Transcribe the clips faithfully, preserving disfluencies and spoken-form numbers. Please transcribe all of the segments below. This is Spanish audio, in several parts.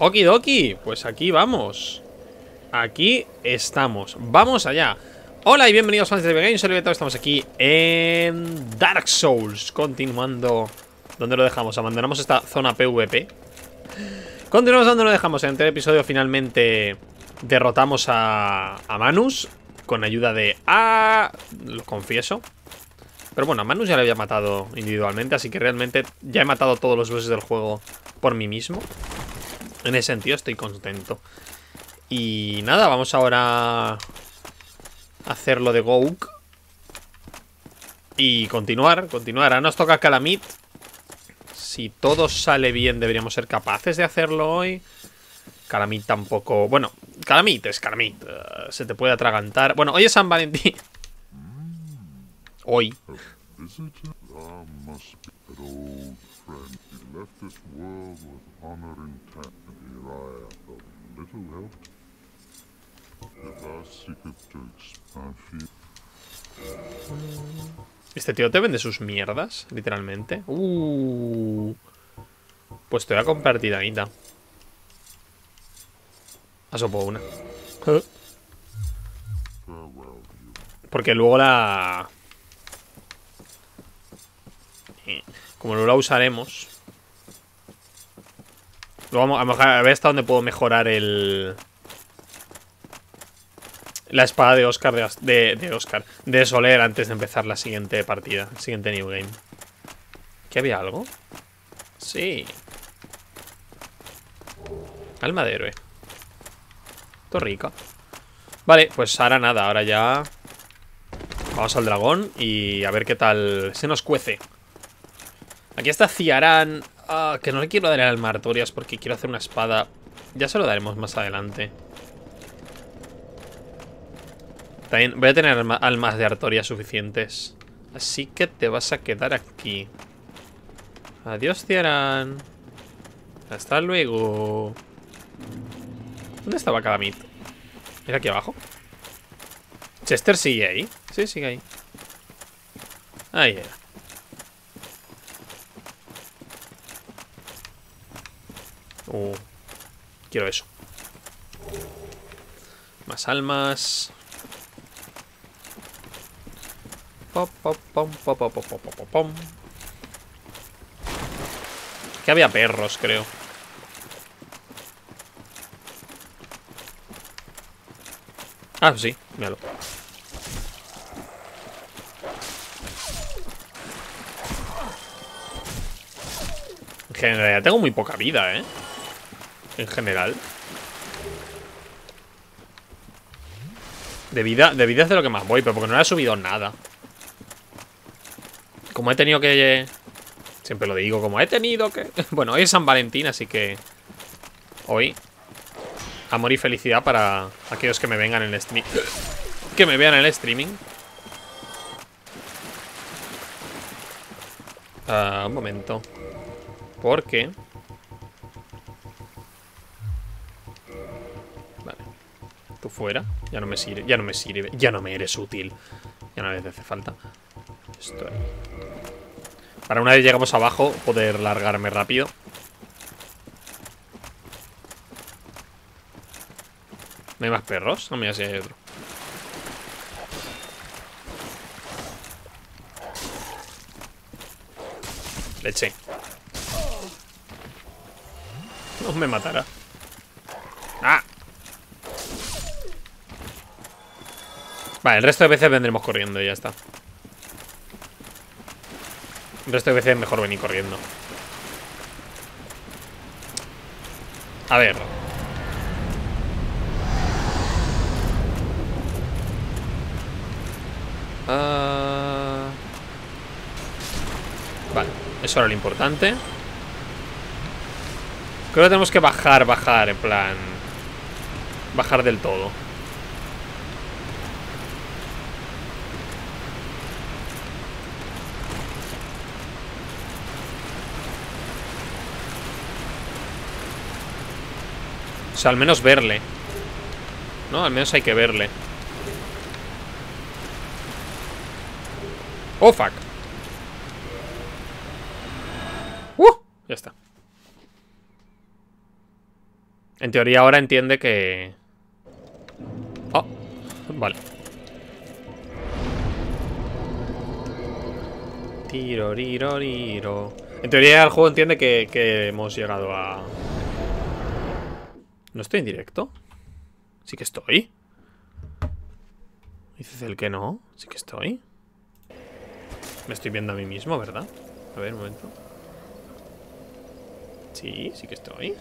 Okidoki, pues aquí vamos. Aquí estamos. Vamos allá. Hola y bienvenidos a The Game. Soy Estamos aquí en Dark Souls. Continuando. ¿Dónde lo dejamos? Abandonamos esta zona PvP. Continuamos donde lo dejamos. En el anterior episodio finalmente derrotamos a, a Manus con ayuda de... Ah, lo confieso. Pero bueno, a Manus ya le había matado individualmente, así que realmente ya he matado todos los bosses del juego por mí mismo. En ese sentido estoy contento. Y nada, vamos ahora a hacer lo de Gouk y continuar, continuar. Ahora nos toca Calamit. Si todo sale bien deberíamos ser capaces de hacerlo hoy. Calamit tampoco... Bueno, Calamit es Calamit. Uh, se te puede atragantar. Bueno, hoy es San Valentín. Hoy. Este tío te vende sus mierdas, literalmente. Uh. Pues te voy a comprar dinamita. Asopo una. Porque luego la... Como luego la usaremos. Luego vamos a, mejorar, a ver hasta dónde puedo mejorar el... La espada de Oscar de, de, de Oscar de Soler antes de empezar la siguiente partida. El siguiente new game. ¿Qué había algo? Sí. Alma de héroe. Esto rica. Vale, pues ahora nada. Ahora ya vamos al dragón y a ver qué tal se nos cuece. Aquí está Ciarán. Ah, que no le quiero dar el alma Artorias porque quiero hacer una espada. Ya se lo daremos más adelante. También voy a tener almas de Artorias suficientes. Así que te vas a quedar aquí. Adiós, Ciarán. Hasta luego. ¿Dónde estaba Calamit? ¿Era aquí abajo? ¿Chester sigue ahí? Sí, sigue ahí. Ahí era. Uh, quiero eso. Más almas. Pop, pop, pom, pop, pop, pop, pop, pop, pom. Que había perros, creo. Ah, sí, míralo. En general, tengo muy poca vida, ¿eh? En general. De vida, de vida es de lo que más voy, pero porque no le he subido nada. Como he tenido que... Siempre lo digo, como he tenido que... Bueno, hoy es San Valentín, así que... Hoy... Amor y felicidad para aquellos que me vengan en el stream. Que me vean en el streaming. Uh, un momento. Porque... Vale. Tú fuera. Ya no me sirve. Ya no me sirve. Ya no me eres útil. Ya no les hace falta. Estoy. Para una vez llegamos abajo, poder largarme rápido. ¿No hay más perros? No, mira si hay otro. Leche. No me matará. ¡Ah! Vale, el resto de veces vendremos corriendo y ya está. El resto de veces es mejor venir corriendo. A ver. Uh... Vale, eso era lo importante. Creo que tenemos que bajar, bajar, en plan... Bajar del todo. O sea, al menos verle. No, al menos hay que verle. Oh, fuck. Uh, ya está. En teoría ahora entiende que... Oh, vale. Tiro, riro, riro. En teoría el juego entiende que, que hemos llegado a... ¿No estoy en directo? Sí que estoy. Dices el que no. Sí que estoy. Me estoy viendo a mí mismo, ¿verdad? A ver, un momento. Sí, sí que estoy.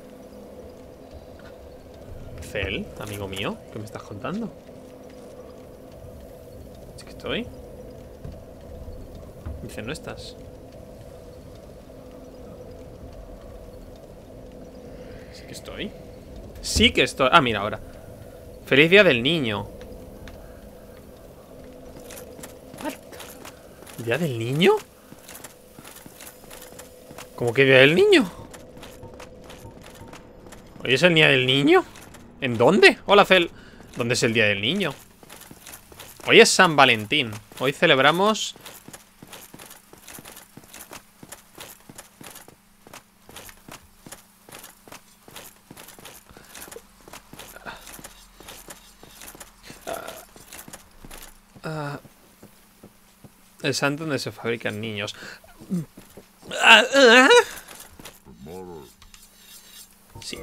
Cel, amigo mío, ¿qué me estás contando? Sí que estoy. Dice, no estás. Sí que estoy. Sí que estoy. Ah, mira ahora. Feliz día del niño. What? ¿Día del niño? ¿Cómo que día del niño? ¿Hoy es el día del niño? ¿En dónde? Hola, Cel. ¿Dónde es el día del niño? Hoy es San Valentín. Hoy celebramos... Uh, el santo donde se fabrican niños. Uh, uh. Sí.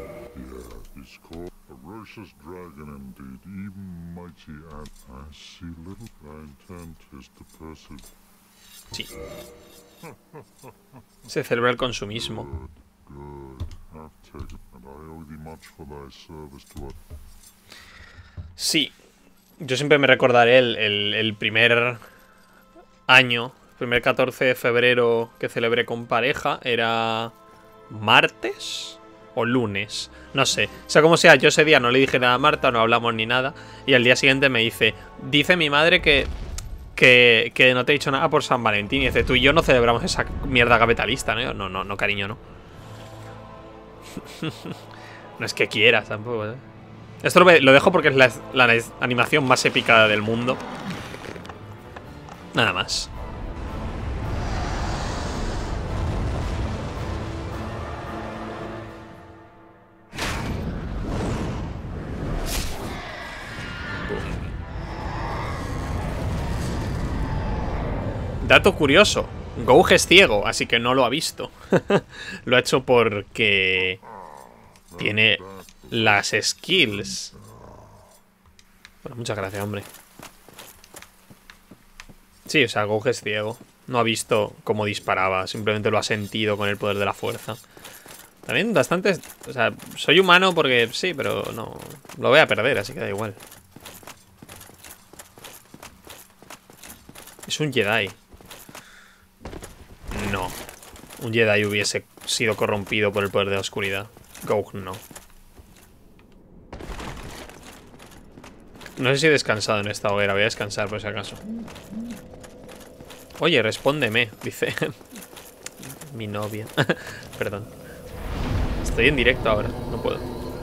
Sí. Se celebra el consumismo. Sí. Yo siempre me recordaré el, el, el primer año, el primer catorce de febrero que celebré con pareja. Era martes o lunes, no sé. O sea, como sea, yo ese día no le dije nada a Marta, no hablamos ni nada. Y al día siguiente me dice, dice mi madre que, que, que no te he dicho nada por San Valentín. Y dice, tú y yo no celebramos esa mierda capitalista, ¿no? No, no, no, cariño, no. No es que quieras tampoco, ¿eh? Esto lo, lo dejo porque es la, la animación más épica del mundo. Nada más. Dato curioso, Gouge es ciego, así que no lo ha visto. Lo ha hecho porque tiene las skills. Bueno, muchas gracias, hombre. Sí, o sea, Gouge es ciego. No ha visto cómo disparaba, simplemente lo ha sentido con el poder de la fuerza. También bastante... O sea, soy humano porque sí, pero no... Lo voy a perder, así que da igual. Es un Jedi. No. Un Jedi hubiese sido corrompido por el poder de la oscuridad. Gouge no. No sé si he descansado en esta hoguera. Voy a descansar por si acaso. Oye, respóndeme, dice mi novia. Perdón. Estoy en directo ahora, no puedo.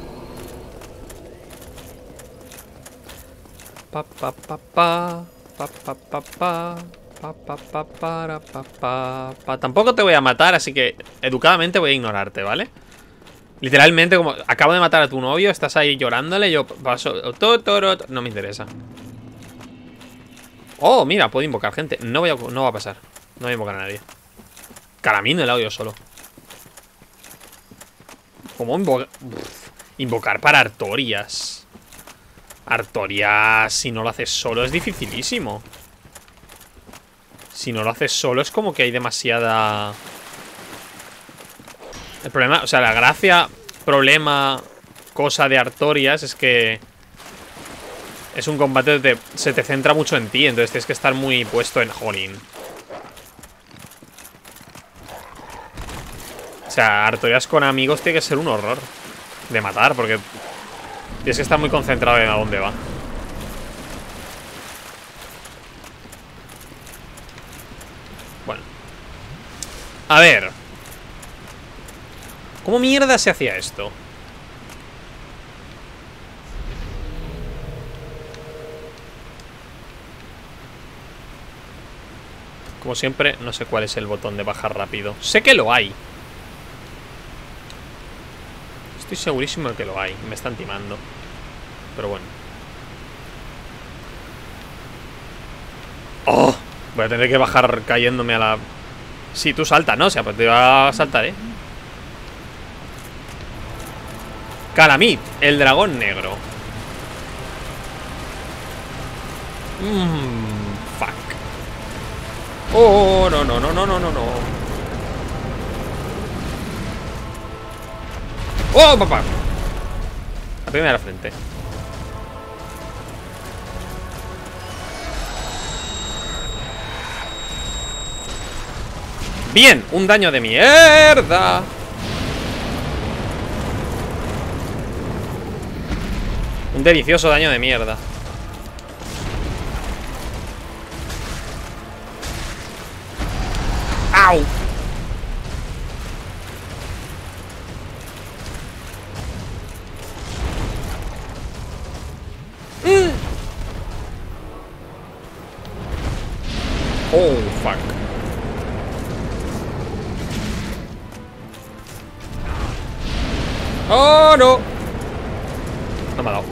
Pa pa pa pa pa pa pa pa pa pa pa para pa pa pa. Tampoco te voy a matar, así que educadamente voy a ignorarte, ¿vale? Literalmente, como acabo de matar a tu novio, estás ahí llorándole, yo paso. No me interesa. Oh, mira, puedo invocar gente. No, voy a, no va a pasar. No voy a invocar a nadie. Caramino el audio solo. ¿Cómo invocar? Invocar para Artorias. Artorias, si no lo haces solo, es dificilísimo. Si no lo haces solo, es como que hay demasiada... El problema, o sea, la gracia, problema, cosa de Artorias es que es un combate que te, se te centra mucho en ti, entonces tienes que estar muy puesto en jolín. O sea, Artorias con amigos tiene que ser un horror de matar, porque tienes que estar muy concentrado en a dónde va. Bueno. A ver. ¿Cómo mierda se hacía esto? Como siempre, no sé cuál es el botón de bajar rápido. Sé que lo hay. Estoy segurísimo de que lo hay. Me están timando. Pero bueno. ¡Oh! Voy a tener que bajar cayéndome a la... Sí, tú salta, ¿no? O sea, pues te va a saltar, ¿eh? Calamit, el dragón negro. Mmm, fuck. Oh, no, no, no, no, no, no, no. Oh, papá. La primera frente. Bien, un daño de mierda. Un delicioso daño de mierda. ¡Au! Mm. Oh, fuck. ¡Oh, no! No me ha dado.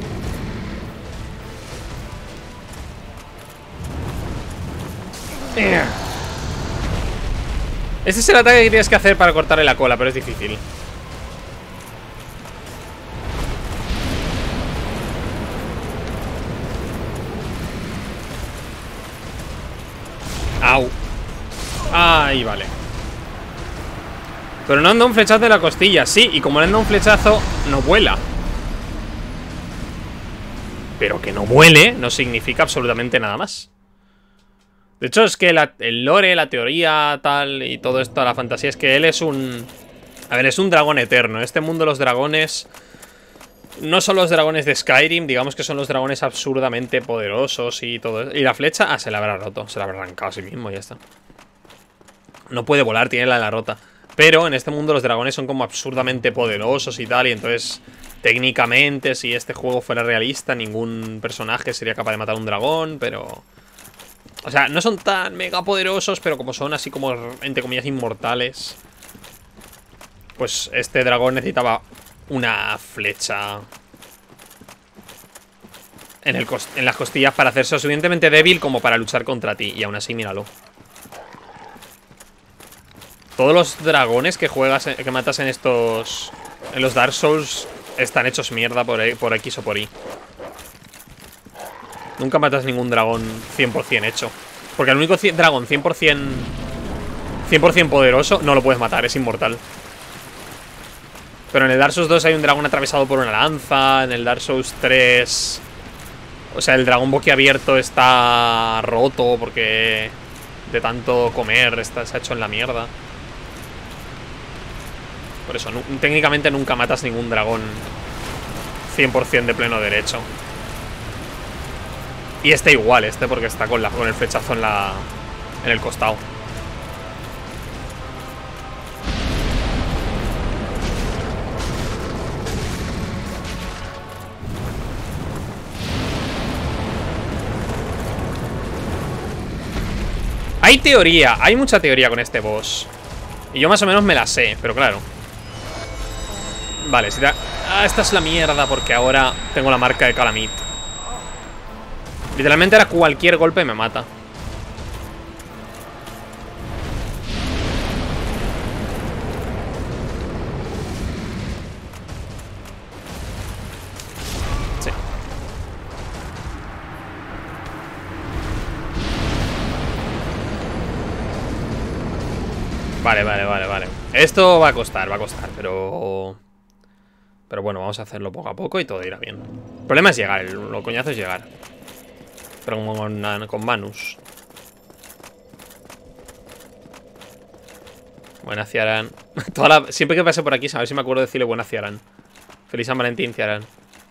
Este es el ataque que tienes que hacer para cortarle la cola, pero es difícil. Au. Ahí, vale. Pero no anda un flechazo de la costilla. Sí, y como le anda un flechazo, no vuela. Pero que no vuele no significa absolutamente nada más. De hecho, es que la, el lore, la teoría, tal, y todo esto, la fantasía, es que él es un... A ver, es un dragón eterno. En este mundo los dragones... No son los dragones de Skyrim, digamos que son los dragones absurdamente poderosos y todo eso. Y la flecha, ah, se la habrá roto, se la habrá arrancado a sí mismo y ya está. No puede volar, tiene la ala rota. Pero en este mundo los dragones son como absurdamente poderosos y tal, y entonces... Técnicamente, si este juego fuera realista, ningún personaje sería capaz de matar a un dragón, pero... O sea, no son tan mega poderosos, pero como son así como, entre comillas, inmortales, pues este dragón necesitaba una flecha en, el en las costillas para hacerse lo suficientemente débil como para luchar contra ti. Y aún así, míralo. Todos los dragones que juegas, que matas en estos... En los Dark Souls están hechos mierda por, por X o por Y. Nunca matas ningún dragón cien por cien hecho. Porque el único dragón cien por cien cien por cien poderoso no lo puedes matar, es inmortal. Pero en el Dark Souls dos hay un dragón atravesado por una lanza. En el Dark Souls tres... O sea, el dragón boquiabierto está roto porque de tanto comer está, se ha hecho en la mierda. Por eso, no, técnicamente nunca matas ningún dragón cien por cien de pleno derecho. Y este igual, este porque está con, la, con el flechazo en, la, en el costado. Hay teoría, hay mucha teoría con este boss. Y yo más o menos me la sé, pero claro. Vale, si te... Ah, esta es la mierda porque ahora tengo la marca de Calamit. Literalmente ahora cualquier golpe me mata. Sí. Vale, vale, vale, vale. Esto va a costar, va a costar, pero... Pero bueno, vamos a hacerlo poco a poco y todo irá bien. El problema es llegar, el, lo coñazo es llegar. Pero como con, con Manus. Buena Ciarán. Toda la, siempre que pase por aquí, a ver si me acuerdo de decirle buena Ciarán. Feliz San Valentín, Ciarán.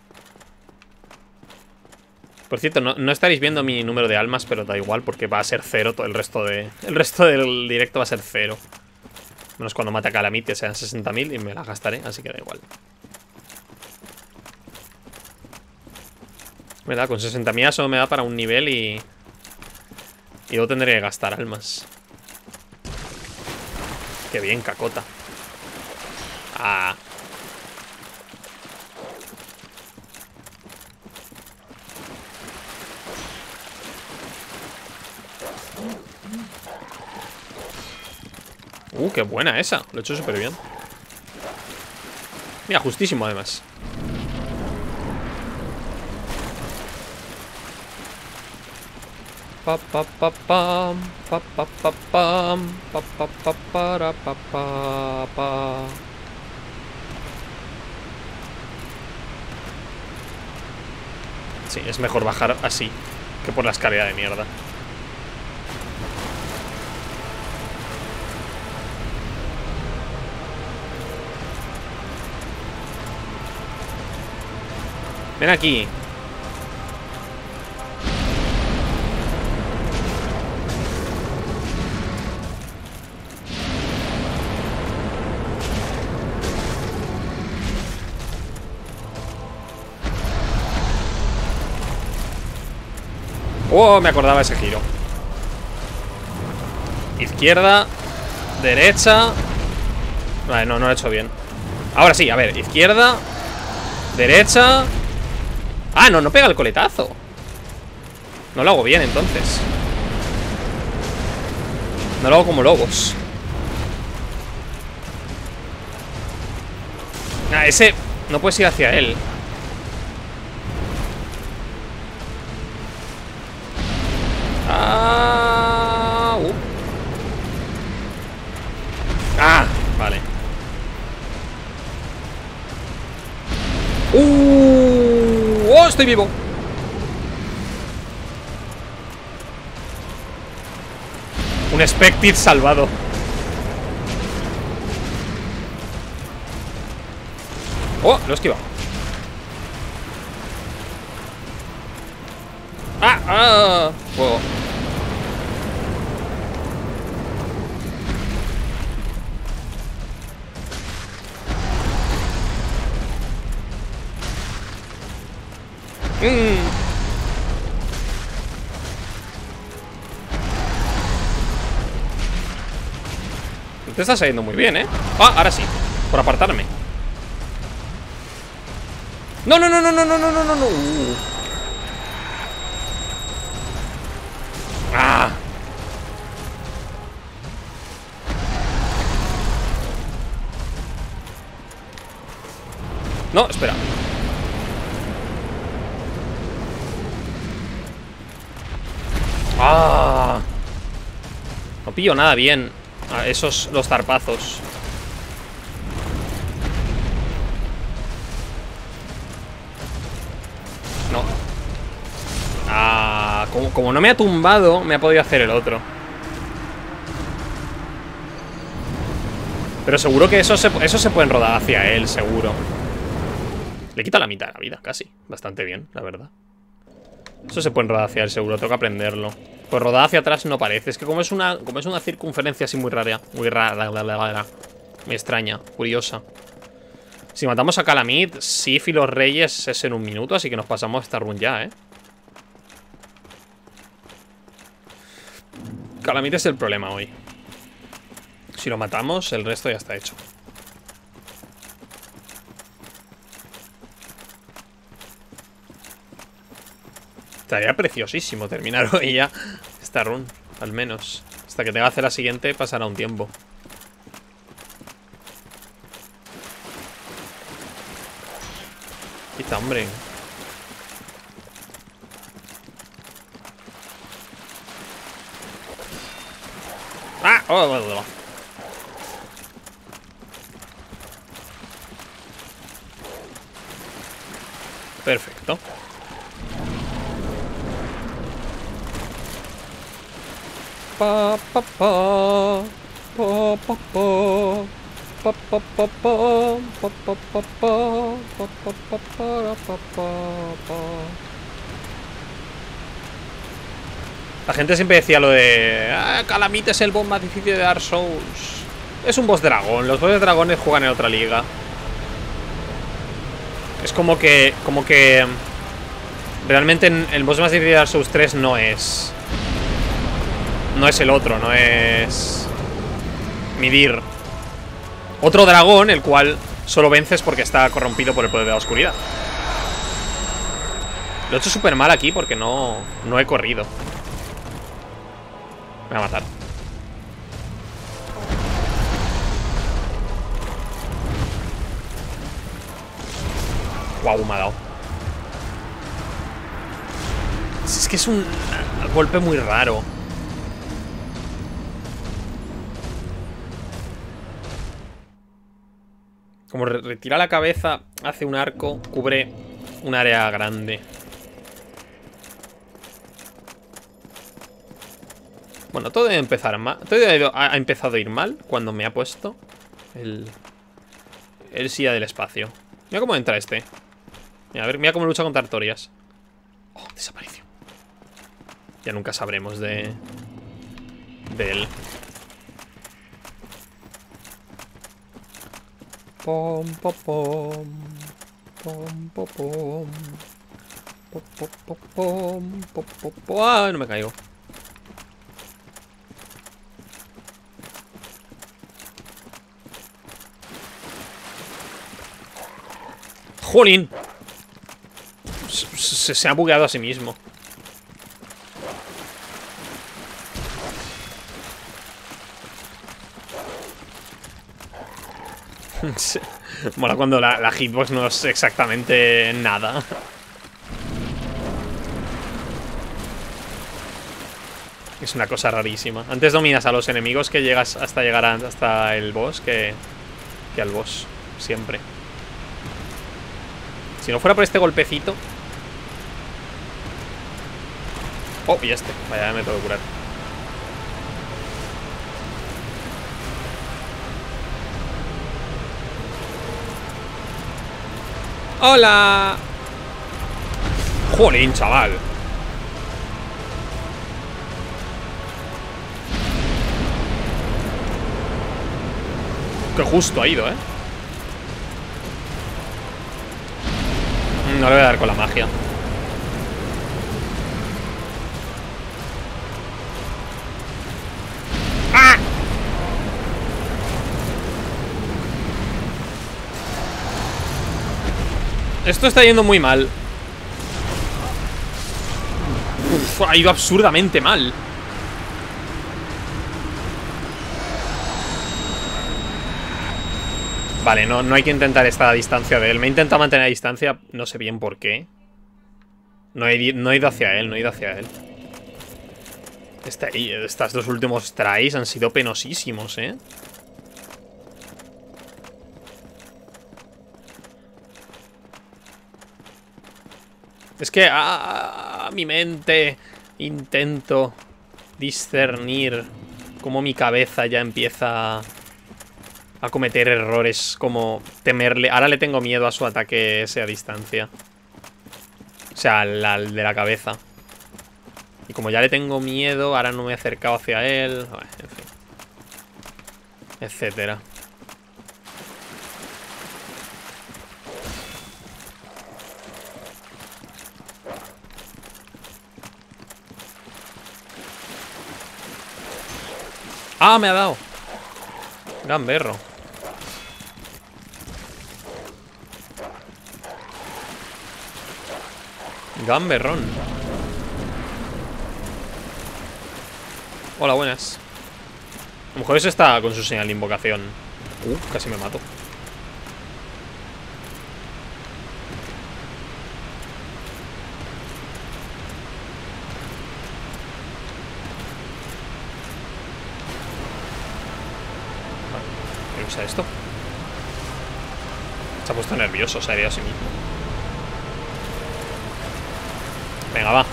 Por cierto, no, no estaréis viendo mi número de almas, pero da igual porque va a ser cero todo el resto de... El resto del directo va a ser cero. Menos cuando mate a Calamit, que sean sesenta mil y me la gastaré, así que da igual. Me da, con sesenta mil solo me da para un nivel y... Y luego tendré que gastar almas. Qué bien, cacota. Ah. Uh, qué buena esa. Lo he hecho súper bien. Mira, justísimo además. Pa pa pa pam, pa pa pa pam, pa pa pa para pa pa pa. Sí, es mejor bajar así que por la escalera de mierda. Ven aquí. Oh, me acordaba ese giro. Izquierda. Derecha. Vale, no, no lo he hecho bien. Ahora sí, a ver, izquierda. Derecha. Ah, no, no pega el coletazo. No lo hago bien, entonces. No lo hago como lobos. Ah, ese... No puedes ir hacia él. Ah, uh. Ah, vale. Uh, oh, estoy vivo. Un Spectit salvado. Oh, lo he esquivado. Ah, ah, fuego. Mm. Te está saliendo muy bien, ¿eh? Ah, ahora sí, por apartarme. No, no, no, no, no, no, no, no, no. Uh. Ah. No, espera. Ah. No pillo nada bien. Ah, esos, los zarpazos. No. Ah, como, como no me ha tumbado, me ha podido hacer el otro. Pero seguro que esos se, esos se pueden rodar hacia él, seguro. Le quita la mitad de la vida, casi. Bastante bien, la verdad. Eso se pueden rodar hacia él, seguro. Tengo que aprenderlo. Pues rodar hacia atrás no parece. Es que como es una, como es una circunferencia así muy rara. Muy rara, la, la, la, la, muy extraña, curiosa. Si matamos a Calamit, Sif y los Reyes es en un minuto. Así que nos pasamos esta run ya, ¿eh? Calamit es el problema hoy. Si lo matamos, el resto ya está hecho. Estaría preciosísimo terminar hoy ya esta run, al menos. Hasta que tenga que hacer la siguiente pasará un tiempo. Quita, hombre. ¡Ah! Oh, oh, oh. Perfecto. Pa pa pa pa pa pa pa pa pa pa pa pa pa pa pa pa pa. La gente siempre decía lo de ah, Calamit es el boss más difícil de Dark Souls. Es un boss dragón. Los bosses dragones juegan en otra liga. Es como que como que realmente el boss más difícil de Dark Souls tres no es No es el otro, no es Midir. Otro dragón, el cual solo vences porque está corrompido por el poder de la oscuridad. Lo he hecho súper mal aquí porque no, no he corrido. Me va a matar. Guau, me ha dado. Es que es un golpe muy raro. Como re retira la cabeza, hace un arco, cubre un área grande. Bueno, todo debe empezar mal. Todo debe, ha empezado a ir mal cuando me ha puesto el, el silla del espacio. Mira cómo entra este. Mira, a ver, mira cómo lucha contra Artorias. Oh, desapareció. Ya nunca sabremos de... de él. Pom, pom, pom. Pom, pom, pom. Pom, pom, pom, pom, pom, pom, pom. Ah, no me caigo. ¡Jolín! Se, se ha bugueado a sí mismo. Mola cuando la, la hitbox no es exactamente nada. Es una cosa rarísima. Antes dominas a los enemigos que llegas hasta llegar a, hasta el boss que, que al boss. Siempre. Si no fuera por este golpecito. Oh, y este. Vaya, me tengo que curar. ¡Hola! ¡Jolín, chaval! Qué justo ha ido, ¿eh? No le voy a dar con la magia. ¡Ah! Esto está yendo muy mal. Uf, ha ido absurdamente mal. Vale, no, no hay que intentar estar a distancia de él. Me he intentado mantener a distancia, no sé bien por qué. No he, no he ido hacia él, no he ido hacia él. Este, estas dos últimos tries han sido penosísimos, ¿eh? Es que a, a mi mente intento discernir cómo mi cabeza ya empieza a cometer errores, como temerle. Ahora le tengo miedo a su ataque ese a distancia. O sea, al, al de la cabeza. Y como ya le tengo miedo, ahora no me he acercado hacia él. Bueno, en fin. Etcétera. ¡Ah, me ha dado! Gamberro. Gamberrón. Hola, buenas. A lo mejor eso está con su señal de invocación. Uh, casi me mato. ¿Qué usa esto? Se ha puesto nervioso, se ha herido a sí mismo. Venga, va.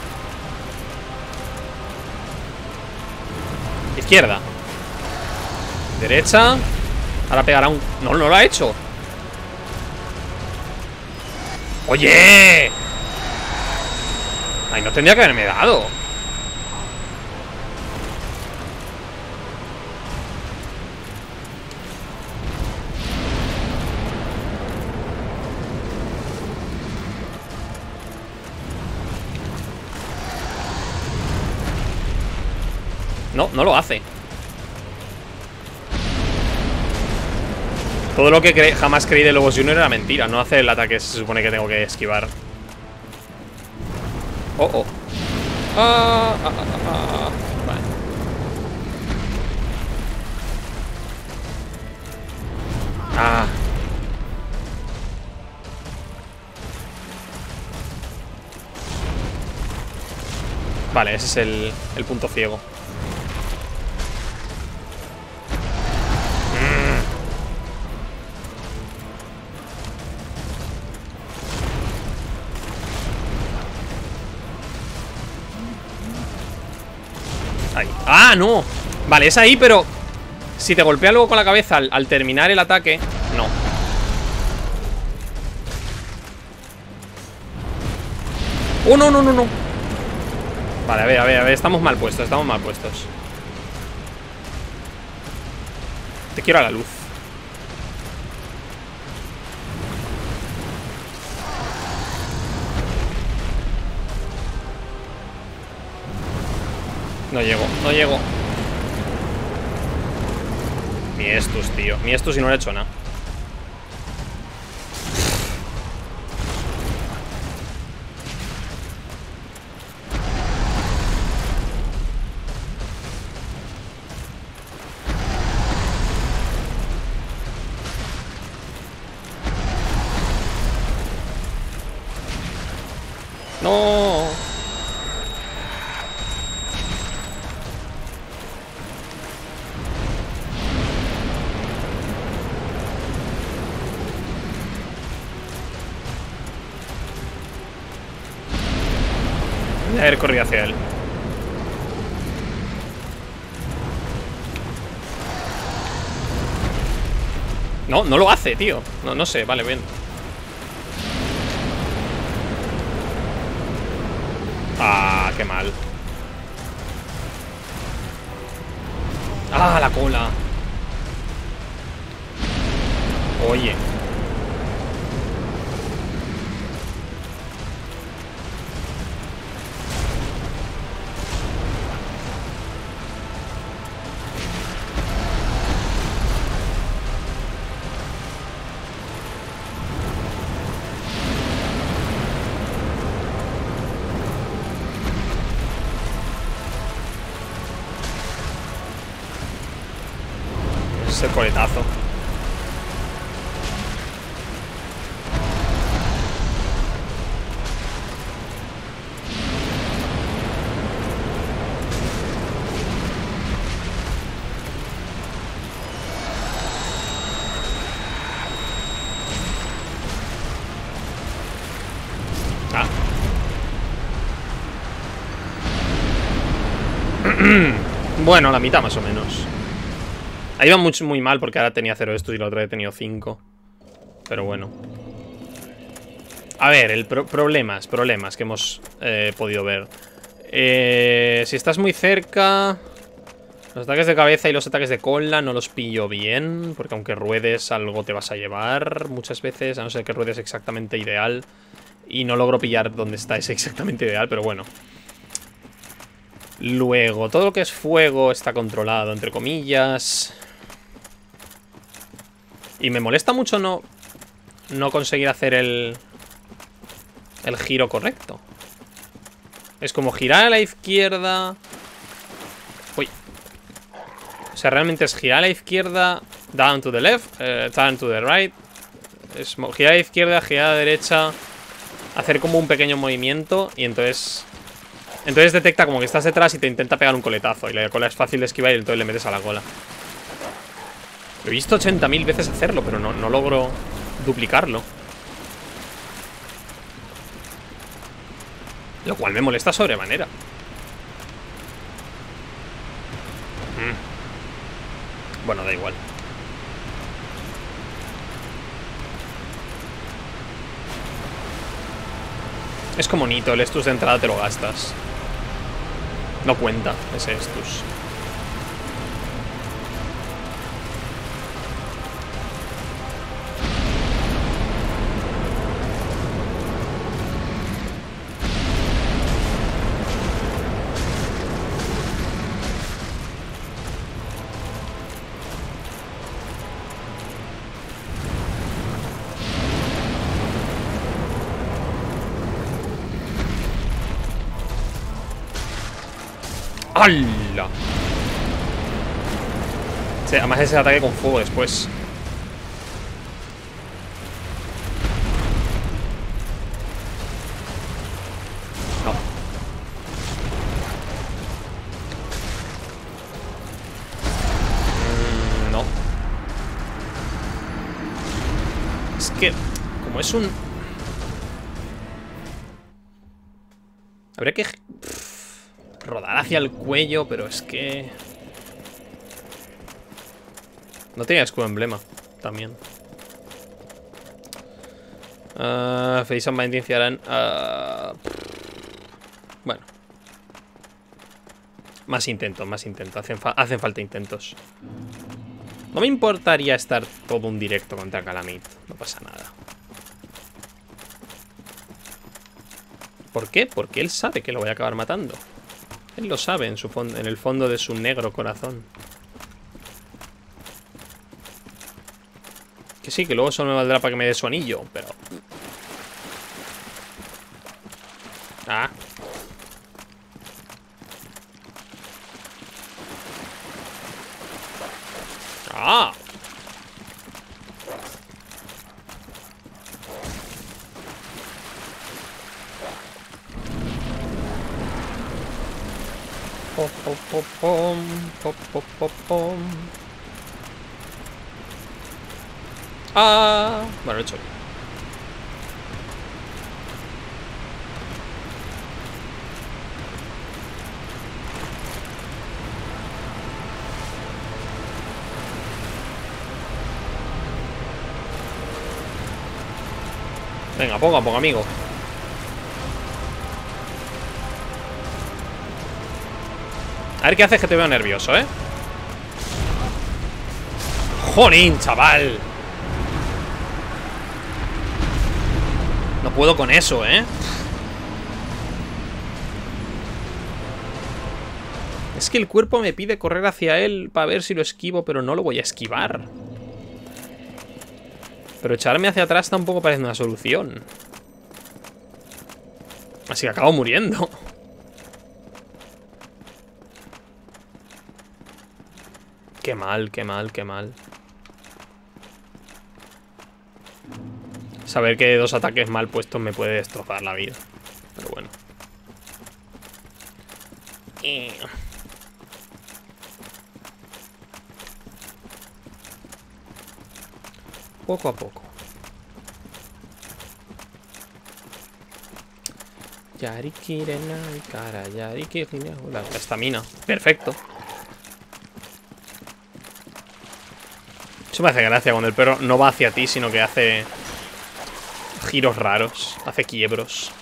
Izquierda. Derecha. Ahora pegará un... No, no lo ha hecho. ¡Oye! Ay, no tendría que haberme dado. No, no lo hace. Todo lo que cre jamás creí de Lobos Junior era mentira. No hace el ataque que se supone que tengo que esquivar. Oh, oh. Ah, ah, ah, ah. Vale. Ah. Vale, ese es el, el punto ciego. Ahí. ¡Ah, no! Vale, es ahí, pero si te golpea luego con la cabeza al, al terminar el ataque, no. ¡Oh, no, no, no, no! Vale, a ver, a ver, a ver, estamos mal puestos, estamos mal puestos. Te quiero a la luz. No llego, no llego. Ni estos, tío. Ni estos y no le he hecho nada. No. Voy a haber corrido hacia él. No, no lo hace, tío. No, no sé, vale, bien. Ah, qué mal. Ah, la cola. Oye. Ese coletazo. Ah. Bueno, la mitad más o menos. Ahí va muy, muy mal porque ahora tenía cero estos y la otra he tenido cinco. Pero bueno. A ver, el pro problemas, problemas que hemos eh, podido ver. Eh, si estás muy cerca, los ataques de cabeza y los ataques de cola no los pillo bien. Porque aunque ruedes, algo te vas a llevar muchas veces. A no ser que ruedes exactamente ideal. Y no logro pillar dónde está ese exactamente ideal, pero bueno. Luego, todo lo que es fuego está controlado, entre comillas. Y me molesta mucho no, no conseguir hacer el, el giro correcto. Es como girar a la izquierda. Uy. O sea, realmente es girar a la izquierda, down to the left, uh, turn to the right. Es girar a la izquierda, girar a la derecha, hacer como un pequeño movimiento. Y entonces Entonces detecta como que estás detrás y te intenta pegar un coletazo. Y la cola es fácil de esquivar y entonces le metes a la cola. He visto ochenta mil veces hacerlo, pero no, no logro duplicarlo. Lo cual me molesta sobremanera. Mm. Bueno, da igual. Es como Nito, el Estus de entrada te lo gastas. No cuenta ese Estus. ¡Hala! Sí, además ese ataque con fuego después. No. Es que, como es un... Habría que pff, rodar hacia el cuello, pero es que... No tenía escudo emblema, también. Uh, Feliz San Valentín Ciarán. Uh, bueno. Más intentos, más intentos. Hacen, fa hacen falta intentos. No me importaría estar todo un directo contra Calamit. No pasa nada. ¿Por qué? Porque él sabe que lo voy a acabar matando. Él lo sabe en, su fondo, en el fondo de su negro corazón. Que sí, que luego solo me valdrá para que me dé su anillo, pero... Ah. Ah. Pop, pop, pop, pom, pop, pop, pop, pom. Ah, bueno, lo he hecho. Venga, poco a poco, amigo. A ver qué haces, que te veo nervioso, ¿eh? ¡Jolín, chaval! No puedo con eso, ¿eh? Es que el cuerpo me pide correr hacia él para ver si lo esquivo, pero no lo voy a esquivar. Pero echarme hacia atrás tampoco parece una solución. Así que acabo muriendo. Qué mal, qué mal, qué mal. Saber que dos ataques mal puestos me puede destrozar la vida. Pero bueno. Poco a poco. Yarikirena y cara, yarikirena. La estamina. Perfecto. Eso me hace gracia cuando el perro no va hacia ti, sino que hace giros raros, hace quiebros.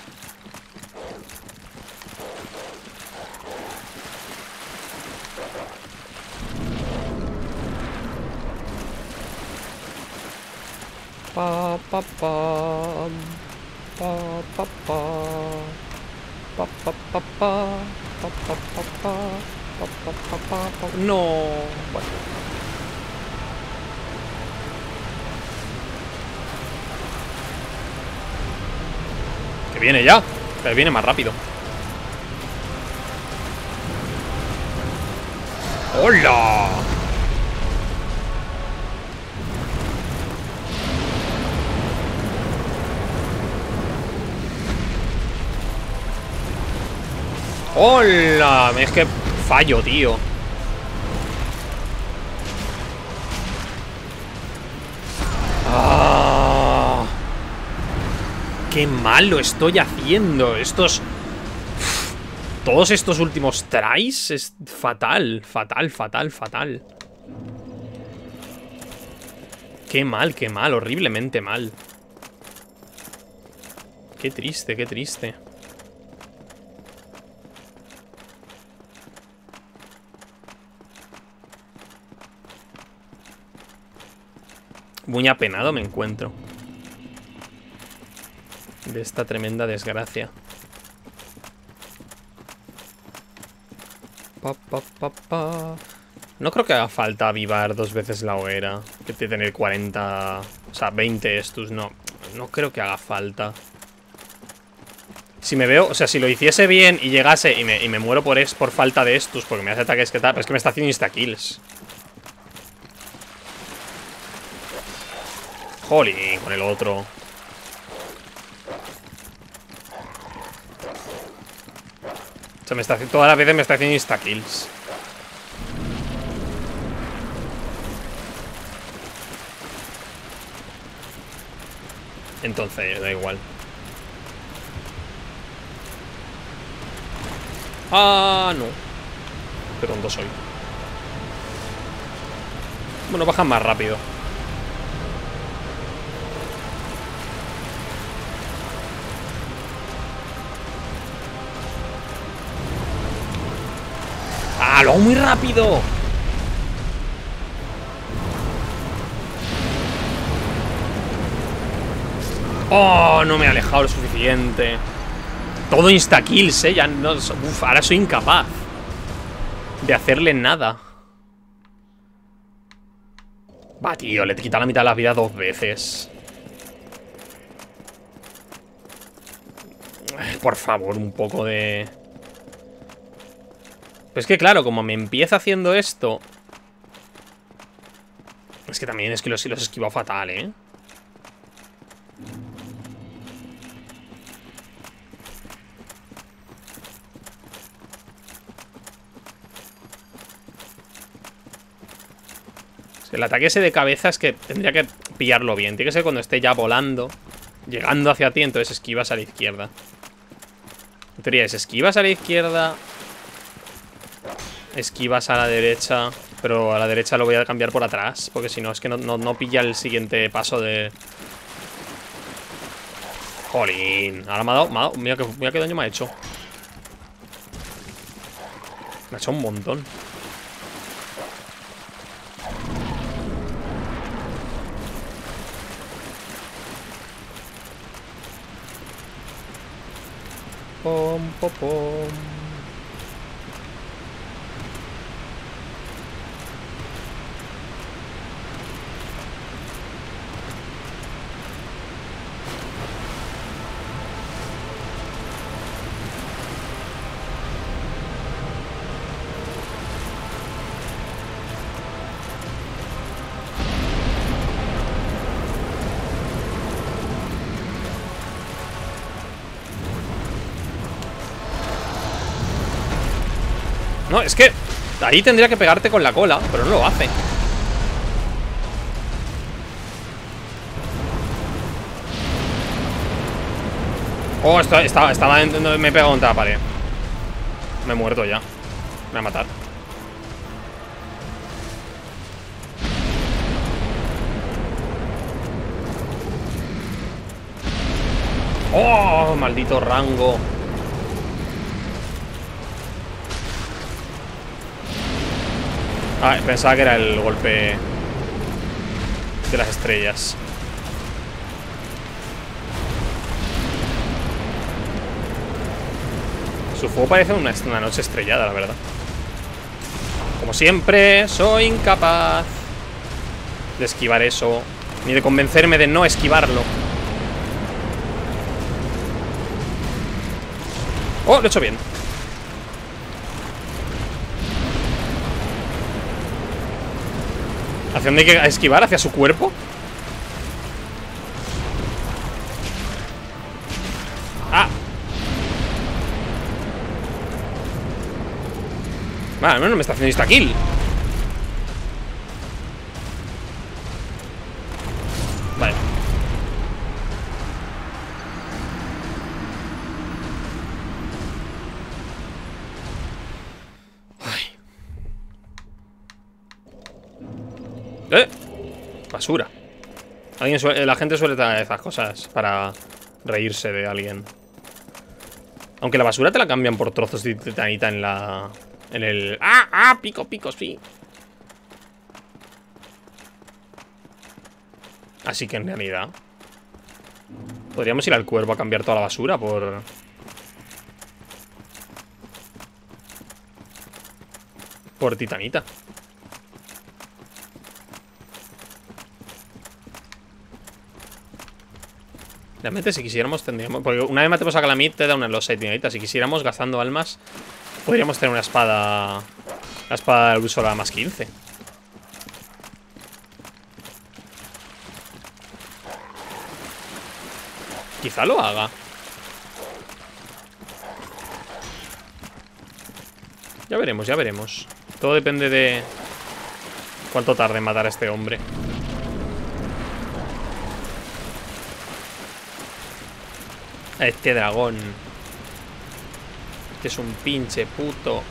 Pa pa pa pa pa pa pa pa pa pa pa pa pa pa pa pa pa. No, bueno. Que viene ya, que viene más rápido. ¡Hola! ¡Hola! Es que fallo, tío. ¡Ah! ¡Qué mal lo estoy haciendo! Estos... Todos estos últimos tries es fatal, fatal, fatal, fatal. Qué mal, qué mal, horriblemente mal. Qué triste, qué triste. Muy apenado me encuentro de esta tremenda desgracia. Pa, pa, pa, pa. No creo que haga falta avivar dos veces la hoguera. Que te tener cuarenta... O sea, veinte estus, no. No creo que haga falta. Si me veo... O sea, si lo hiciese bien y llegase y me, y me muero por, es, por falta de estus, porque me hace ataques que tal... Pero es que me está haciendo insta-kills. Jolín, con el otro. O sea, me está haciendo... Todas las veces me está haciendo insta-kills. Entonces, da igual. Ah, no. Qué tonto soy. Bueno, bajan más rápido. ¡Ah, lo hago muy rápido! ¡Oh, no me he alejado lo suficiente! Todo insta-kills, eh. Ya no, uf, ahora soy incapaz de hacerle nada. Va, tío, le he quitado la mitad de la vida dos veces. Por favor, un poco de... Pues es que claro, como me empieza haciendo esto... Es que también es que los, los esquivo fatal, ¿eh? El ataque ese de cabeza es que tendría que pillarlo bien. Tiene que ser cuando esté ya volando, llegando hacia ti, entonces esquivas a la izquierda. En teoría es esquivas a la izquierda, esquivas a la derecha, pero a la derecha lo voy a cambiar por atrás, porque si no es que no, no, no pilla el siguiente paso de... Jolín, ahora me ha dado... Me ha dado mira, que, mira qué daño me ha hecho. Me ha hecho un montón. Pom, pom, pom. No, es que ahí tendría que pegarte con la cola, pero no lo hace. Oh, estaba, estaba, estaba en, me he pegado contra la pared. Me he muerto ya. Me va a matar. Oh, maldito rango. Ah, pensaba que era el golpe de las estrellas. Su fuego parece una, una noche estrellada, la verdad. Como siempre, soy incapaz de esquivar eso, ni de convencerme de no esquivarlo. Oh, lo he hecho bien. ¿Hacia dónde hay que esquivar? ¿Hacia su cuerpo? ¡Ah! Vale, al menos no me está haciendo insta-kill. Vale. Ay. ¡Eh! Basura. Alguien suele, la gente suele traer esas cosas para reírse de alguien. Aunque la basura te la cambian por trozos de titanita en la... En el... ¡Ah! ¡Ah! Pico, pico, sí. Así que en realidad podríamos ir al cuervo a cambiar toda la basura por... Por titanita. Realmente si quisiéramos tendríamos... Porque una vez matemos a Calamit te da una losa de titanita. Si quisiéramos gastando almas podríamos tener una espada... La espada del uso la más quince. Quizá lo haga. Ya veremos, ya veremos. Todo depende de cuánto tarde en matar a este hombre. A este dragón. Este es un pinche puto.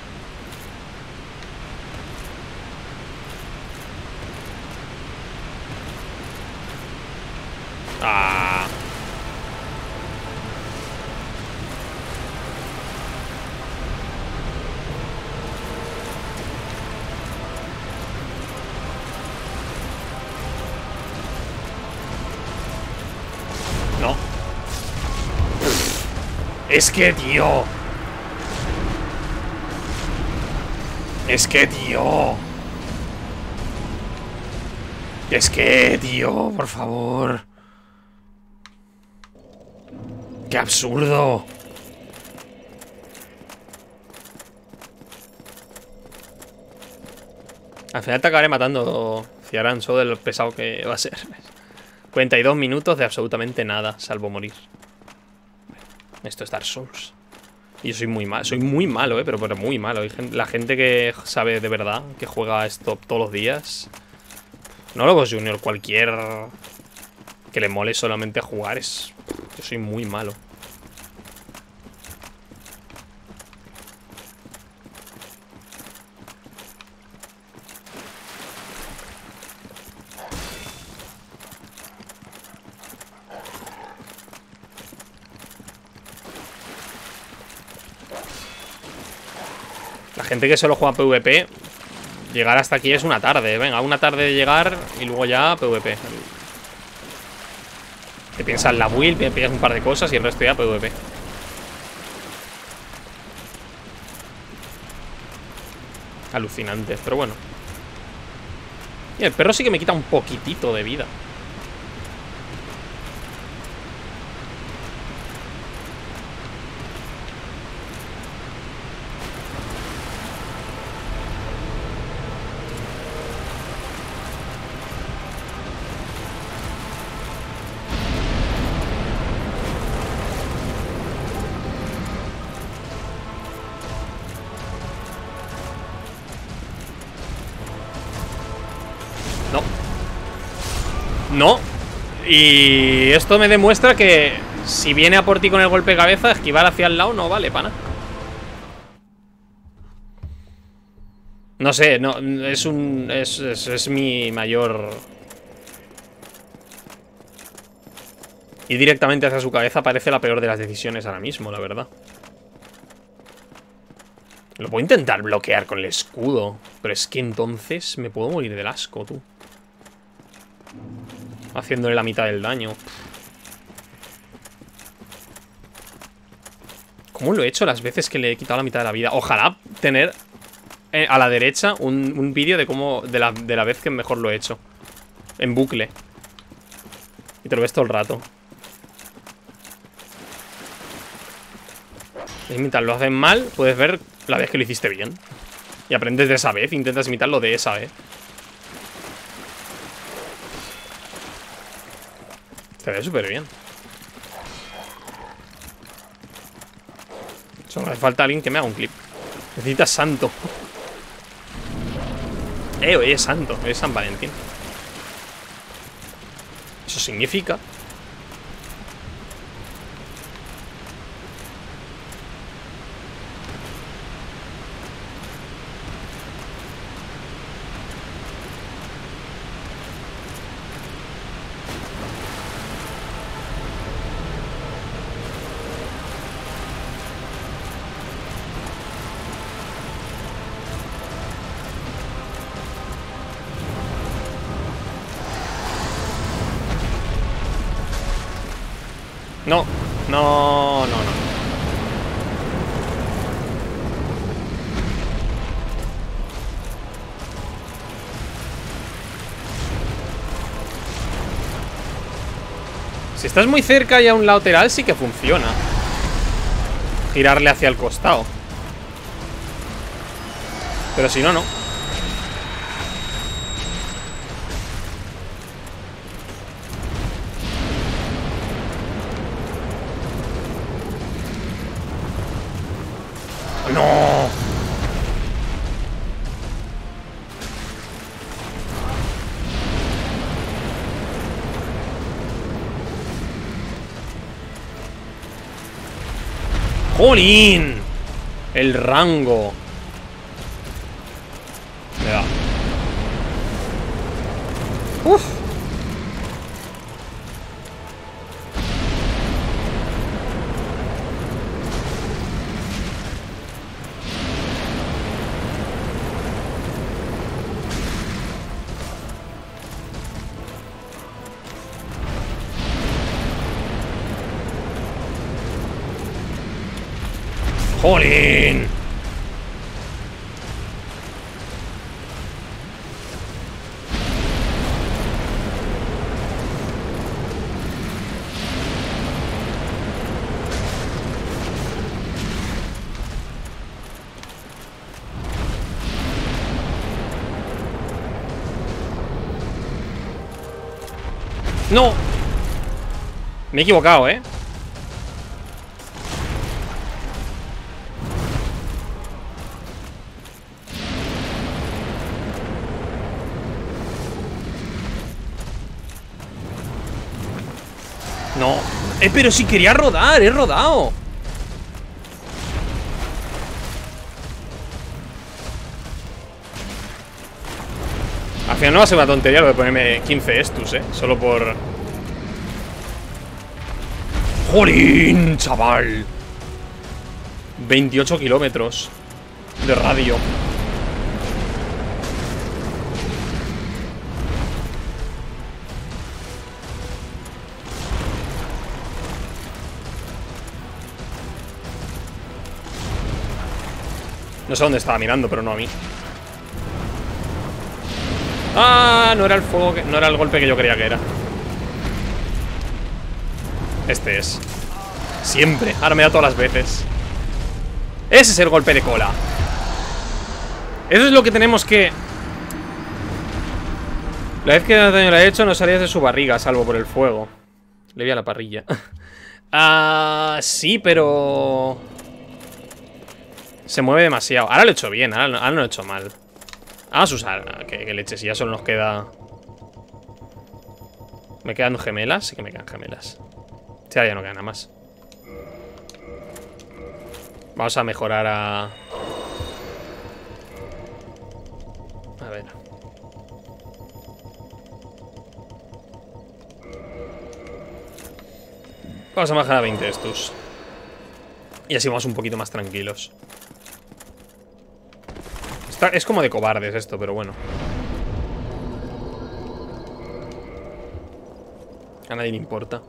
Ah. No. Es que, tío. Es que, tío. Es que, tío, por favor. ¡Qué absurdo! Al final te acabaré matando, Ciaranzo, de lo pesado que va a ser. cuarenta y dos minutos de absolutamente nada, salvo morir. Esto es Dark Souls. Y yo soy muy malo, soy muy malo, eh, pero, pero muy malo. Hay gente, la gente que sabe de verdad, que juega esto todos los días. No Lobos Junior, cualquier que le mole solamente jugar es... Yo soy muy malo. La gente que solo juega PvP, llegar hasta aquí es una tarde. Venga, una tarde de llegar y luego ya PvP. Te piensas la build, te pillas un par de cosas y el resto ya PvP. Alucinante, pero bueno. Y el perro sí que me quita un poquitito de vida. No. No. Y esto me demuestra que si viene a por ti con el golpe de cabeza, esquivar hacia el lado no vale, pana. No sé, no, es un... Es, es, es mi mayor... Y directamente hacia su cabeza parece la peor de las decisiones ahora mismo, la verdad. Lo puedo intentar bloquear con el escudo, pero es que entonces me puedo morir del asco, tú. Haciéndole la mitad del daño. ¿Cómo lo he hecho las veces que le he quitado la mitad de la vida? Ojalá tener eh, a la derecha un, un vídeo de cómo de la, de la vez que mejor lo he hecho. En bucle. Y te lo ves todo el rato. Mientras lo haces mal, puedes ver la vez que lo hiciste bien. Y aprendes de esa vez, intentas imitarlo de esa vez. Se ve súper bien. Solo hace falta alguien que me haga un clip. Necesitas santo. Eh, oye, es santo, es San Valentín. Eso significa... No, no, no, no. Si estás muy cerca y a un lateral sí que funciona. Girarle hacia el costado. Pero si no, no. ¡No! ¡Jolín! El rango. Me da. Uf. ¡Jolín! ¡No! Me he equivocado, ¿eh? No. Eh, pero si quería rodar, he rodado. Al final no va a ser una tontería lo de ponerme quince estus, eh. Solo por... ¡Jolín, chaval! veintiocho kilómetros de radio. No sé dónde estaba mirando, pero no a mí. Ah, no era el fuego que, no era el golpe que yo creía que era. Este es. Siempre, ahora me da todas las veces. Ese es el golpe de cola. Eso es lo que tenemos que... La vez que Nathaniel lo ha hecho no salías de su barriga, salvo por el fuego. Le vi a la parrilla. Ah, sí, pero... Se mueve demasiado. Ahora lo he hecho bien, ahora, ahora no lo he hecho mal. Vamos a usar... Que, que leche, si ya solo nos queda... ¿Me quedan gemelas? Sí que me quedan gemelas. Sí, ahora ya no queda nada más. Vamos a mejorar a... A ver. Vamos a bajar a veinte estos. Y así vamos un poquito más tranquilos. Está, es como de cobardes esto, pero bueno. A nadie le importa.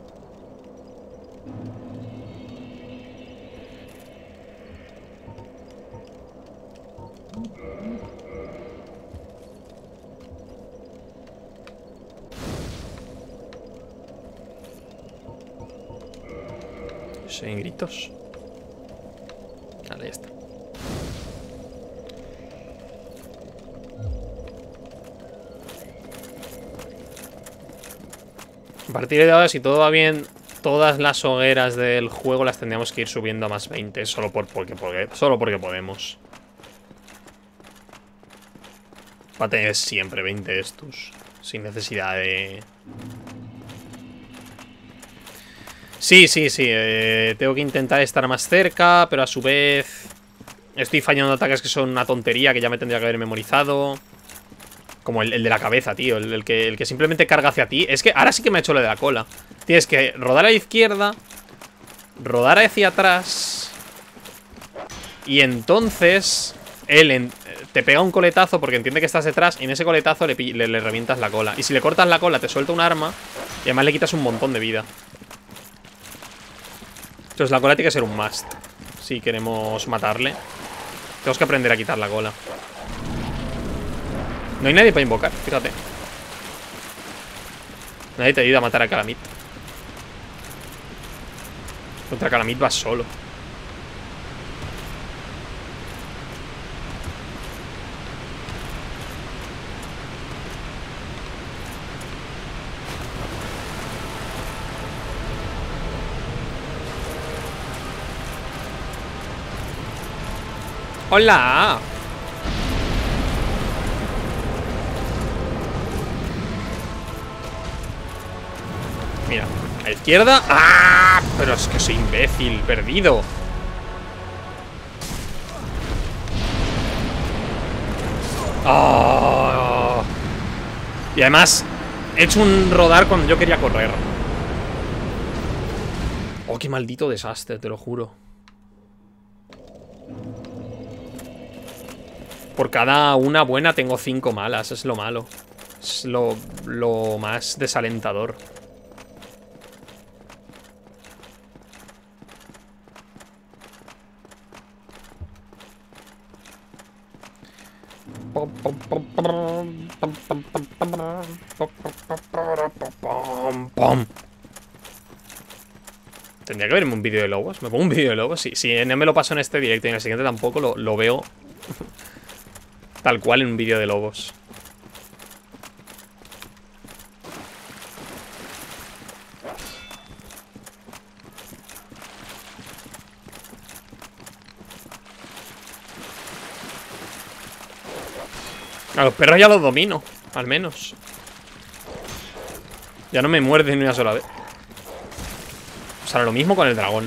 Sin gritos. Vale, ya está. A partir de ahora, si todo va bien, todas las hogueras del juego las tendríamos que ir subiendo a más veinte. Solo, por, porque, porque, solo porque podemos. Va a tener siempre veinte estos. Sin necesidad de... Sí, sí, sí. Eh, tengo que intentar estar más cerca, pero a su vez... Estoy fallando ataques que son una tontería, que ya me tendría que haber memorizado. Como el, el de la cabeza, tío. El, el, que, el que simplemente carga hacia ti. Es que ahora sí que me ha hecho lo de la cola. Tienes que rodar a la izquierda, rodar hacia atrás, y entonces él en, te pega un coletazo porque entiende que estás detrás, y en ese coletazo le, le, le revientas la cola. Y si le cortas la cola te suelta un arma, y además le quitas un montón de vida. Entonces la cola tiene que ser un must. Si queremos matarle, tenemos que aprender a quitar la cola. No hay nadie para invocar, fíjate. Nadie te ayuda a matar a Calamit. Contra Calamit vas solo. ¡Hola! Mira, a la izquierda. ¡Ah! Pero es que soy imbécil, perdido. Oh. Y además he hecho un rodar cuando yo quería correr. Oh, qué maldito desastre, te lo juro. Por cada una buena tengo cinco malas. Es lo malo. Es lo, lo más desalentador. Tendría que verme un vídeo de lobos. ¿Me pongo un vídeo de lobos? Sí, si no me lo paso en este directo y en el siguiente tampoco, lo, lo veo tal cual en un vídeo de lobos. A los perros ya los domino, al menos. Ya no me muerden ni una sola vez. O sea, lo mismo con el dragón.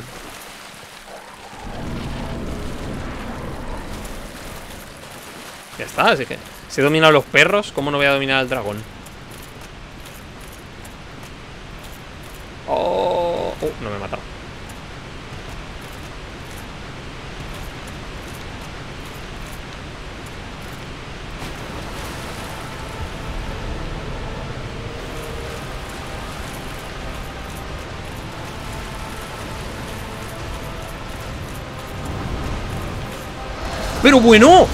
Ya está, así que si he dominado a los perros, ¿cómo no voy a dominar al dragón? Oh, uh, no me he matado. ¡Pero bueno!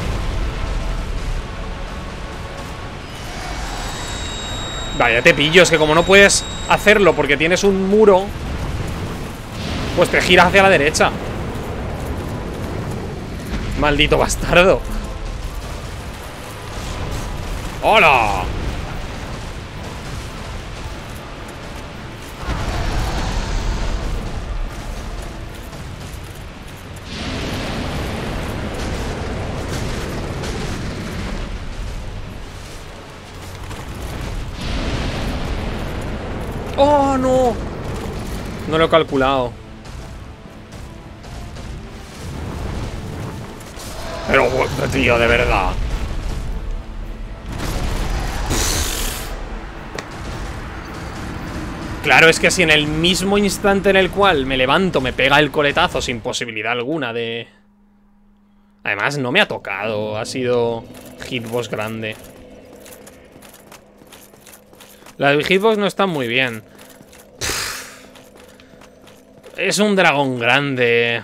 Vaya, te pillo, es que como no puedes hacerlo porque tienes un muro, pues te giras hacia la derecha. Maldito bastardo. ¡Hola! ¡Oh, no! No lo he calculado. Pero, tío, de verdad. Claro, es que si en el mismo instante en el cual me levanto me pega el coletazo sin posibilidad alguna de... Además, no me ha tocado. Ha sido hitbox grande. La de hitbox no está muy bien. Es un dragón grande.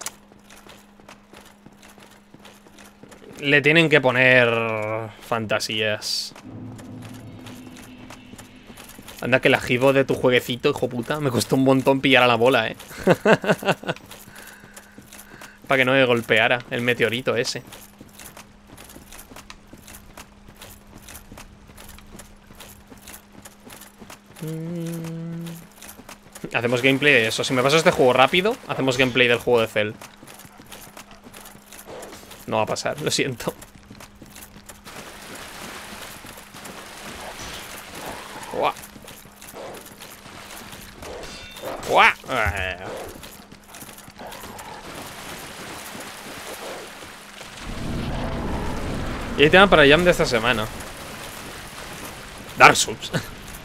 Le tienen que poner fantasías. Anda que la hitbox de tu jueguecito, hijo puta, me costó un montón pillar a la bola, eh. Para que no me golpeara el meteorito ese. Hacemos gameplay de eso. Si me paso este juego rápido, hacemos gameplay del juego de Cell. No va a pasar, lo siento. Uah. Uah. Y hay tema para Jam de esta semana. Dark Souls.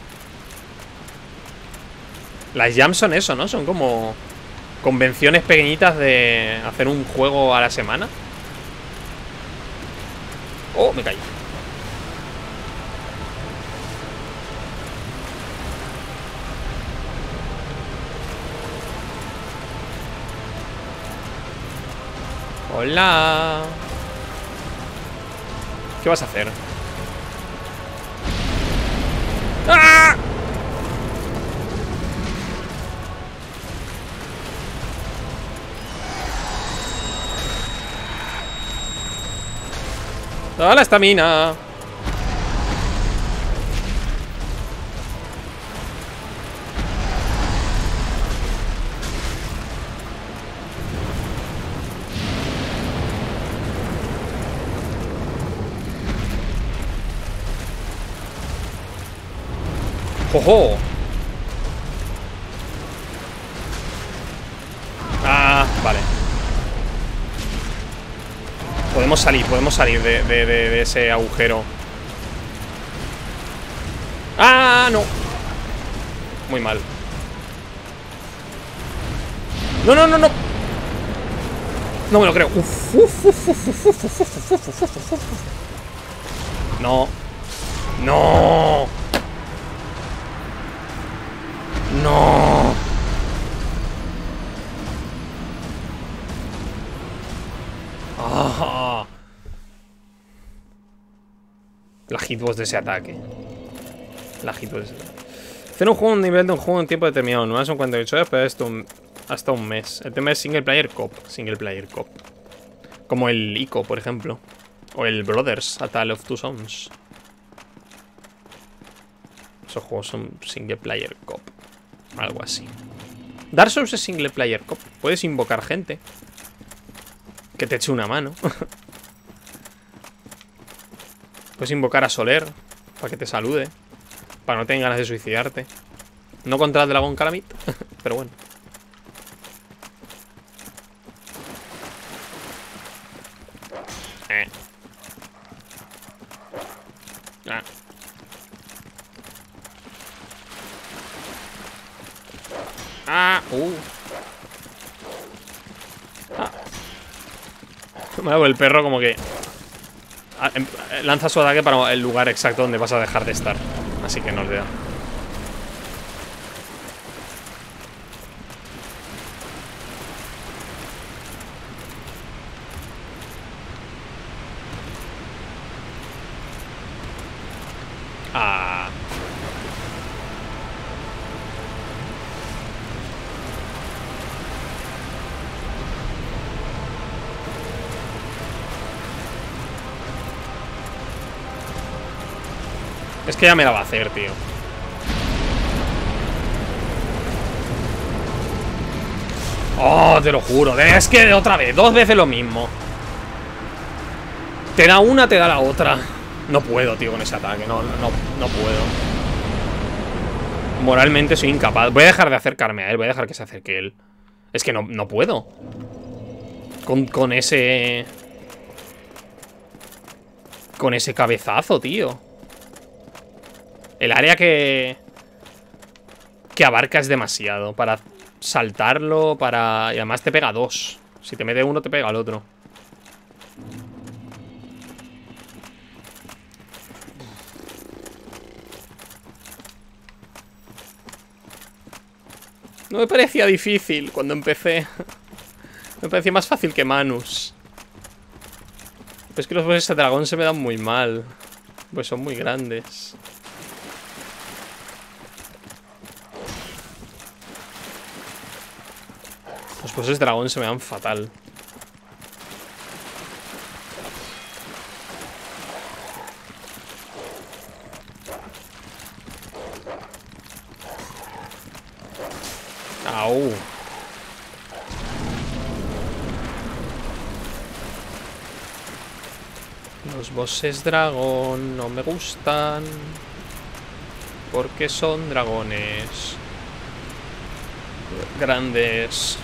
Las jams son eso, ¿no? Son como convenciones pequeñitas de hacer un juego a la semana. Oh, me caí. Hola. ¿Qué vas a hacer? ¡Ah! ¡Ah, la estamina! ¡Jojo! Ah, vale. Podemos salir, podemos salir de, de, de, de ese agujero. ¡Ah, no! Muy mal. No, no, no, no. No me lo creo. Uf, uf, uf, uf, uf, uf, uf, uf, uf, uf. No. No. No. Ah. La hitbox de ese ataque. La hitbox de ese ataque. Hacer un juego un nivel de un juego en tiempo determinado. No son cuarenta y ocho horas, pero esto un, hasta un mes. El tema es single player cop. Single player cop. Como el Ico, por ejemplo. O el Brothers, A Tale of Two Sons. Esos juegos son single player cop. Algo así. Dark Souls es single player cop. Puedes invocar gente que te eche una mano. Puedes invocar a Soler para que te salude, para no tener ganas de suicidarte. No contra el dragón Calamit, pero bueno. Eh. Ah. Ah, uh. Ah. Bueno, el perro como que lanza su ataque para el lugar exacto donde vas a dejar de estar. Así que no le da. Ah. Es que ya me la va a hacer, tío. Oh, te lo juro. Es que otra vez, dos veces lo mismo. Te da una, te da la otra. No puedo, tío, con ese ataque. No, no, no puedo. Moralmente soy incapaz. Voy a dejar de acercarme a él. Voy a dejar que se acerque él. Es que no, no puedo. Con, con ese... Con ese cabezazo, tío. El área que... Que abarca es demasiado. Para saltarlo, para... Y además te pega dos. Si te mete uno, te pega el otro. No me parecía difícil cuando empecé. Me parecía más fácil que Manus. Pero es que los bosses de dragón se me dan muy mal. Pues son muy grandes. Los bosses de dragón se me dan fatal. Au. Los bosses dragón no me gustan. Porque son dragones grandes.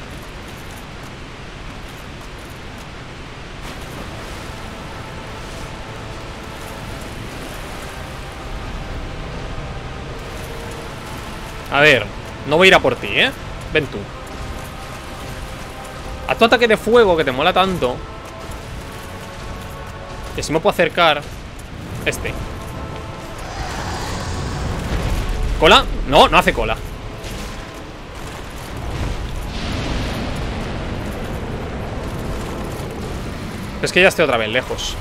A ver, no voy a ir a por ti, ¿eh? Ven tú. A tu ataque de fuego que te mola tanto. Que si me puedo acercar. Este. ¿Cola? No, no hace cola. Es que ya estoy otra vez lejos.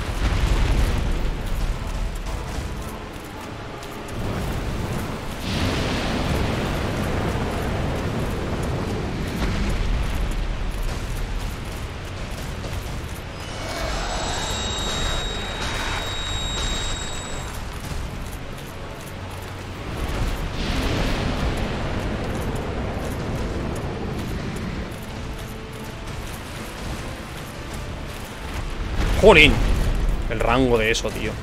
¡Jolín! El rango de eso, tío.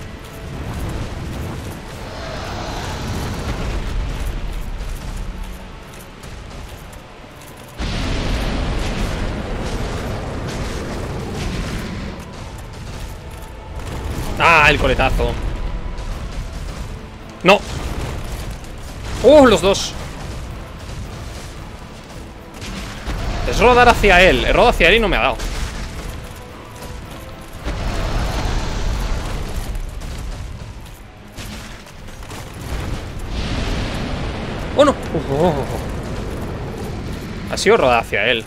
el coletazo. No. ¡Oh, los dos! Es rodar hacia él. He rodado hacia él y no me ha dado. ¡Oh, no! Uh, oh, oh. Ha sido rodar hacia él.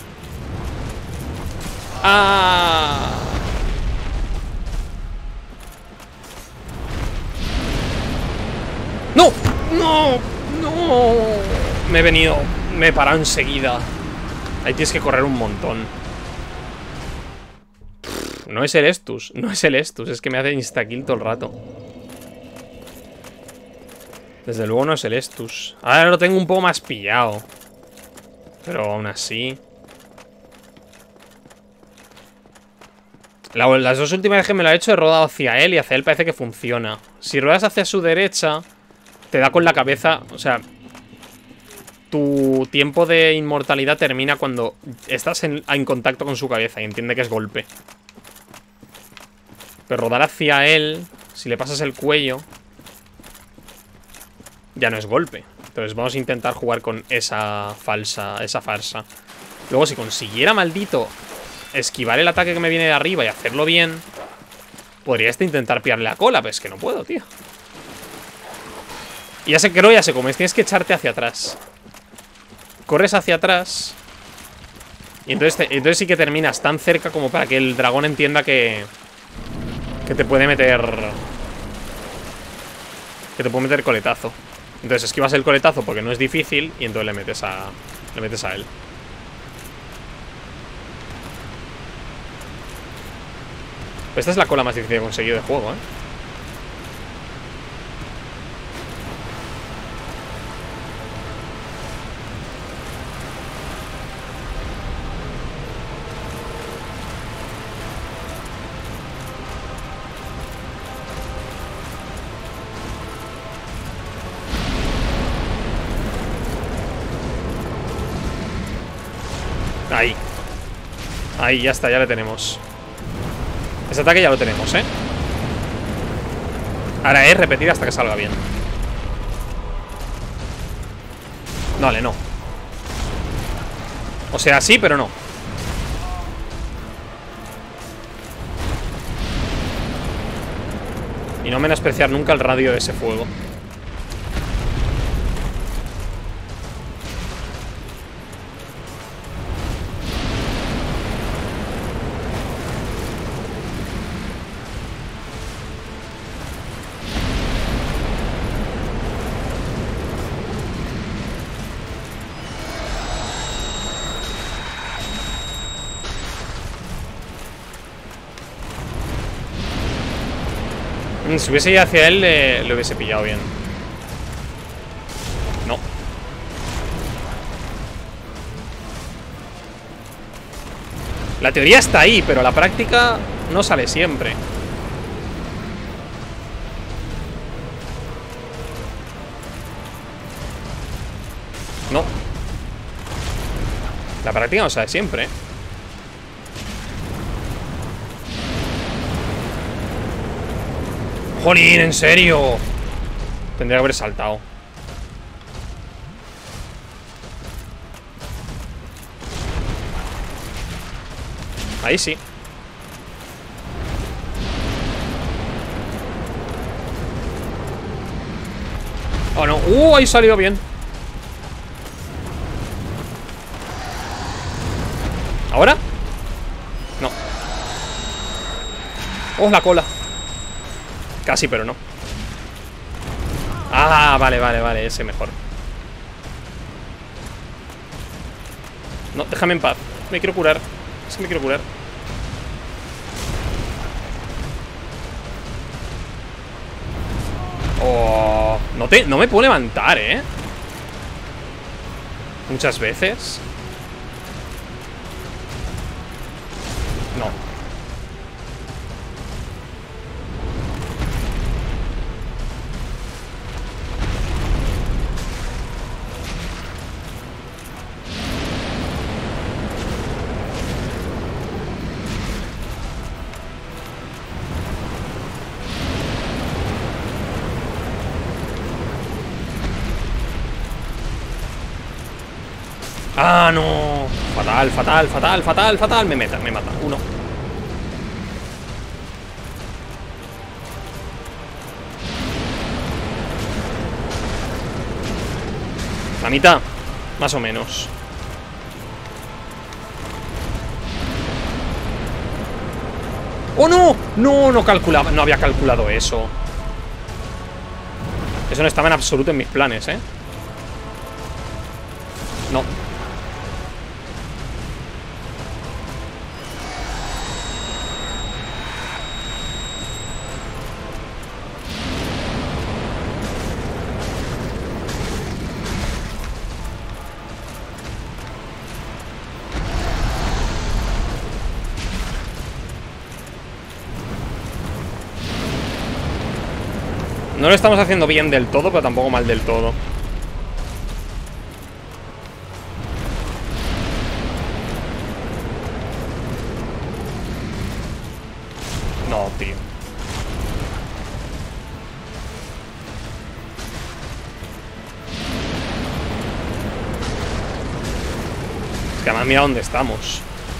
¡Ah! ¡No! ¡No! ¡No! Me he venido. Me he parado enseguida. Ahí tienes que correr un montón. Pff, no es el Estus. No es el Estus. Es que me hace instakill todo el rato. Desde luego no es el Estus. Ahora lo tengo un poco más pillado. Pero aún así. La, las dos últimas veces que me lo he hecho he rodado hacia él y hacia él parece que funciona. Si ruedas hacia su derecha, te da con la cabeza. O sea, tu tiempo de inmortalidad termina cuando estás en, en contacto con su cabeza y entiende que es golpe. Pero rodar hacia él, si le pasas el cuello, ya no es golpe. Entonces vamos a intentar jugar con esa falsa, esa farsa. Luego si consiguiera, maldito, esquivar el ataque que me viene de arriba y hacerlo bien, podría este intentar pillarle la cola, pero es que no puedo, tío. Y ya sé, creo, ya sé cómo es. Tienes que echarte hacia atrás. Corres hacia atrás y entonces, te, entonces sí que terminas tan cerca como para que el dragón entienda que Que te puede meter Que te puede meter coletazo. Entonces esquivas el coletazo porque no es difícil y entonces le metes a Le metes a él. Esta es la cola más difícil de conseguir de juego, ¿eh? Ahí. Ahí, ya está, ya le tenemos. Ese ataque ya lo tenemos, ¿eh? Ahora es repetir hasta que salga bien. Vale, no. O sea, sí, pero no. Y no menospreciar nunca el radio de ese fuego. Si hubiese ido hacia él, le, le hubiese pillado bien. No. La teoría está ahí, pero la práctica no sale siempre. No. La práctica no sale siempre, ¿eh? ¡Jolín! ¿En serio? Tendría que haber saltado. Ahí sí. Oh, no. ¡Uh! Ahí salió bien. ¿Ahora? No. ¡Oh, la cola! Casi, pero no. Ah, vale, vale, vale. Ese mejor. No, déjame en paz. Me quiero curar. Es que me quiero curar. Oh, no, te, no me puedo levantar, ¿eh? Muchas veces. No. ¡Ah, no! Fatal, fatal, fatal, fatal, fatal. Me mata, me mata. Uno. La mitad, más o menos. ¡Oh, no! No, no calculaba, no había calculado eso. Eso no estaba en absoluto en mis planes, ¿eh? No. No lo estamos haciendo bien del todo, pero tampoco mal del todo. No, tío. Es que además mira dónde estamos.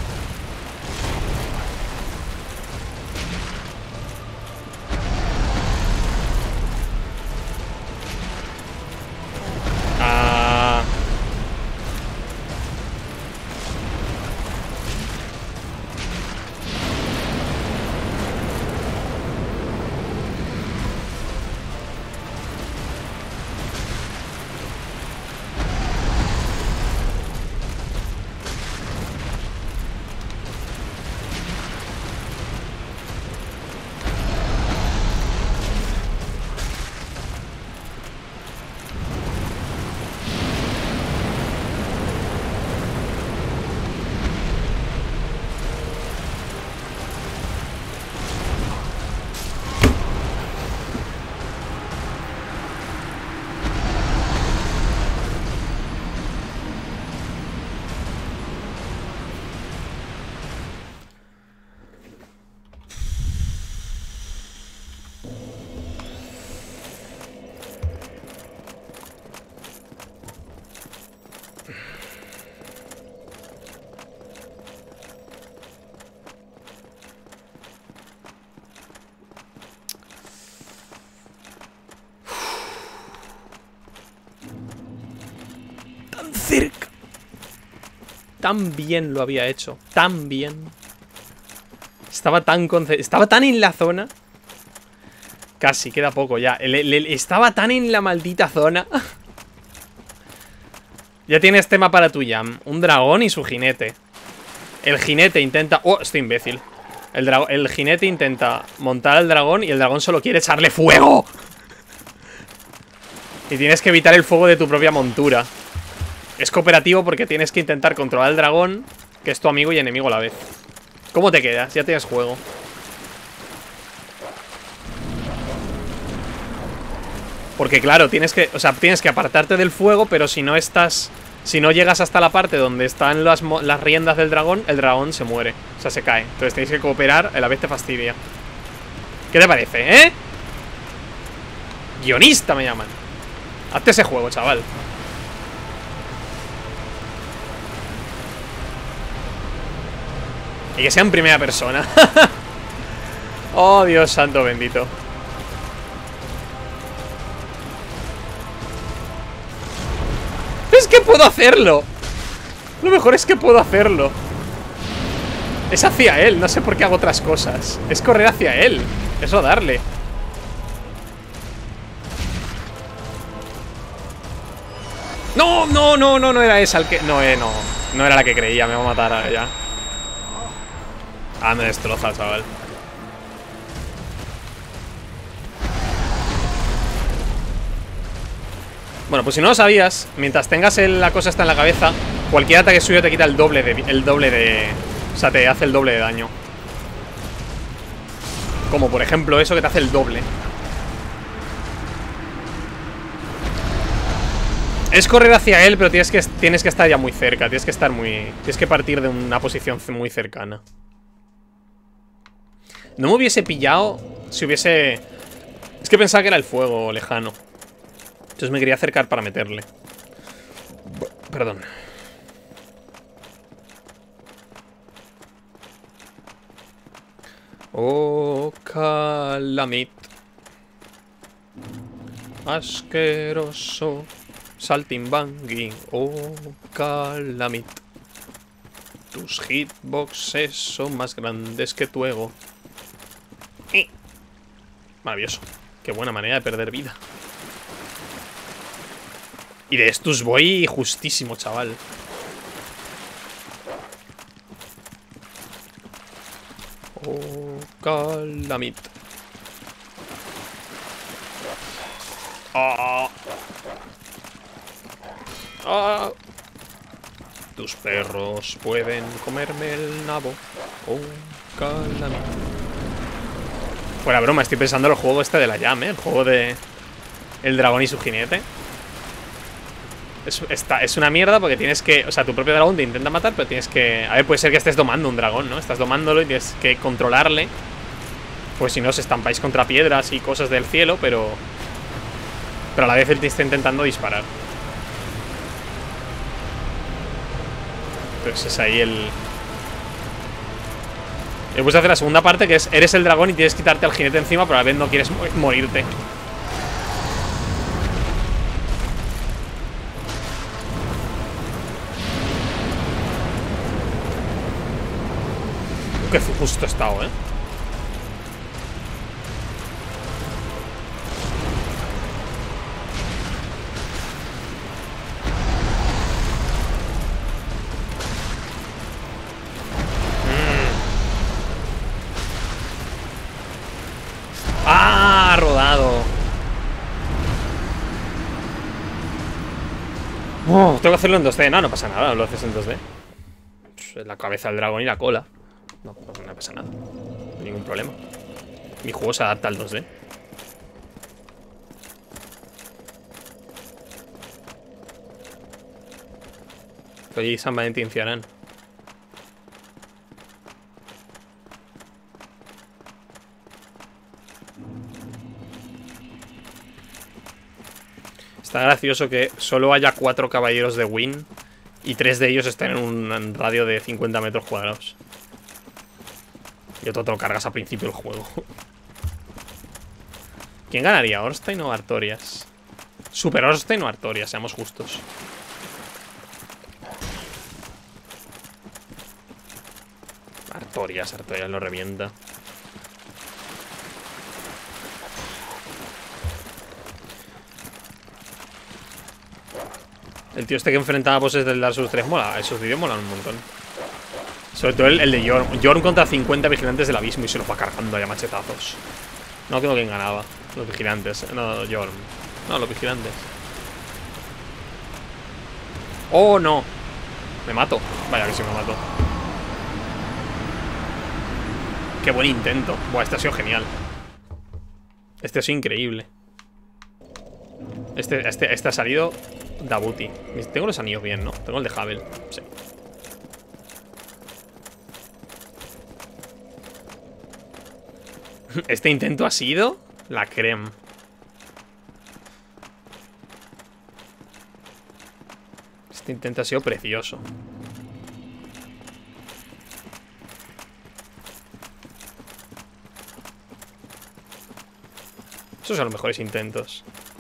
Cerca. Tan bien lo había hecho. Tan bien. Estaba tan conce... Estaba tan en la zona. Casi, queda poco ya. El, el, el... Estaba tan en la maldita zona. Ya tienes tema para tu jam. Un dragón y su jinete. El jinete intenta... Oh, estoy imbécil. El, dra... el jinete intenta montar al dragón y el dragón solo quiere echarle fuego. Y tienes que evitar el fuego de tu propia montura. Es cooperativo porque tienes que intentar controlar al dragón, que es tu amigo y enemigo a la vez. ¿Cómo te quedas? Ya tienes juego. Porque claro, tienes que, o sea, tienes que apartarte del fuego, pero si no estás, si no llegas hasta la parte donde están las, las riendas del dragón, el dragón se muere, o sea, se cae. Entonces tenéis que cooperar, a la vez te fastidia. ¿Qué te parece, eh? Guionista me llaman. Hazte ese juego, chaval. Y que sea en primera persona. Oh, Dios santo bendito. Es que puedo hacerlo. Lo mejor es que puedo hacerlo. Es hacia él, no sé por qué hago otras cosas. Es correr hacia él. Eso darle. No, no, no, no, no era esa el que... No, eh, no. No era la que creía, me va a matar a ella. Ah, me destroza, chaval. Bueno, pues si no lo sabías, mientras tengas el, la cosa esta en la cabeza, cualquier ataque suyo te quita el doble de... El doble de... O sea, te hace el doble de daño. Como por ejemplo eso que te hace el doble. Es correr hacia él, pero tienes que, tienes que estar ya muy cerca. Tienes que estar muy... Tienes que partir de una posición muy cercana. No me hubiese pillado si hubiese... Es que pensaba que era el fuego lejano. Entonces me quería acercar para meterle. Perdón. Oh, Calamit. Asqueroso. Saltimbanqui. Oh, Calamit. Tus hitboxes son más grandes que tu ego. Eh. Maravilloso. Qué buena manera de perder vida. Y de estos voy justísimo, chaval. Oh, Calamit. Ah. Ah. Tus perros pueden comerme el nabo. Oh, Calamit. Fuera broma, estoy pensando en el juego este de la Jam, ¿eh? El juego de... El dragón y su jinete. Es, está, es una mierda porque tienes que... O sea, tu propio dragón te intenta matar, pero tienes que... A ver, puede ser que estés domando un dragón, ¿no? Estás domándolo y tienes que controlarle. Pues si no, os estampáis contra piedras y cosas del cielo, pero... Pero a la vez él te está intentando disparar. Entonces es ahí el... Le puedes hacer la segunda parte, que es... Eres el dragón y tienes que quitarte al jinete encima, pero a la vez no quieres morirte. Que justo he estado, ¿eh? Mm. ¡Ah! Rodado. Oh, tengo que hacerlo en dos D. No, no pasa nada, lo haces en dos D. La cabeza del dragón y la cola. No, no, no pasa nada. No hay ningún problema. Mi juego se adapta al dos D. Feliz San Valentín, Ciarán. Está gracioso que solo haya cuatro caballeros de Wynn y tres de ellos estén en un radio de cincuenta metros cuadrados. Y otro te lo cargas al principio del juego. ¿Quién ganaría? ¿Ornstein o Artorias? Super Ornstein o Artorias, seamos justos. Artorias, Artorias lo revienta. El tío este que enfrentaba bosses del Dark Souls tres mola. Esos vídeos molan un montón. Sobre todo el, el de Jorm. Jorm contra cincuenta vigilantes del abismo y se los va cargando ya machetazos. No creo quién ganaba. Los vigilantes. No, Jorm. No, los vigilantes. ¡Oh, no! Me mato. Vaya que sí me mato. ¡Qué buen intento! Buah, este ha sido genial. Este ha sido increíble. Este, este, este ha salido Dabuti. Tengo los anillos bien, ¿no? Tengo el de Havel. Sí. Este intento ha sido la creme. Este intento ha sido precioso. Esos son los mejores intentos.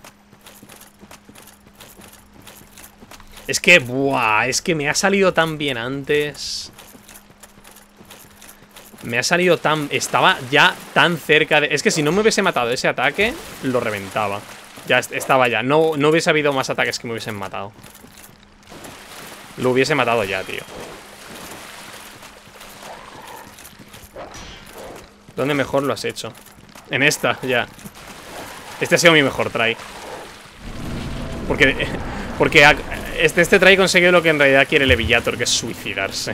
Es que, buah, es que me ha salido tan bien antes. Me ha salido tan... Estaba ya tan cerca de... Es que si no me hubiese matado ese ataque, lo reventaba. Ya estaba ya. No, no hubiese habido más ataques que me hubiesen matado. Lo hubiese matado ya, tío. ¿Dónde mejor lo has hecho? En esta, ya. Este ha sido mi mejor try. Porque... Porque este, este try consigue lo que en realidad quiere Levillator, que es suicidarse.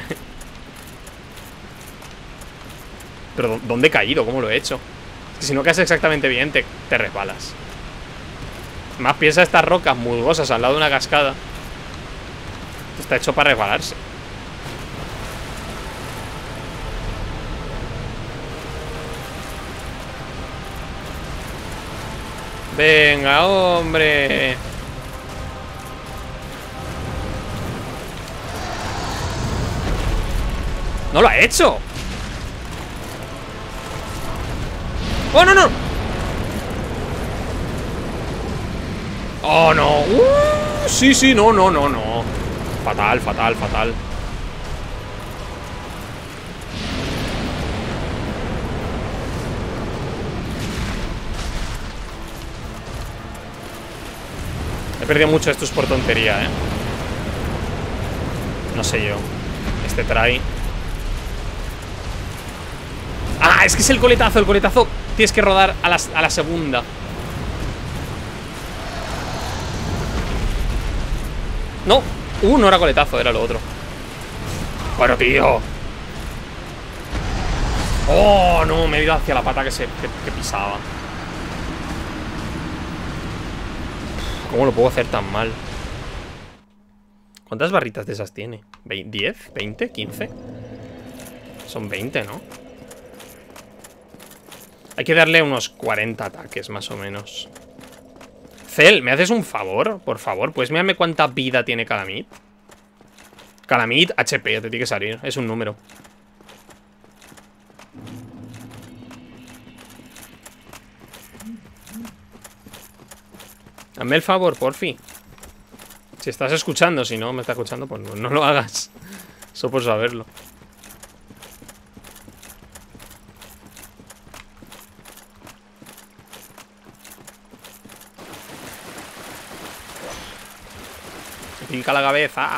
Pero ¿dónde he caído? ¿Cómo lo he hecho? Es que si no caes exactamente bien, te, te resbalas. Más piensa estas rocas musgosas al lado de una cascada. Está hecho para resbalarse. Venga, hombre. ¡No lo ha hecho! ¡Oh, no, no! ¡Oh, no! Uh, sí, sí, no, no, no, no. Fatal, fatal, fatal. He perdido mucho estos por tontería, eh. No sé yo. Este try. Ah, es que es el coletazo, el coletazo. Tienes que rodar a la, a la segunda. No, uh, no era coletazo, era lo otro. Bueno, tío. Oh, no, me he ido hacia la pata que, se, que, que pisaba. ¿Cómo lo puedo hacer tan mal? ¿Cuántas barritas de esas tiene? ¿diez? ¿veinte? ¿quince? Son veinte, ¿no? Hay que darle unos cuarenta ataques, más o menos. Cel, ¿me haces un favor? Por favor, pues mírame cuánta vida tiene Calamit. Calamit, H P, te tiene que salir. Es un número. Hazme el favor, porfi. Si estás escuchando, si no me estás escuchando, pues no, no lo hagas. Eso por saberlo. Me pica la cabeza.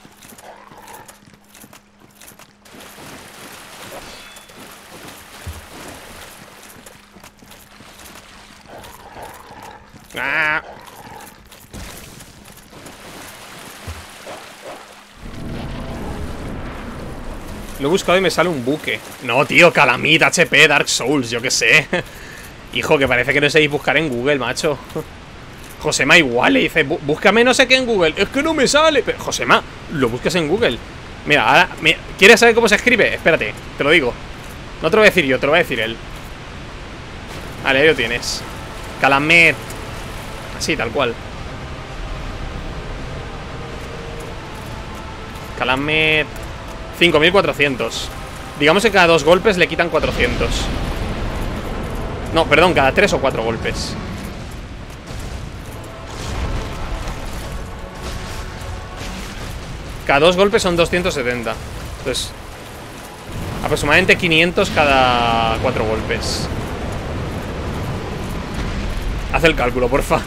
Ah. Lo he buscado y me sale un buque. No, tío, Calamit, H P, Dark Souls, yo qué sé. Hijo, que parece que no sabéis buscar en Google, macho. Josema igual le dice, búscame no sé qué en Google. Es que no me sale. Pero, Josema, lo buscas en Google. Mira, ahora, mira, ¿quieres saber cómo se escribe? Espérate, te lo digo. No te lo voy a decir yo, te lo va a decir él. Vale, ahí lo tienes. Calamit. Así, tal cual. Calamit. cinco mil cuatrocientos. Digamos que cada dos golpes le quitan cuatrocientos. No, perdón, cada tres o cuatro golpes. Cada dos golpes son doscientos setenta. Entonces, aproximadamente quinientos cada cuatro golpes. Haz el cálculo, porfa.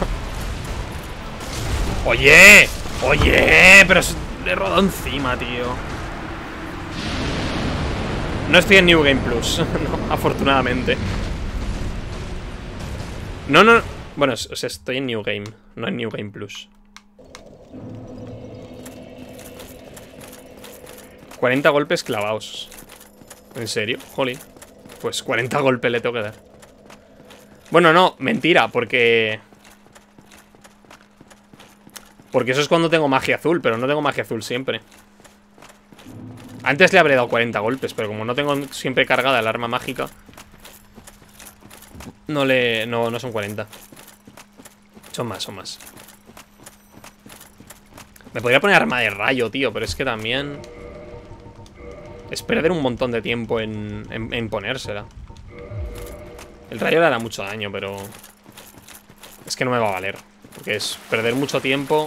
Oye, oye, pero le he rodado encima, tío. No estoy en New Game Plus. No, afortunadamente. No, no, bueno, o sea, estoy en New Game, no en New Game Plus. cuarenta golpes clavados. ¿En serio? Jolín. Pues cuarenta golpes le tengo que dar. Bueno, no, mentira, porque... Porque eso es cuando tengo magia azul, pero no tengo magia azul siempre. Antes le habré dado cuarenta golpes, pero como no tengo siempre cargada el arma mágica, no le... No, no son cuarenta. Son más, son más. Me podría poner arma de rayo, tío, pero es que también... Es perder un montón de tiempo en, en, en ponérsela. El rayo le hará mucho daño, pero... Es que no me va a valer. Porque es perder mucho tiempo...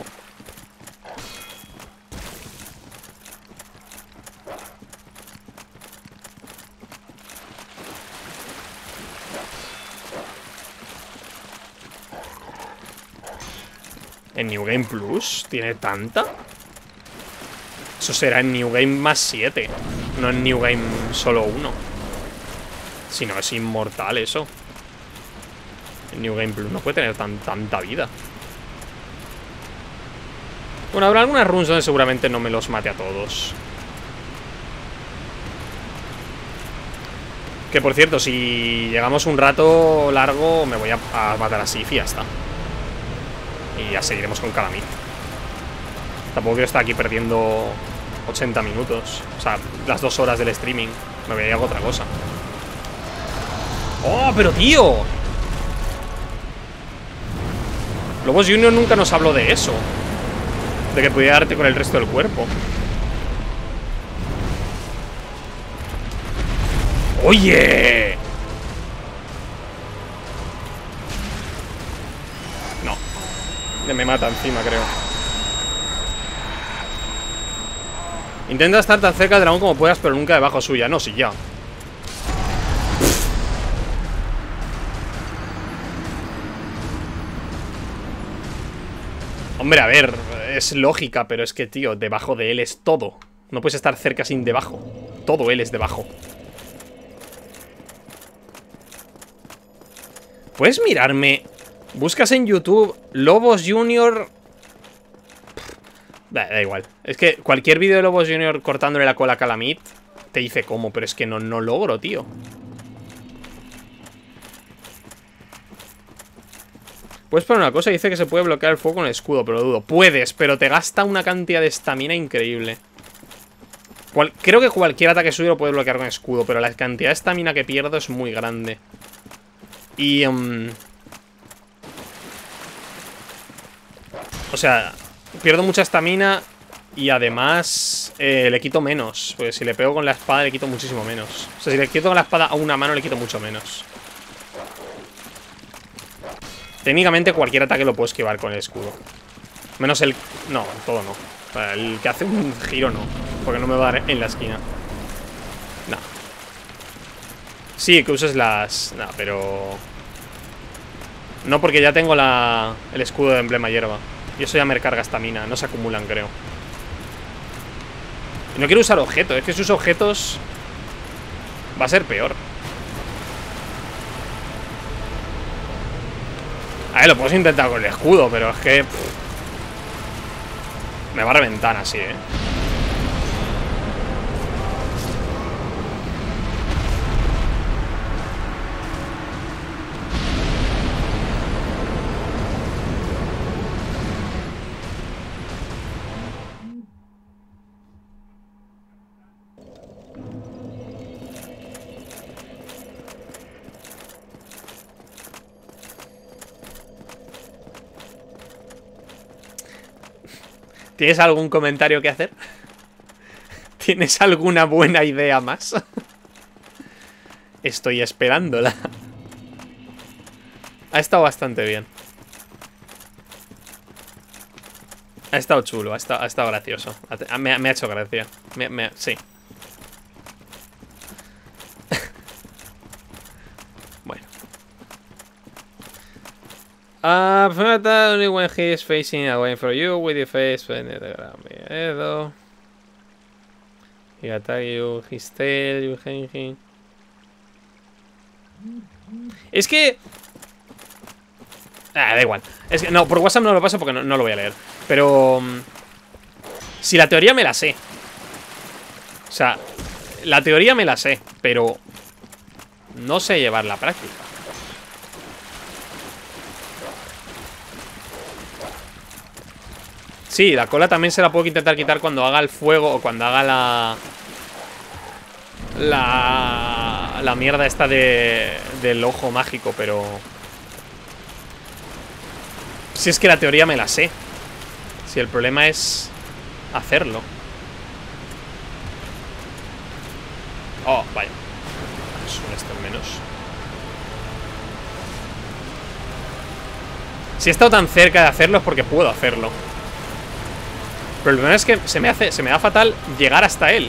¿En New Game Plus? ¿Tiene tanta? Eso será en New Game más siete. No en New Game solo uno. Si no, es inmortal eso. En New Game Plus no puede tener tan, tanta vida. Bueno, habrá algunas runes donde seguramente no me los mate a todos. Que por cierto, si llegamos un rato largo, me voy a, a matar a Sif y ya está. Y ya seguiremos con Calamit. Tampoco quiero estar aquí perdiendo ochenta minutos. O sea, las dos horas del streaming. Me voy a ir a otra cosa. ¡Oh, pero tío! Lobos Junior nunca nos habló de eso. De que pudiera darte con el resto del cuerpo. ¡Oye! me mata encima, creo. Intenta estar tan cerca del dragón como puedas, pero nunca debajo suya. No, sí, ya. Hombre, a ver, es lógica, pero es que, tío, debajo de él es todo. No puedes estar cerca sin debajo. Todo él es debajo. ¿Puedes mirarme? Buscas en YouTube Lobos Junior. Da, da igual. Es que cualquier vídeo de Lobos Junior cortándole la cola a Calamit te dice cómo, pero es que no, no logro, tío. Puedes poner una cosa, dice que se puede bloquear el fuego con el escudo, pero lo dudo. Puedes, pero te gasta una cantidad de estamina increíble. Cual, creo que cualquier ataque suyo lo puede bloquear con escudo, pero la cantidad de estamina que pierdo es muy grande. Y... Um, o sea, pierdo mucha estamina y además eh, le quito menos. Pues si le pego con la espada le quito muchísimo menos. O sea, si le quito con la espada a una mano le quito mucho menos. Técnicamente cualquier ataque lo puedo esquivar con el escudo. Menos el... No, todo no. O sea, el que hace un giro no. Porque no me va a dar en la esquina. No. Sí, que uses las... No, pero... No, porque ya tengo la... el escudo de emblema hierba. Y eso ya me recarga estamina. No se acumulan, creo. Y no quiero usar objetos. Es que si uso objetos va a ser peor. A ver, lo puedo intentar con el escudo, pero es que... Pff, me va a reventar así, eh. ¿Tienes algún comentario que hacer? ¿Tienes alguna buena idea más? Estoy esperándola. Ha estado bastante bien. Ha estado chulo, ha estado, ha estado gracioso. Me, me ha hecho gracia. Me, me, sí. Bueno. Uh, only when he is facing away from you with your face when the ground. He attack you, his tail, you hang him. Es que... Ah, da igual. Es que, no, por WhatsApp no lo paso porque no, no lo voy a leer. Pero... Si la teoría me la sé. O sea, la teoría me la sé, pero... No sé llevar la práctica. Sí, la cola también se la puedo intentar quitar cuando haga el fuego o cuando haga la... La... La mierda esta de... Del ojo mágico, pero... Si es que la teoría me la sé. Si el problema es... hacerlo. Oh, vaya. Es un esto menos. Si he estado tan cerca de hacerlo es porque puedo hacerlo. Pero el problema es que se me hace, se me da fatal llegar hasta él.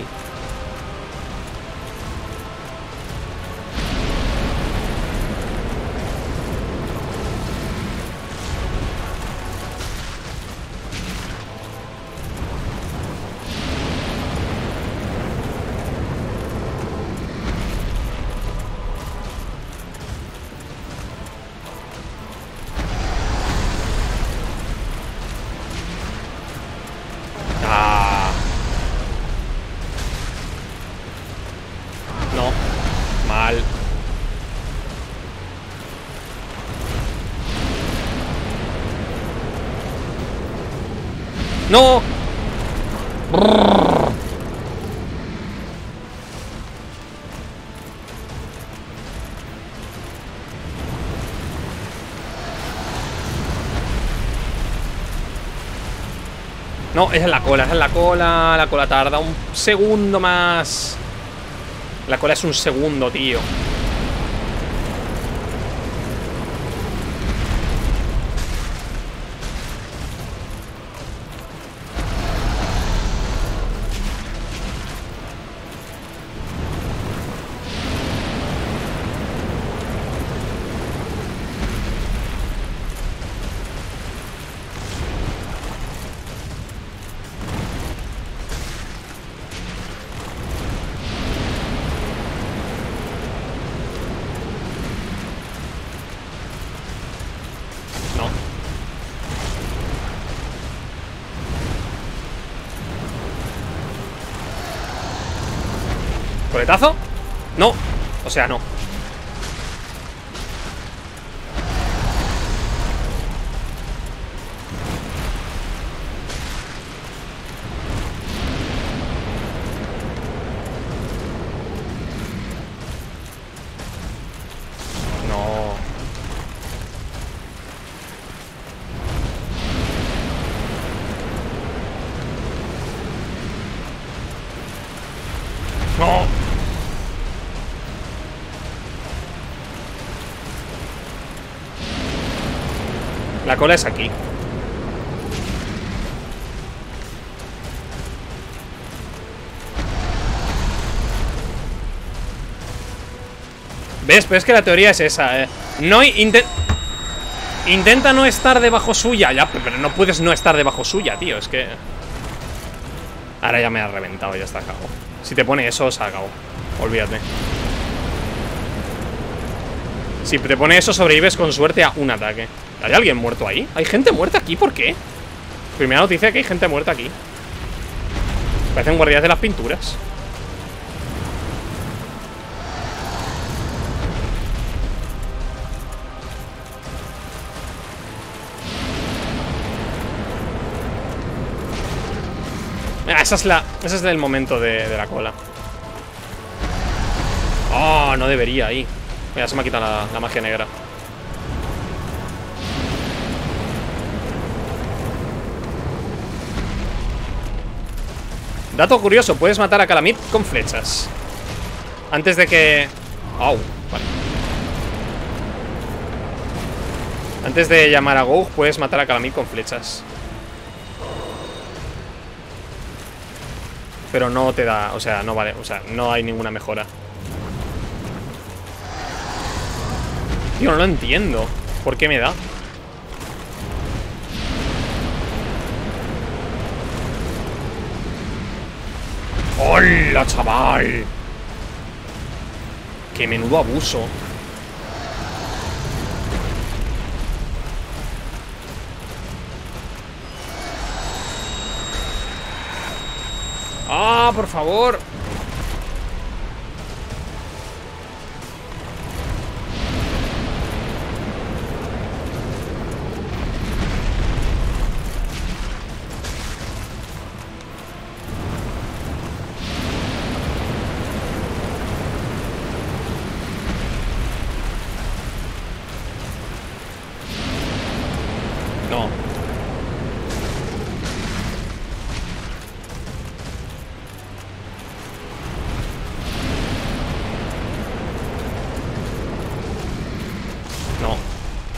¡No! Brrr. No, esa es la cola, esa es la cola. La cola tarda un segundo más. La cola es un segundo, tío. ¿Coletazo? No. O sea, no. No. La cola es aquí. ¿Ves? Pero es que la teoría es esa, eh. No inten... Intenta no estar debajo suya. Ya, pero no puedes no estar debajo suya, tío. Es que... Ahora ya me ha reventado, ya está, cago. Si te pone eso, se acabó. Olvídate. Si te pone eso, sobrevives con suerte a un ataque. ¿Hay alguien muerto ahí? ¿Hay gente muerta aquí? ¿Por qué? Primera noticia que hay gente muerta aquí. Parecen guardias de las pinturas. Ah, esa es la. Ese es el momento de, de la cola. Oh, no debería ahí. Ya se me ha quitado la, la magia negra. Dato curioso, puedes matar a Calamit con flechas. Antes de que... Au, vale. Antes de llamar a Gouge, puedes matar a Calamit con flechas. Pero no te da, o sea, no vale, o sea, no hay ninguna mejora. Tío, no lo entiendo. ¿Por qué me da? ¡Hola, chaval! ¡Qué menudo abuso! ¡Ah, por favor! No. No. No.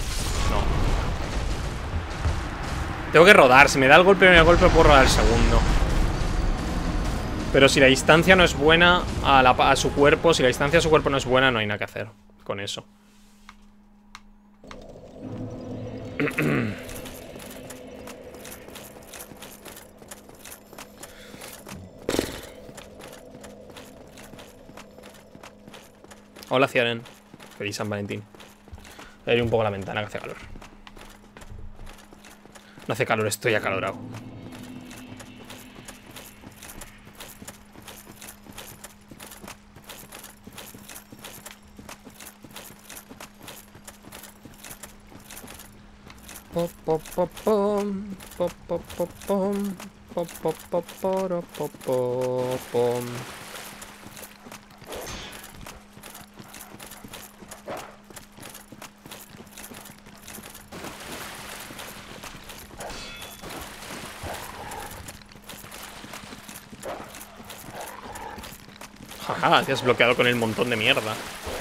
Tengo que rodar. Si me da el golpe, el golpe puedo rodar el segundo. Pero si la distancia no es buena a, la, a su cuerpo, si la distancia a su cuerpo no es buena, no hay nada que hacer con eso. Hola, Ciaren. Feliz San Valentín. Voy a abrir un poco la ventana que hace calor. No hace calor, estoy acalorado. Pop, pop, pop, pom. Pop, pop, pop, pom. Pop, pop, pop, poro, pop, pop, pom. Jaja, te has bloqueado con el montón de mierda.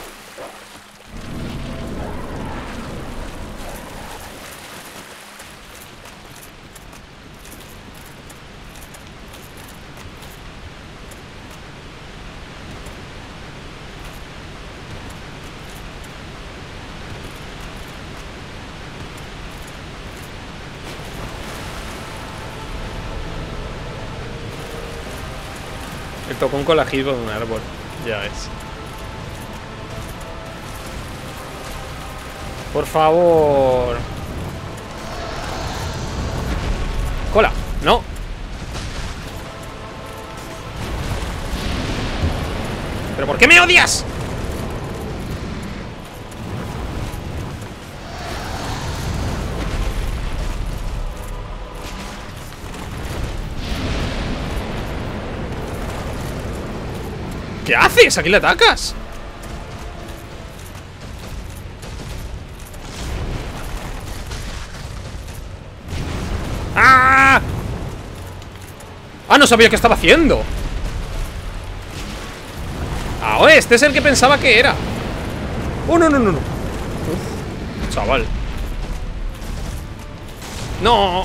El tocó un colajivo de un árbol. Ya ves. Por favor. Cola. No. ¿Pero por qué me odias? ¿Qué haces? ¿A quién le atacas? ¡Ah! ¡Ah! No sabía qué estaba haciendo. Ah, oh, este es el que pensaba que era. Oh, no, no, no, no. Uf, chaval. No.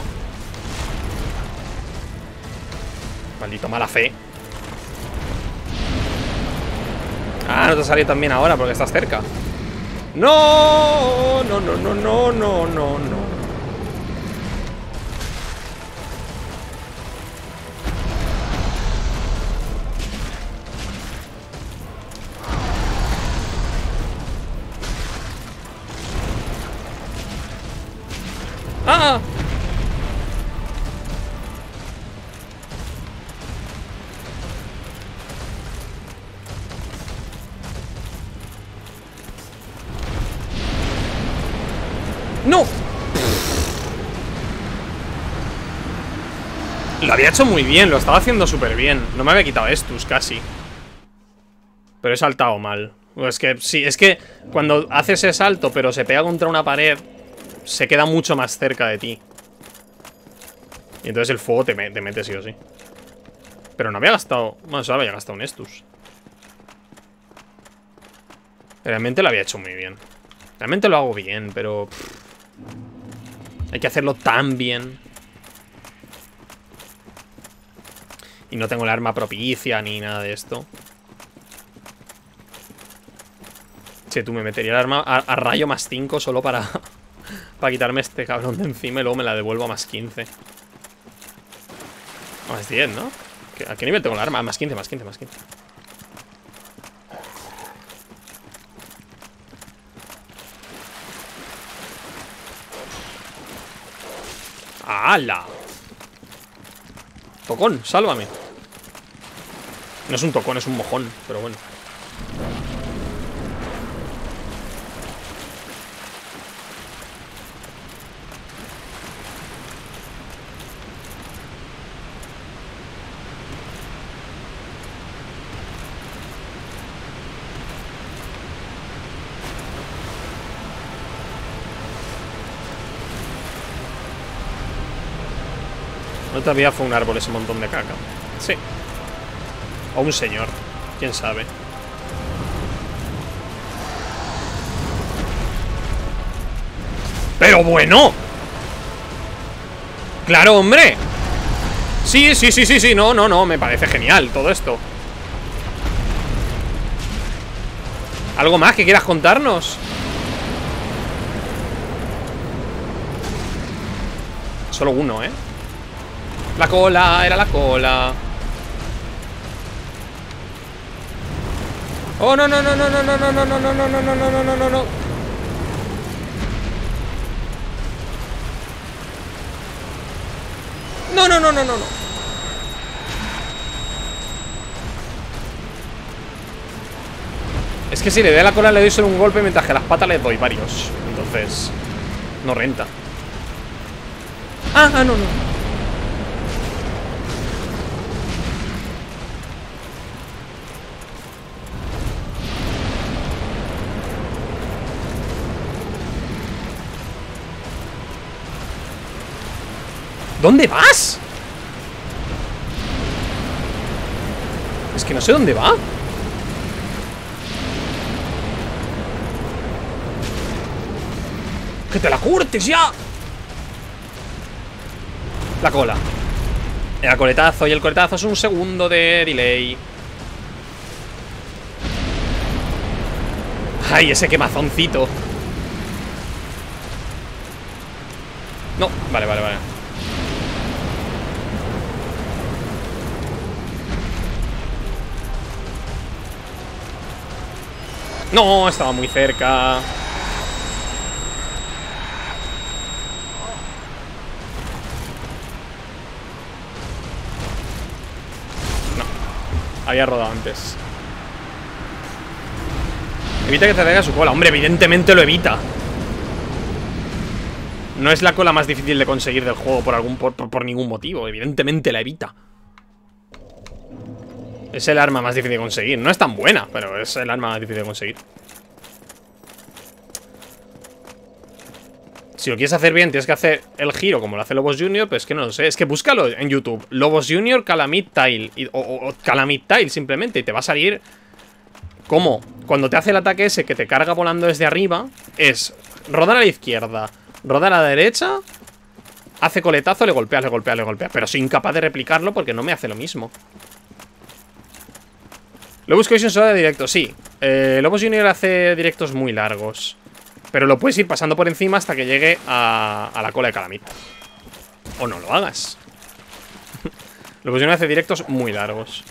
Maldito mala fe. Ah, no te salió tan bien ahora porque estás cerca. No, no, no, no, no, no, no, no. ¡Ah! ¡No! Lo había hecho muy bien, lo estaba haciendo súper bien. No me había quitado estus casi. Pero he saltado mal. Es que, sí, es que cuando haces ese salto pero se pega contra una pared, se queda mucho más cerca de ti. Y entonces el fuego te, me te mete sí o sí. Pero no había gastado... Bueno, solo había gastado un estus. Realmente lo había hecho muy bien. Realmente lo hago bien, pero... Pff, hay que hacerlo tan bien. Y no tengo el arma propicia ni nada de esto. Che, tú me metería el arma a, a rayo más cinco solo para... para quitarme este cabrón de encima y luego me la devuelvo a más quince. A más diez, ¿no? ¿A qué nivel tengo el arma? A más quince, más quince, más quince. ¡Hala! Tocón, sálvame. No es un tocón, es un mojón, pero bueno. No todavía fue un árbol ese montón de caca. Sí. O un señor. Quién sabe. ¡Pero bueno! ¡Claro, hombre! Sí, sí, sí, sí, sí. No, no, no. Me parece genial todo esto. ¿Algo más que quieras contarnos? Solo uno, ¿eh? La cola, era la cola. Oh, no, no, no, no, no, no, no, no, no, no, no, no, no, no, no, no, no. No, no, no, no, no, no. Es que si le doy a la cola le doy solo un golpe, mientras que a las patas le doy varios. Entonces, no renta. Ah, ah, no, no. ¿Dónde vas? Es que no sé dónde va. ¡Que te la curtes ya! La cola. El coletazo. Y el coletazo es un segundo de delay. ¡Ay, ese quemazoncito! No, vale, vale, vale. No, estaba muy cerca. No, había rodado antes. Evita que te caiga su cola. Hombre, evidentemente lo evita. No es la cola más difícil de conseguir del juego por, algún, por, por, por ningún motivo. Evidentemente la evita. Es el arma más difícil de conseguir. No es tan buena, pero es el arma más difícil de conseguir. Si lo quieres hacer bien, tienes que hacer el giro como lo hace Lobos junior, pero es que no lo sé. Es que búscalo en YouTube. Lobos junior Calamite Tail. Y, o, o, o Calamite Tail simplemente. Y te va a salir como cuando te hace el ataque ese que te carga volando desde arriba. Es rodar a la izquierda, rodar a la derecha, hace coletazo, le golpeas, le golpeas, le golpeas. Pero soy incapaz de replicarlo porque no me hace lo mismo. Lobos Collision solo de directo, sí. eh, Lobos junior hace directos muy largos, pero lo puedes ir pasando por encima hasta que llegue a, a la cola de Calamite. O no lo hagas. Lobos junior hace directos muy largos.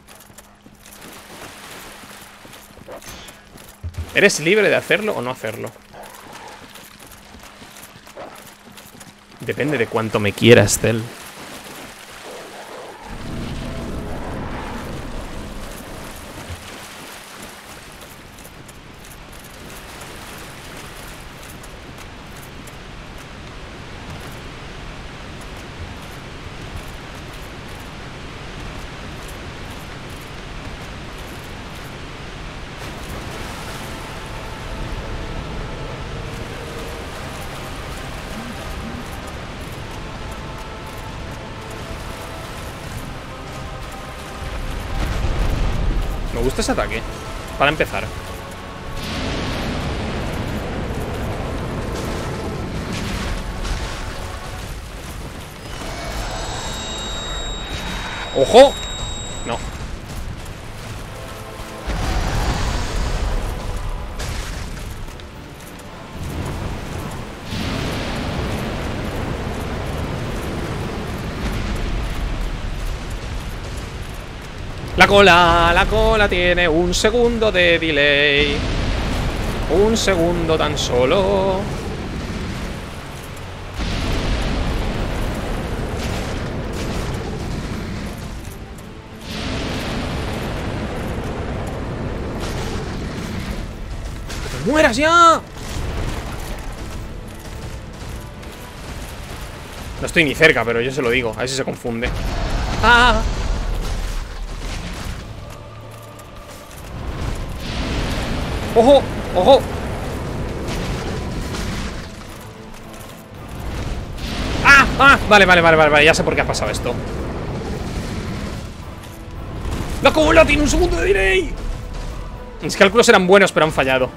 ¿Eres libre de hacerlo o no hacerlo? Depende de cuánto me quieras, Cell. Me gusta ese ataque. Para empezar. ¡Ojo! No. La cola, la cola tiene un segundo de delay. Un segundo tan solo. ¡Que te mueras ya! No estoy ni cerca, pero yo se lo digo. A ver si se confunde. ¡Ah! ¡Ojo! ¡Ojo! ¡Ah! ¡Ah! Vale, vale, vale, vale, vale. Ya sé por qué ha pasado esto. ¡La cola tiene un segundo de delay! Mis cálculos eran buenos, pero han fallado.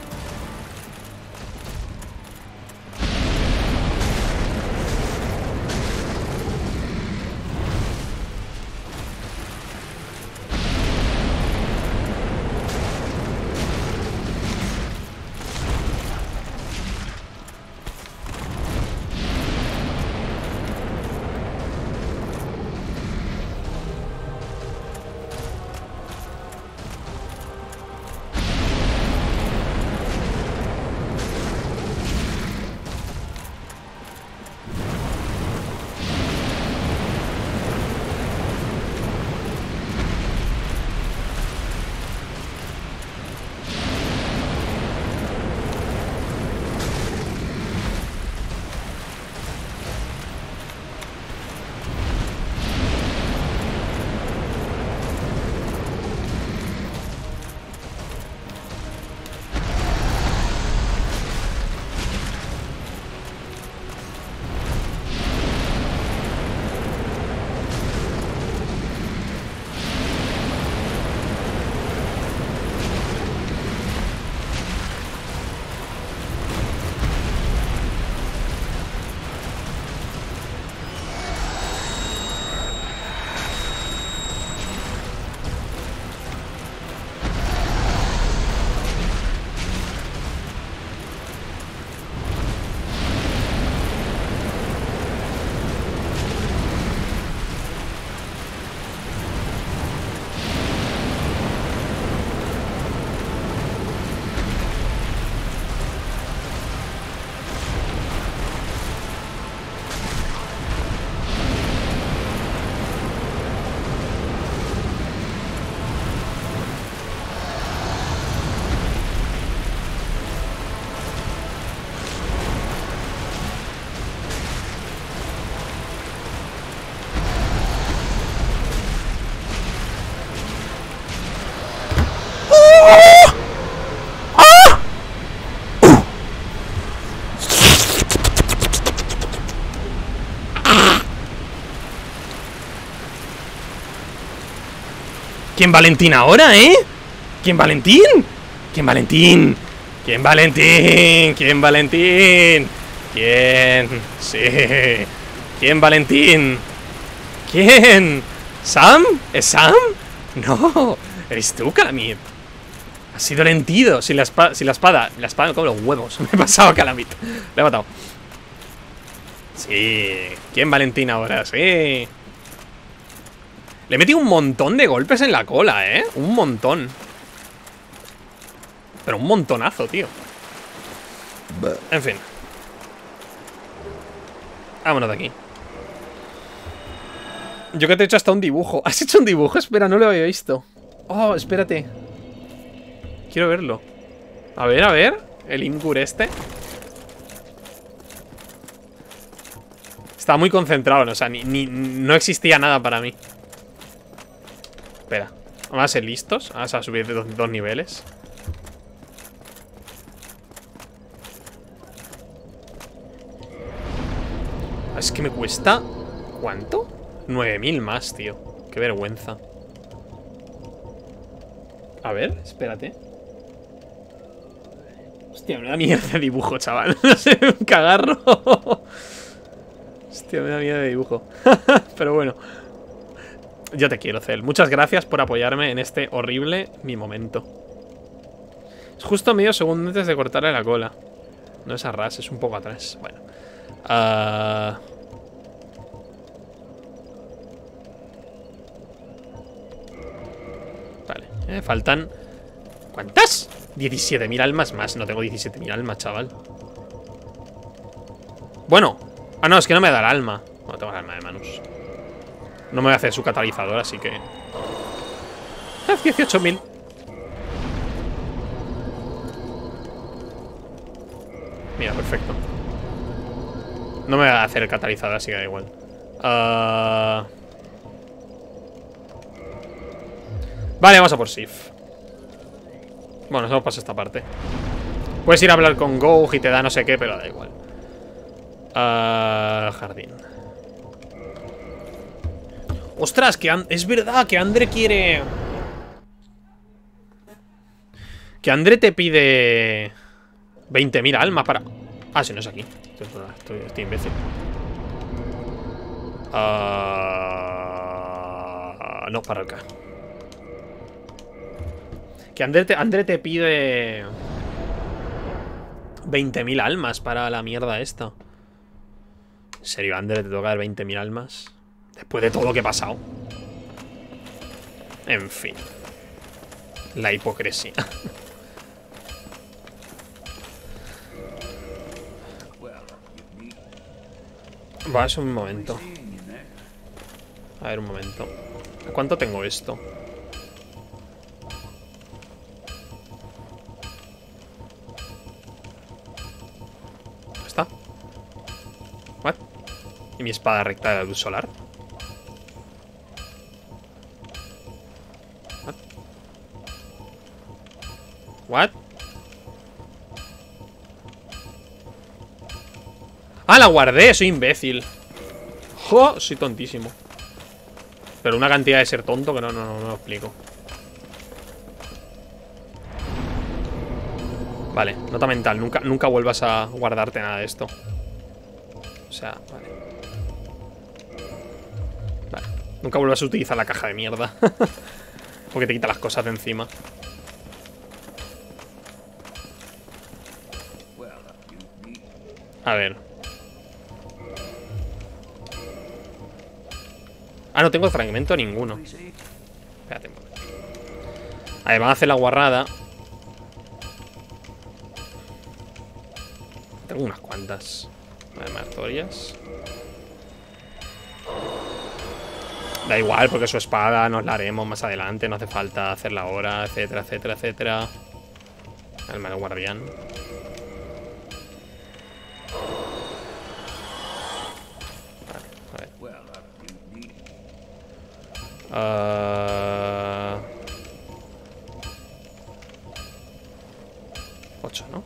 ¿Quién Valentín ahora, eh? ¿Quién Valentín? ¿Quién Valentín? ¿Quién Valentín? ¿Quién Valentín? ¿Quién? Sí. ¿Quién Valentín? ¿Quién? ¿Sam? ¿Es Sam? No, eres tú, Calamit. Has sido lentido. Sin la espada, sin la espada, la espada me come los huevos. Me he pasado a Calamit. Le he matado. Sí. ¿Quién Valentín ahora? Sí. Le he metido un montón de golpes en la cola, ¿eh? Un montón. Pero un montonazo, tío. En fin. Vámonos de aquí. Yo que te he hecho hasta un dibujo. ¿Has hecho un dibujo? Espera, no lo había visto. Oh, espérate. Quiero verlo. A ver, a ver. El Imgur este. Estaba muy concentrado, ¿no? O sea, ni, ni, no existía nada para mí. Espera. Vamos a ser listos. Vamos a subir de dos, dos niveles. Es que me cuesta... ¿Cuánto? nueve mil más, tío. Qué vergüenza. A ver, espérate. Hostia, me da mierda de dibujo, chaval. No sé, un cagarro. Hostia, me da mierda de dibujo. Pero bueno. Yo te quiero, Cel. Muchas gracias por apoyarme en este horrible mi momento. Es justo medio segundo antes de cortarle la cola. No es a ras, es un poco atrás. Bueno. Uh... Vale, eh, faltan... ¿Cuántas? diecisiete mil almas más. No tengo diecisiete mil almas, chaval. Bueno. Ah, no, es que no me da el alma. No tengo el alma de Manus. No me voy a hacer su catalizador, así que... Ah, dieciocho mil. Mira, perfecto. No me voy a hacer el catalizador, así que da igual. Uh... Vale, vamos a por Sif. Bueno, nos pasa esta parte. Puedes ir a hablar con Gouge y te da no sé qué, pero da igual. Uh... Jardín. Ostras, que es verdad que Andre quiere... Que Andre te pide... veinte mil almas para... Ah, si no es aquí. Estoy, estoy imbécil. Uh... No, para acá. Que Andre te, Andre te pide... veinte mil almas para la mierda esta. ¿En serio, Andre, te toca dar veinte mil almas? Después de todo lo que he pasado. En fin. La hipocresía. Va, es un momento. A ver, un momento. ¿A cuánto tengo esto? ¿Está? ¿What? ¿Y mi espada recta de la luz solar? ¿What? ¿What? ¡Ah, la guardé! Soy imbécil. ¡Jo! Soy tontísimo. Pero una cantidad de ser tonto que no, no, no, no lo explico. Vale, nota mental. Nunca, nunca vuelvas a guardarte nada de esto. O sea, vale. Vale. Nunca vuelvas a utilizar la caja de mierda. Porque te quita las cosas de encima. A ver. Ah, no tengo fragmento ninguno. Espérate un momento. A ver, van a hacer la guarrada. Tengo unas cuantas. Además, historias. Da igual, porque su espada nos la haremos más adelante. No hace falta hacerla ahora, etcétera, etcétera, etcétera. Alma del guardián. Uh... ocho, ¿no?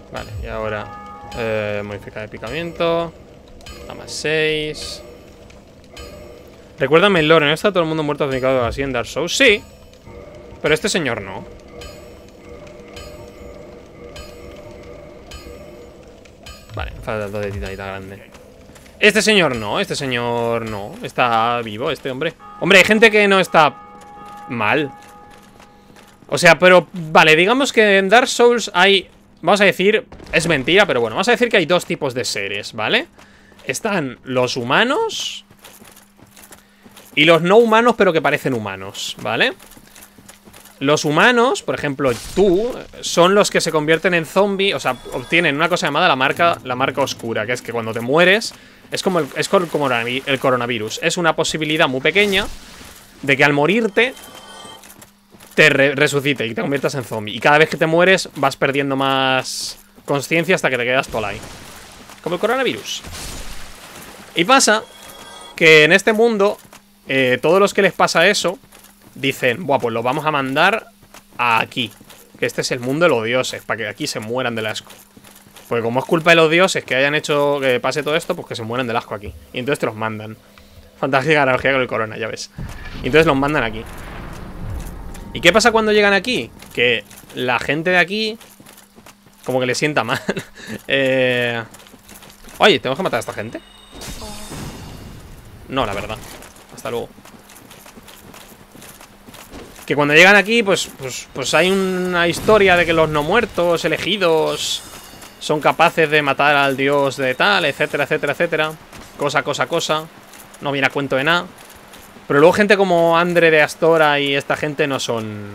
Vale, y ahora eh, modificar el picamiento. A más seis. Recuérdame el lore, ¿no está todo el mundo muerto aplicado así en Dark Souls? Sí, pero este señor no. Vale, falta dos de titanita grande. Este señor no, este señor no. Está vivo este hombre. Hombre, hay gente que no está mal. O sea, pero vale, digamos que en Dark Souls hay, vamos a decir, es mentira, pero bueno, vamos a decir que hay dos tipos de seres, ¿vale? Están los humanos y los no humanos, pero que parecen humanos, ¿vale? Los humanos, por ejemplo, tú, son los que se convierten en zombie. O sea, obtienen una cosa llamada la marca, la marca oscura, que es que cuando te mueres, es como el, es como el coronavirus. Es una posibilidad muy pequeña de que al morirte te re resucite y te conviertas en zombie. Y cada vez que te mueres vas perdiendo más consciencia hasta que te quedas tolai. Como el coronavirus. Y pasa que en este mundo, eh, todos los que les pasa eso dicen, buah, pues lo vamos a mandar a aquí, que este es el mundo de los dioses, para que aquí se mueran del asco. Porque como es culpa de los dioses que hayan hecho que pase todo esto, pues que se mueran del asco aquí. Y entonces te los mandan. Fantástica analogía con el corona, ya ves. Y entonces los mandan aquí. ¿Y qué pasa cuando llegan aquí? Que la gente de aquí como que le sienta mal. eh... Oye, ¿tenemos que matar a esta gente? No, la verdad. Hasta luego. Que cuando llegan aquí, pues, pues, pues hay una historia de que los no muertos, elegidos, son capaces de matar al dios de tal, etcétera, etcétera, etcétera. Cosa, cosa, cosa. No viene a cuento de nada. Pero luego gente como Andre de Astora y esta gente no son...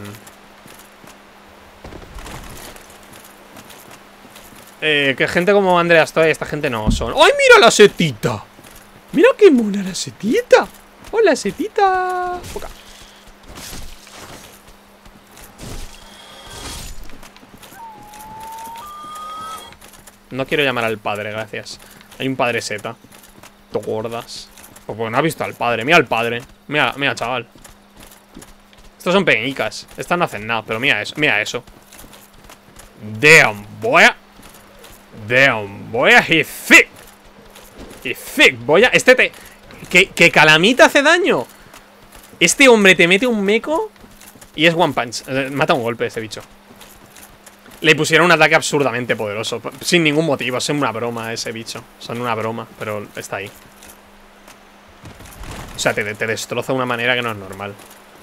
Eh, que gente como Andre de Astora y esta gente no son... ¡Ay, mira la setita! ¡Mira qué mona la setita! ¡Hola, setita! Poca. No quiero llamar al padre, gracias. Hay un padre seta. To gordas. Pues porque no has visto al padre. Mira al padre. Mira, mira, chaval. Estos son pequeñicas. Estas no hacen nada, pero mira eso. Mira eso. Damn, boy. Damn, boy. He's thick. He's thick, boy. Este te... Que, que Calamita hace daño. Este hombre te mete un meco y es one punch. Eh, mata un golpe este bicho. Le pusieron un ataque absurdamente poderoso. Sin ningún motivo. Es una broma ese bicho. Son una broma, pero está ahí. O sea, te, te destroza de una manera que no es normal.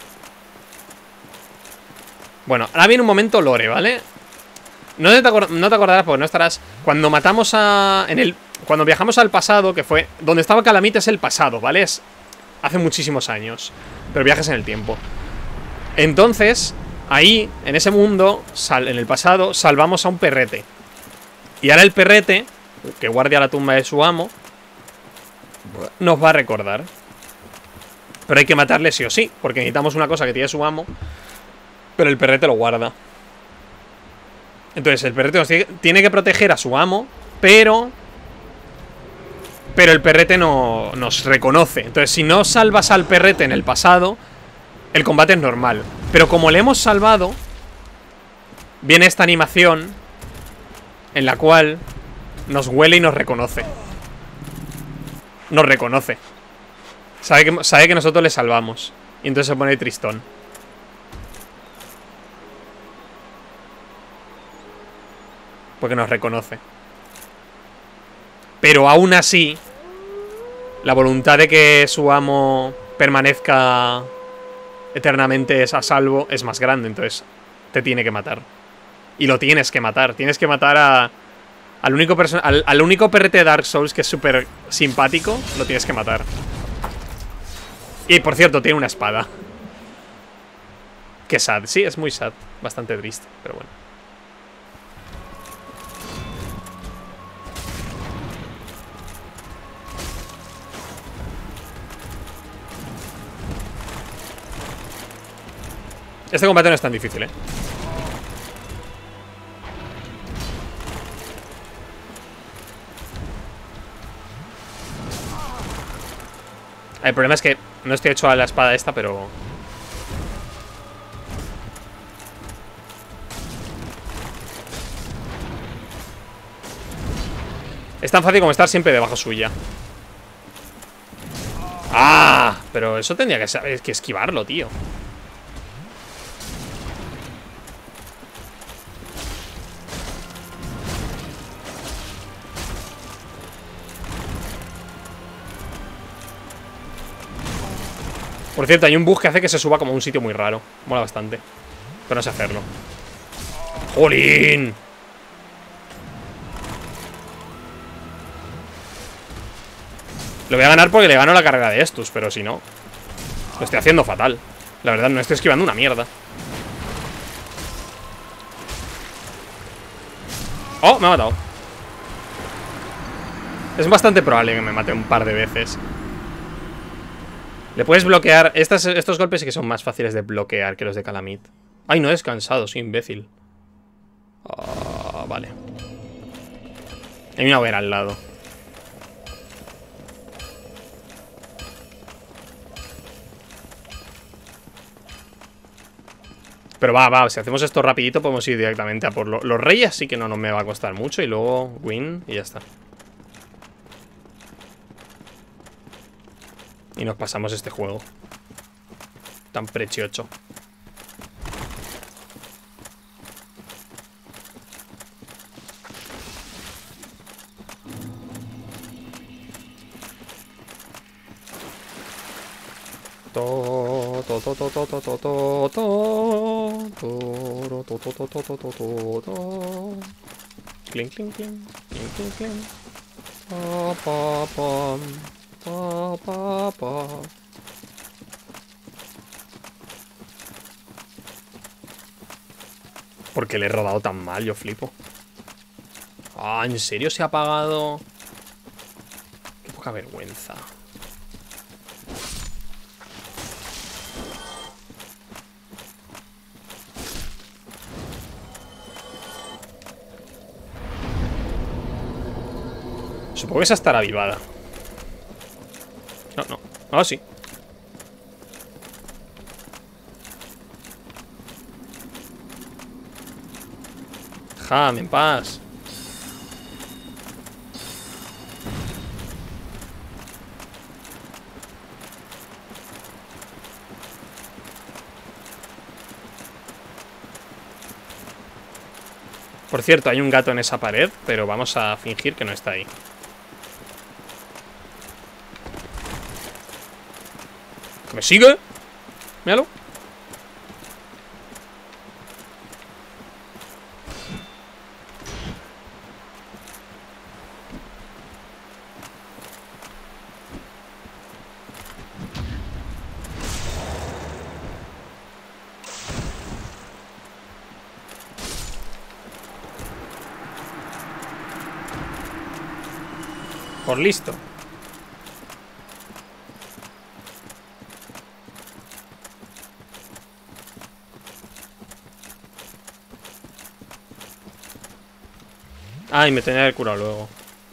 Bueno, ahora viene un momento lore, ¿vale? No te, no te acordarás porque no estarás. Cuando matamos a... En el, cuando viajamos al pasado, que fue... Donde estaba Calamita es el pasado, ¿vale? Es hace muchísimos años. Pero viajes en el tiempo. Entonces... Ahí, en ese mundo, sal, en el pasado, salvamos a un perrete. Y ahora el perrete, que guardia la tumba de su amo, nos va a recordar. Pero hay que matarle sí o sí, porque necesitamos una cosa que tiene su amo. Pero el perrete lo guarda. Entonces el perrete nos tiene, tiene que proteger a su amo, pero... Pero el perrete no nos reconoce. Entonces si no salvas al perrete en el pasado... El combate es normal. Pero como le hemos salvado, viene esta animación en la cual nos huele y nos reconoce. Nos reconoce. Sabe que, sabe que nosotros le salvamos. Y entonces se pone tristón. Porque nos reconoce. Pero aún así, la voluntad de que su amo permanezca... eternamente es a salvo, es más grande. Entonces te tiene que matar. Y lo tienes que matar. Tienes que matar a Al único, al, al único perrete de Dark Souls que es súper simpático. Lo tienes que matar. Y por cierto, tiene una espada. Qué sad, sí, es muy sad. Bastante triste, pero bueno. Este combate no es tan difícil, ¿eh? El problema es que no estoy hecho a la espada esta, pero... Es tan fácil como estar siempre debajo suya. ¡Ah! Pero eso tendría que, saber, que esquivarlo, tío. Por cierto, hay un bug que hace que se suba como a un sitio muy raro. Mola bastante. Pero no sé hacerlo. ¡Jolín! Lo voy a ganar porque le gano la carrera de estos, pero si no, lo estoy haciendo fatal. La verdad, no estoy esquivando una mierda. ¡Oh! Me ha matado. Es bastante probable que me mate un par de veces. Le puedes bloquear. Estas, estos golpes sí que son más fáciles de bloquear que los de Calamit. Ay, no he descansado, soy imbécil. Oh, vale. Hay una hoguera al lado. Pero va, va, si hacemos esto rapidito podemos ir directamente a por lo, los reyes. Sí que no, no me va a costar mucho. Y luego win y ya está. Y nos pasamos este juego tan precioso. To, to, to, to, to, to, to, to, to, to, to, to, to, to, to, to. Clink, clink, clink, clink, clink, clink. Pa, pa, pam. Pa, pa, pa. ¿Por qué le he rodado tan mal? Yo flipo. Ah, ¿en serio se ha apagado? Qué poca vergüenza. Supongo que esa estará avivada. No, no. Ah, sí. Déjame en paz. Por cierto, hay un gato en esa pared, pero vamos a fingir que no está ahí. ¿Me sigue? Míralo. Por listo. Ay, me tenía el curado luego.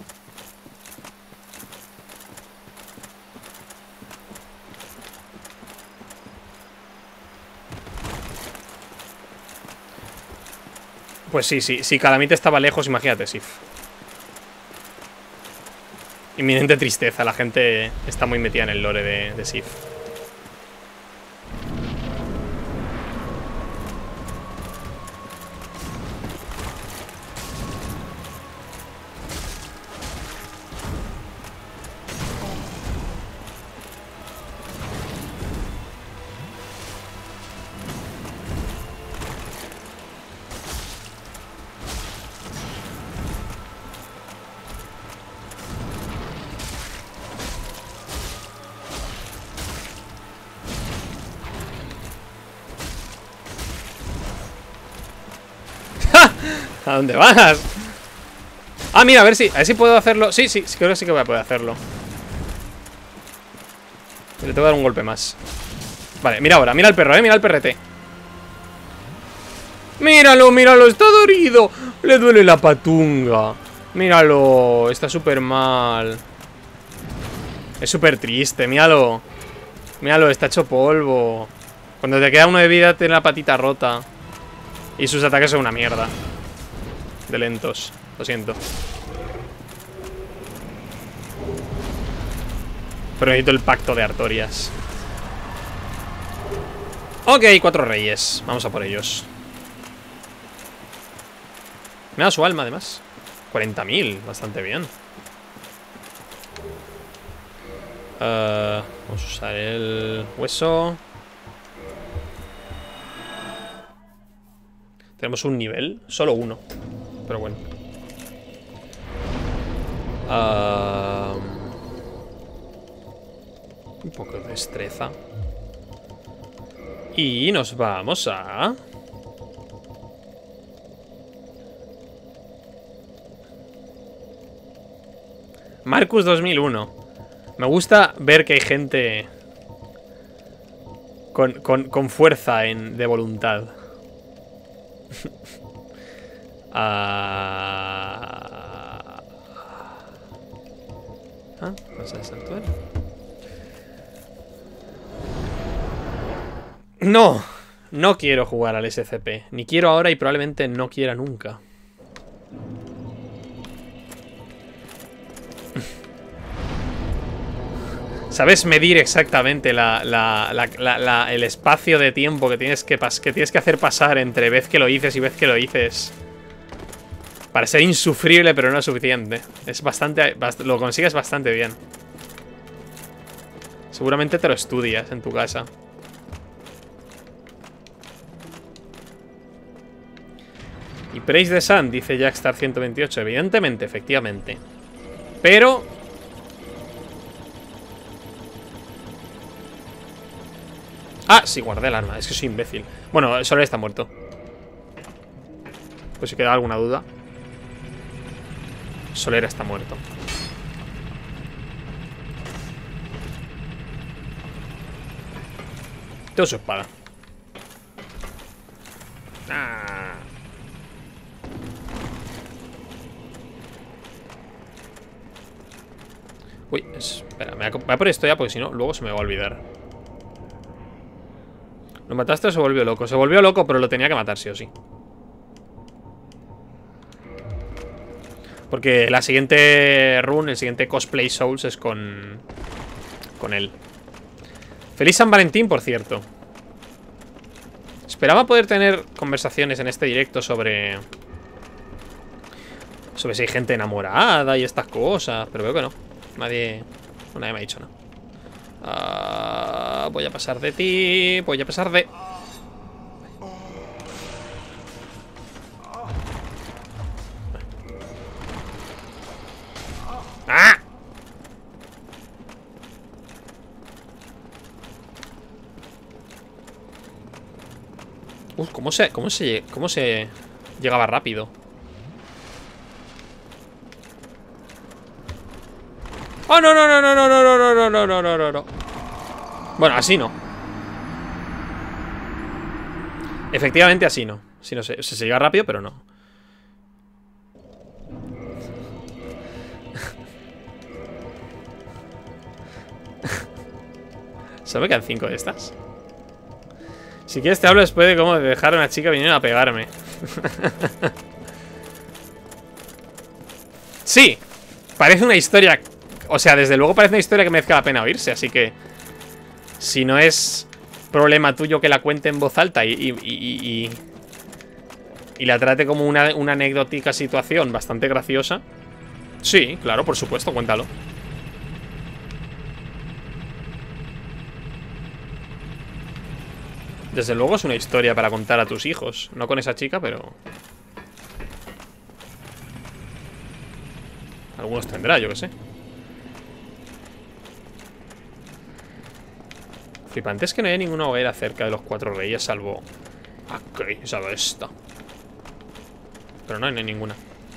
Pues sí, sí. Si Calamite estaba lejos, imagínate, Sif. Inminente tristeza. La gente está muy metida en el lore de, de Sif. ¿A dónde vas? Ah, mira, a ver si, a ver si puedo hacerlo. Sí, sí, creo que sí que voy a poder hacerlo. Le tengo que dar un golpe más. Vale, mira ahora, mira el perro, eh, mira el perrete. Míralo, míralo, está dorido. Le duele la patunga. Míralo, está súper mal. Es súper triste, míralo. Míralo, está hecho polvo. Cuando te queda uno de vida tiene la patita rota. Y sus ataques son una mierda. De lentos, lo siento. Pero necesito el pacto de Artorias. Ok, cuatro reyes. Vamos a por ellos. Me da su alma, además. cuarenta mil, bastante bien. Uh, vamos a usar el hueso. Tenemos un nivel, solo uno. Pero bueno. Uh, un poco de destreza. Y nos vamos a... Marcus dos mil uno. Me gusta ver que hay gente con, con, con fuerza en, de voluntad. ah... ¿Ah? ¿Vas a desactuar? No, no quiero jugar al S C P. Ni quiero ahora y probablemente no quiera nunca. ¿Sabes medir exactamente la, la, la, la, la, el espacio de tiempo que tienes que, pas que tienes que hacer pasar entre vez que lo dices y vez que lo dices? Para ser insufrible, pero no es suficiente. Es bastante... Bast lo consigues bastante bien. Seguramente te lo estudias en tu casa. Y Praise the Sun, dice Jackstar ciento veintiocho. Evidentemente, efectivamente. Pero... Ah, sí, guardé el arma. Es que soy imbécil. Bueno, Soler está muerto. Pues si queda alguna duda. Soler está muerto. Tengo su espada. Ah. Uy, espera, me voy a por esto ya porque si no, luego se me va a olvidar. ¿Lo mataste o se volvió loco? Se volvió loco, pero lo tenía que matar sí o sí. Porque la siguiente run, el siguiente cosplay Souls es con... Con él. Feliz San Valentín, por cierto. Esperaba poder tener conversaciones en este directo sobre... Sobre si hay gente enamorada y estas cosas. Pero veo que no. Nadie... Nadie me ha dicho nada. Uh, voy a pasar de ti. Voy a pasar de... ¡Ah! Uf, ¿cómo se, cómo se, cómo se llegaba rápido? ¡Oh, no, no, no, no, no, no, no, no, no, no, no, no, no! Bueno, así no. Efectivamente así no. Si no sé, se llega rápido, pero no. ¿Solo me quedan cinco de estas? Si quieres te hablo después de cómo dejar a una chica viniendo a pegarme. Sí, parece una historia. O sea, desde luego parece una historia que merezca la pena oírse. Así que si no es problema tuyo que la cuente en voz alta y, y, y, y, y la trate como una, una anecdótica situación bastante graciosa. Sí, claro, por supuesto, cuéntalo. Desde luego es una historia para contar a tus hijos. No con esa chica, pero... Algunos tendrá, yo que sé. Flipante es que no hay ninguna hoguera cerca de los cuatro reyes, salvo... Aquí, salvo esta. Pero no, no hay ninguna.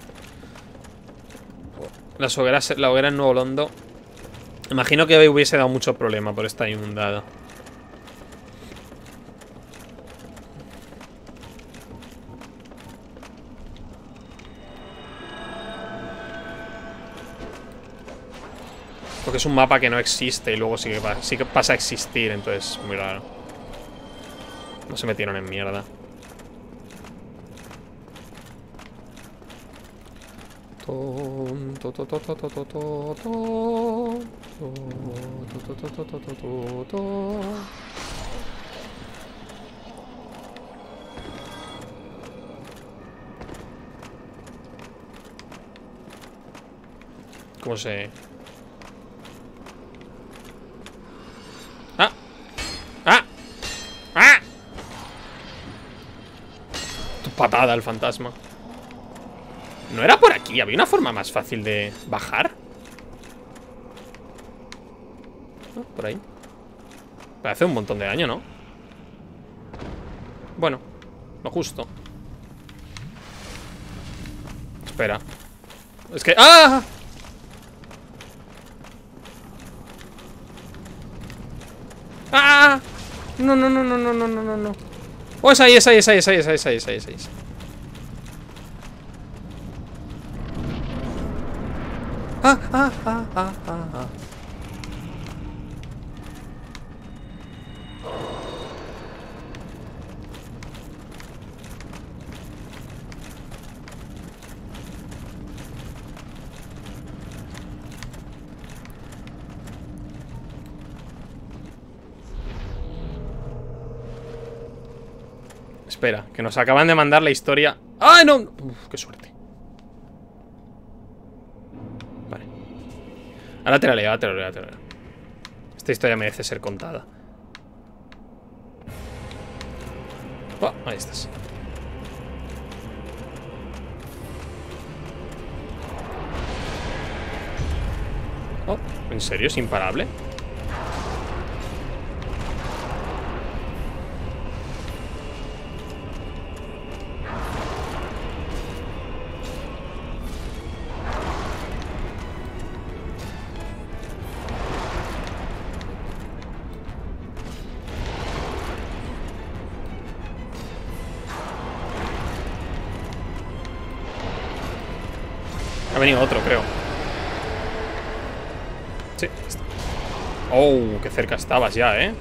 Las hogueras, la hoguera en Nuevo Londo. Imagino que hubiese dado mucho problema por estar inundada. Porque es un mapa que no existe y luego sí que, pasa, sí que pasa a existir, entonces muy raro. No se metieron en mierda. ¿Cómo se...? ¡Ah! ¡Ah! ¡Ah! Tu patada al fantasma. ¿No era por aquí? ¿Había una forma más fácil de bajar? ¿No? Por ahí. Pero hace un montón de daño, ¿no? Bueno, lo justo. Espera. Es que... ¡ah! ¡Ah! No, no, no, no, no, no, no, no. Oh, es ahí, es ahí, es ahí, es ahí, es ahí, es ahí, es ahí, es ahí. Ah, ah, ah, ah, ah, ah. Espera, que nos acaban de mandar la historia. ¡Ay, no! Uf, qué suerte. Vale. Ahora te la leo, ahora te la leo, ahora te la leo. Esta historia merece ser contada. Oh, ahí estás. Oh, ¿en serio? ¿Es imparable? Ha venido otro, creo. Sí, está. Oh, qué cerca estabas ya, ¿eh?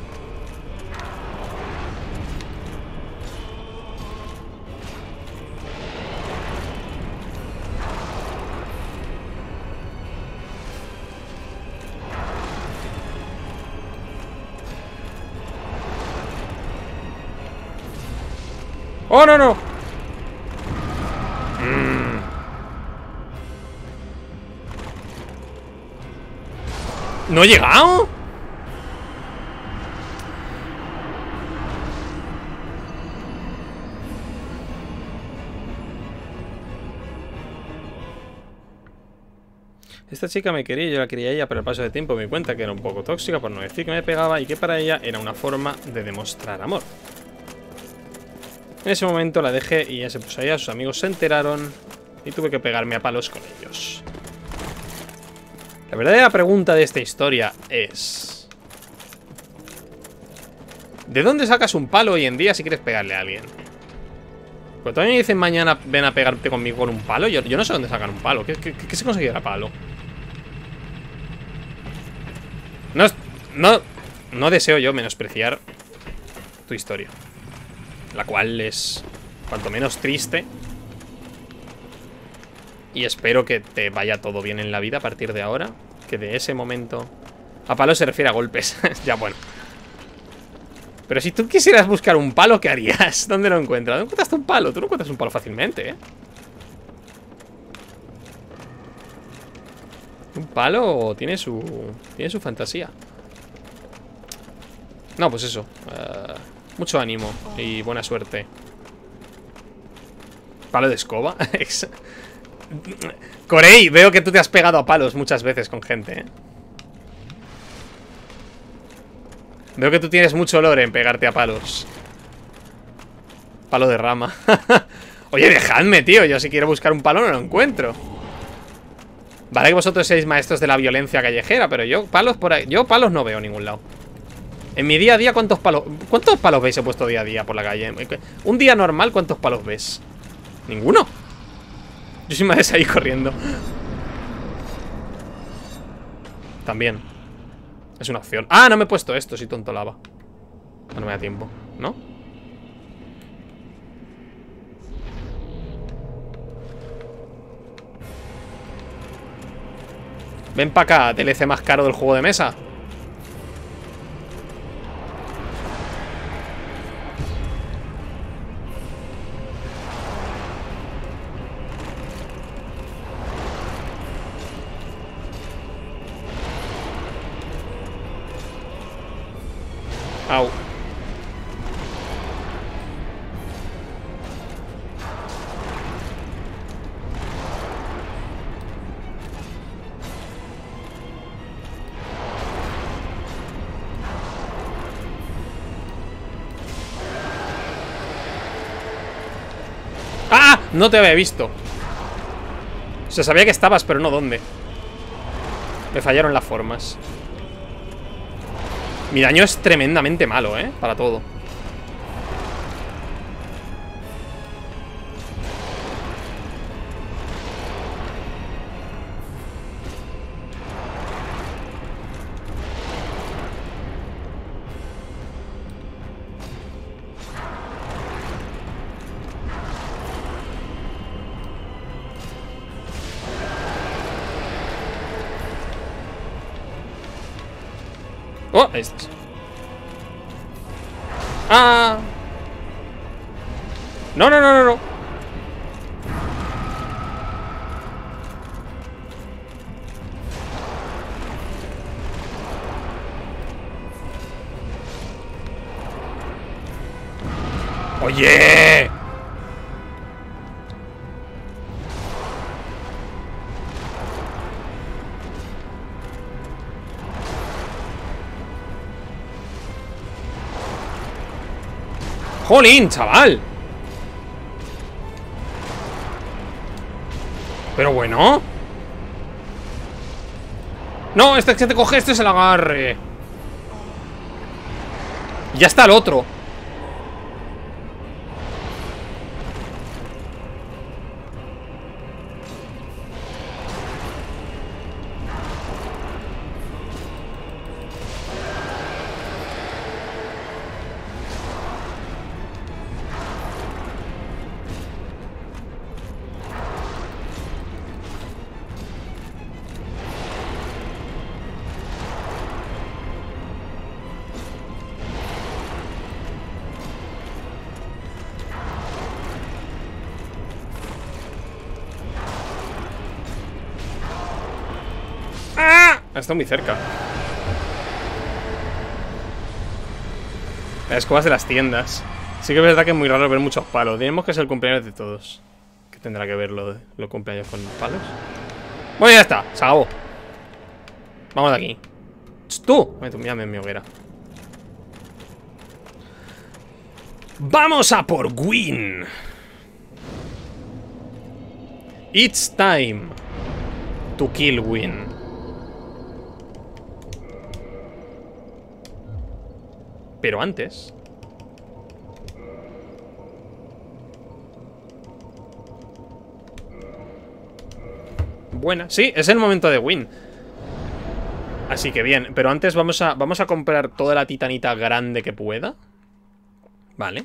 ¡Oh, no, no! Mm. ¿No he llegado? Esta chica me quería y yo la quería a ella, pero al paso del tiempo me di cuenta que era un poco tóxica, por no decir que me pegaba, y que para ella era una forma de demostrar amor. En ese momento la dejé y ella se puso allá, sus amigos se enteraron y tuve que pegarme a palos con ellos. La verdadera pregunta de esta historia es... ¿de dónde sacas un palo hoy en día si quieres pegarle a alguien? Pues todavía me dicen mañana ven a pegarte conmigo con un palo. Yo, yo no sé dónde sacan un palo. ¿Qué, qué, qué se considera palo? No, no, no deseo yo menospreciar tu historia, la cual es cuanto menos triste. Y espero que te vaya todo bien en la vida a partir de ahora. Que de ese momento... A palo se refiere a golpes. Ya, bueno. Pero si tú quisieras buscar un palo, ¿qué harías? ¿Dónde lo encuentras? ¿Dónde encuentras un palo? Tú no encuentras un palo fácilmente, ¿eh? Un palo tiene su... tiene su fantasía. No, pues eso. Uh, mucho ánimo y buena suerte. Palo de escoba. Corey, veo que tú te has pegado a palos muchas veces con gente, ¿eh? Veo que tú tienes mucho lore en pegarte a palos. Palo de rama. Oye, dejadme, tío. Yo si quiero buscar un palo no lo encuentro. Vale que vosotros seáis maestros de la violencia callejera, pero yo palos por ahí... Yo palos no veo en ningún lado. En mi día a día, ¿cuántos palos... ¿Cuántos palos veis he puesto día a día por la calle? Un día normal, ¿cuántos palos ves? Ninguno. Yo soy más de ahí corriendo. También es una opción. Ah, no me he puesto esto, soy tonto lava. No me da tiempo, ¿no? Ven para acá, D L C más caro del juego de mesa. Au. ¡Ah! No te había visto. Se sabía que estabas, pero no dónde. Me fallaron las formas. Mi daño es tremendamente malo, ¿eh? Para todo. Oh, ahí estás. ¡Ah! No, no, no, no, no. ¡Oye! ¡Jolín, chaval! Pero bueno. No, este que te coge, este es el agarre. Ya está el otro. Está muy cerca. Las escobas de las tiendas. Sí que es verdad que es muy raro ver muchos palos. Tenemos que ser el cumpleaños de todos. ¿Qué tendrá que ver lo de los cumpleaños con palos? Bueno, ya está, se acabó. Vamos de aquí. Tú, mírame en mi hoguera. Vamos a por Gwyn. It's time to kill Gwyn. Pero antes... Buena. Sí, es el momento de Gwyn. Así que bien. Pero antes vamos a, vamos a comprar toda la titanita grande que pueda. Vale.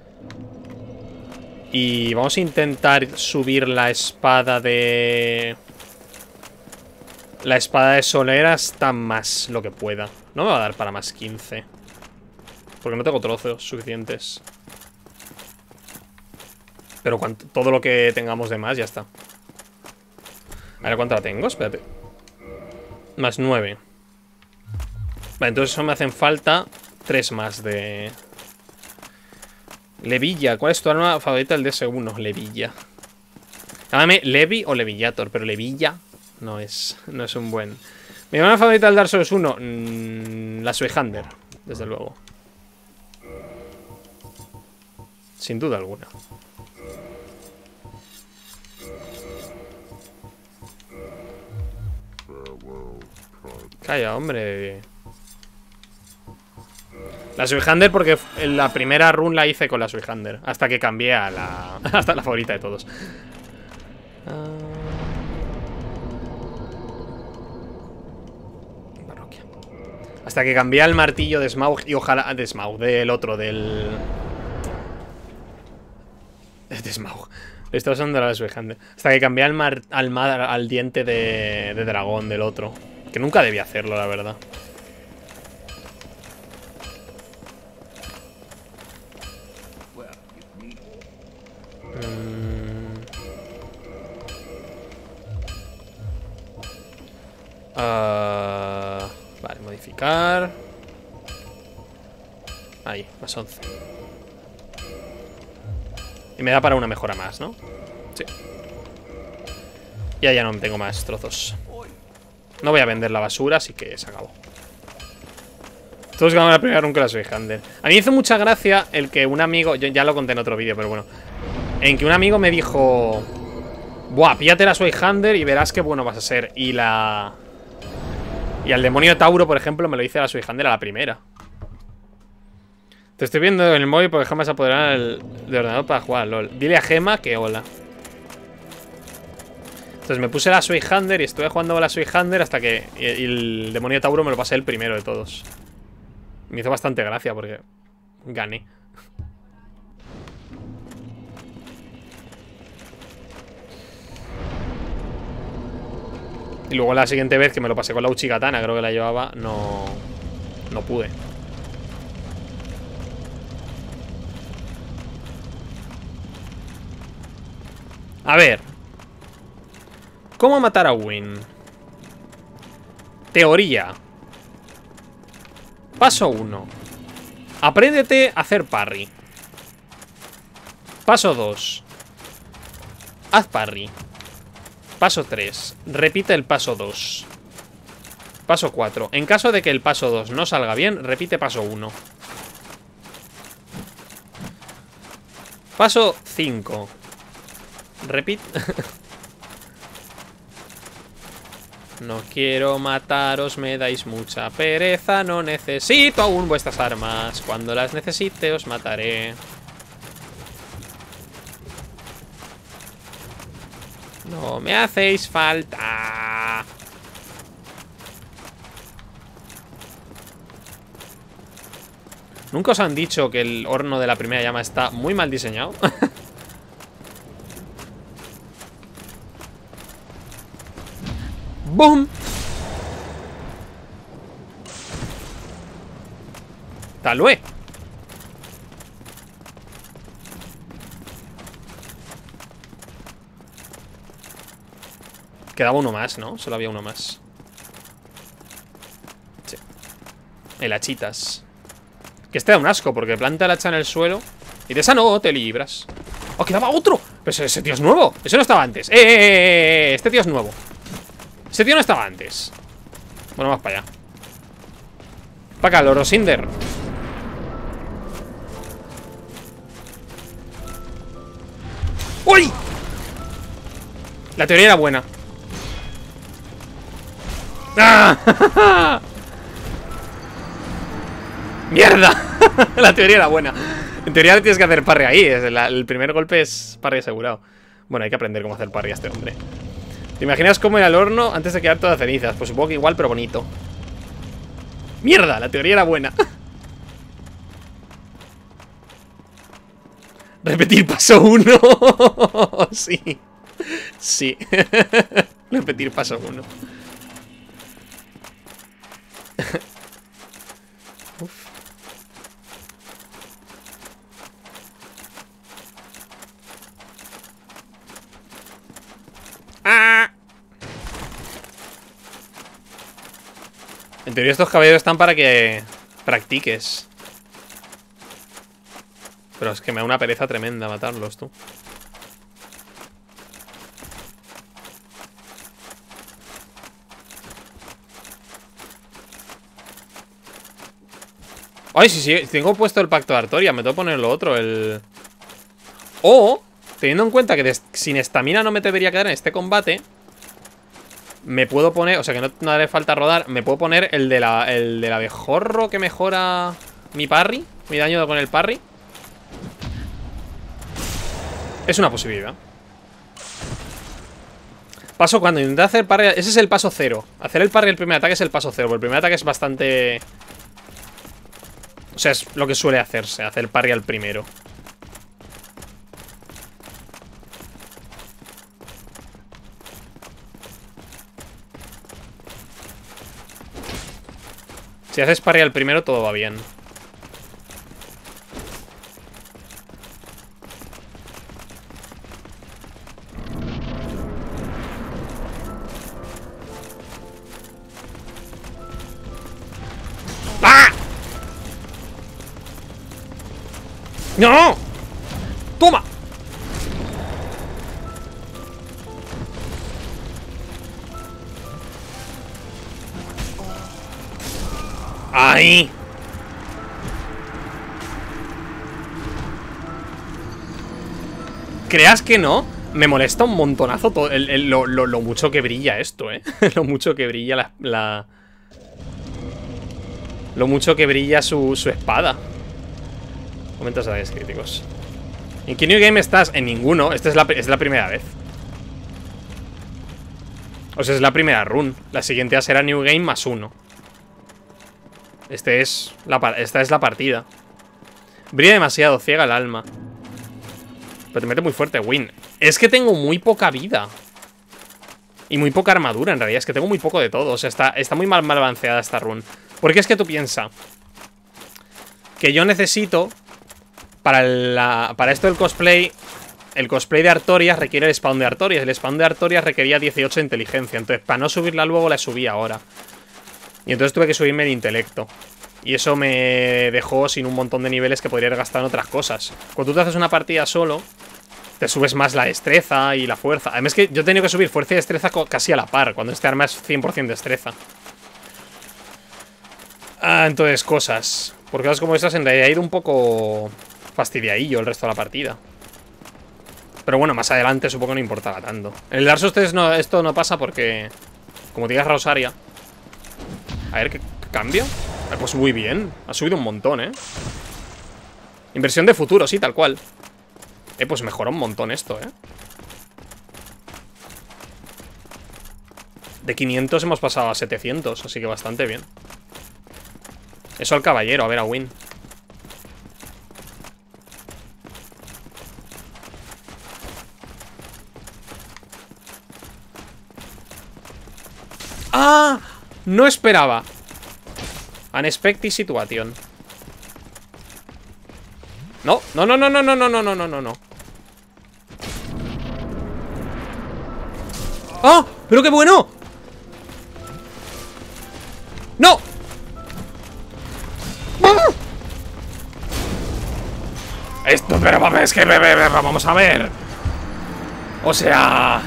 Y vamos a intentar subir la espada de... La espada de Solera hasta más lo que pueda. No me va a dar para más quince. Porque no tengo trozos suficientes. Pero cuanto, todo lo que tengamos de más ya está. A ver cuánto la tengo, espérate. Más nueve. Vale, entonces eso me hacen falta tres más de... Levilla, ¿cuál es tu arma favorita del D S uno? Levilla. Llámame Levi o Levillator, pero Levilla no es, no es un buen... Mi arma favorita del Dark Souls uno, mmm, la Suihander, desde luego. Sin duda alguna. Calla, hombre. La Suihander porque la primera run la hice con la Suihander. Hasta que cambié a la... hasta la favorita de todos. Parroquia. Hasta que cambié al martillo de Smaug y ojalá... De Smaug, del otro, del... De Smaug. Le estoy usando la Swayhander. Hasta que cambié al, mar, al, mar, al diente de, de dragón del otro. Que nunca debía hacerlo, la verdad. Mm. Uh, vale, modificar. Ahí, más once. Y me da para una mejora más, ¿no? Sí. Ya, ya no tengo más trozos. No voy a vender la basura, así que se acabó. Todos ganamos la primera run con la Swayhander. A mí me hizo mucha gracia el que un amigo... Yo ya lo conté en otro vídeo, pero bueno. En que un amigo me dijo... Buah, píllate la Swayhander y verás qué bueno vas a ser. Y la... Y al demonio de Tauro, por ejemplo, me lo hice a la Swayhander a la primera. Te estoy viendo en el móvil porque jamás apoderar el de ordenador para jugar, lol. Dile a Gema que hola. Entonces me puse la Swayhander y estuve jugando a la Swayhander hasta que y, y el demonio de Tauro me lo pasé el primero de todos. Me hizo bastante gracia porque gané. Y luego la siguiente vez que me lo pasé con la Uchigatana, creo que la llevaba, no, no pude. A ver. ¿Cómo matar a Wynn? Teoría. Paso uno. Apréndete a hacer parry. Paso dos. Haz parry. Paso tres. Repite el paso dos. Paso cuatro. En caso de que el paso dos no salga bien, repite paso uno. Paso cinco. Repite. No quiero mataros, me dais mucha pereza. No necesito aún vuestras armas. Cuando las necesite os mataré. No me hacéis falta. ¿Nunca os han dicho que el horno de la primera llama está muy mal diseñado? ¡Boom! ¡Talue! Quedaba uno más, ¿no? Solo había uno más. Sí. El hachitas. Que este da un asco, porque planta el hacha en el suelo y de esa no te libras. ¡Oh, quedaba otro! Pero ese, ese tío es nuevo. Ese no estaba antes. ¡Eh, eh, eh, eh! Este tío es nuevo. Ese tío no estaba antes. Bueno, vamos para allá. Para acá, Lorosinder. ¡Uy! La teoría era buena. ¡Ah! ¡Mierda! La teoría era buena. En teoría le tienes que hacer parry ahí. El, el primer golpe es parry asegurado. Bueno, hay que aprender cómo hacer parry a este hombre. ¿Te imaginas cómo era el horno antes de quedar todas cenizas? Pues supongo que igual, pero bonito. ¡Mierda! La teoría era buena. Repetir paso uno. Sí. Sí. Repetir paso uno. Uf. ¡Ah! En teoría estos caballeros están para que practiques. Pero es que me da una pereza tremenda matarlos, tú. Ay, sí, sí, tengo puesto el pacto de Artoria. Me tengo que poner lo otro, el... O, teniendo en cuenta que sin estamina no me debería quedar en este combate, me puedo poner, o sea que no, no haré falta rodar. Me puedo poner el de la, el del abejorro que mejora mi parry, mi daño con el parry. Es una posibilidad. Paso cuando intenté hacer parry. Ese es el paso cero. Hacer el parry el primer ataque es el paso cero. Porque el primer ataque es bastante... O sea, es lo que suele hacerse, hacer parry al primero. Si haces parry al primero, todo va bien. ¡Ah! ¡No! ¡Toma! ¡Ahí! ¿Creas que no? Me molesta un montonazo todo, el, el, lo, lo, lo mucho que brilla esto, ¿eh? Lo mucho que brilla la... la... Lo mucho que brilla su, su espada. Momentos de ataques críticos. ¿En qué New Game estás? En ninguno. Esta es la, es la primera vez. O sea, es la primera run. La siguiente será New Game más uno. Este es la, esta es la partida. Brilla demasiado, ciega el alma. Pero te mete muy fuerte, Win. Es que tengo muy poca vida. Y muy poca armadura, en realidad. Es que tengo muy poco de todo. O sea, está, está muy mal, mal balanceada esta run. Porque es que tú piensas que yo necesito Para, la, para esto del cosplay, el cosplay de Artorias requiere el spawn de Artorias. El spawn de Artorias requería dieciocho de inteligencia. Entonces, para no subirla luego, la subí ahora. Y entonces tuve que subirme de intelecto. Y eso me dejó sin un montón de niveles que podría haber gastado en otras cosas. Cuando tú te haces una partida solo, te subes más la destreza y la fuerza. Además es que yo he tenido que subir fuerza y destreza casi a la par, cuando este arma es cien por cien destreza. Ah, entonces, cosas. Por cosas como estas, en realidad ha ido un poco fastidiadillo el resto de la partida. Pero bueno, más adelante supongo que no importaba tanto. En el Dark Souls tres no, esto no pasa porque, como digas Rosaria. A ver, ¿qué cambio? Eh, pues muy bien, ha subido un montón, ¿eh? Inversión de futuro, sí, tal cual. Eh, pues mejora un montón esto, ¿eh? De quinientos hemos pasado a setecientos, así que bastante bien. Eso al caballero, a ver a Win. ¡Ah! No esperaba. Unexpected situation. No, no, no, no, no, no, no, no, no, no, no. ¡Ah! ¡Pero qué bueno! ¡No! Esto, pero es que vamos a ver. O sea...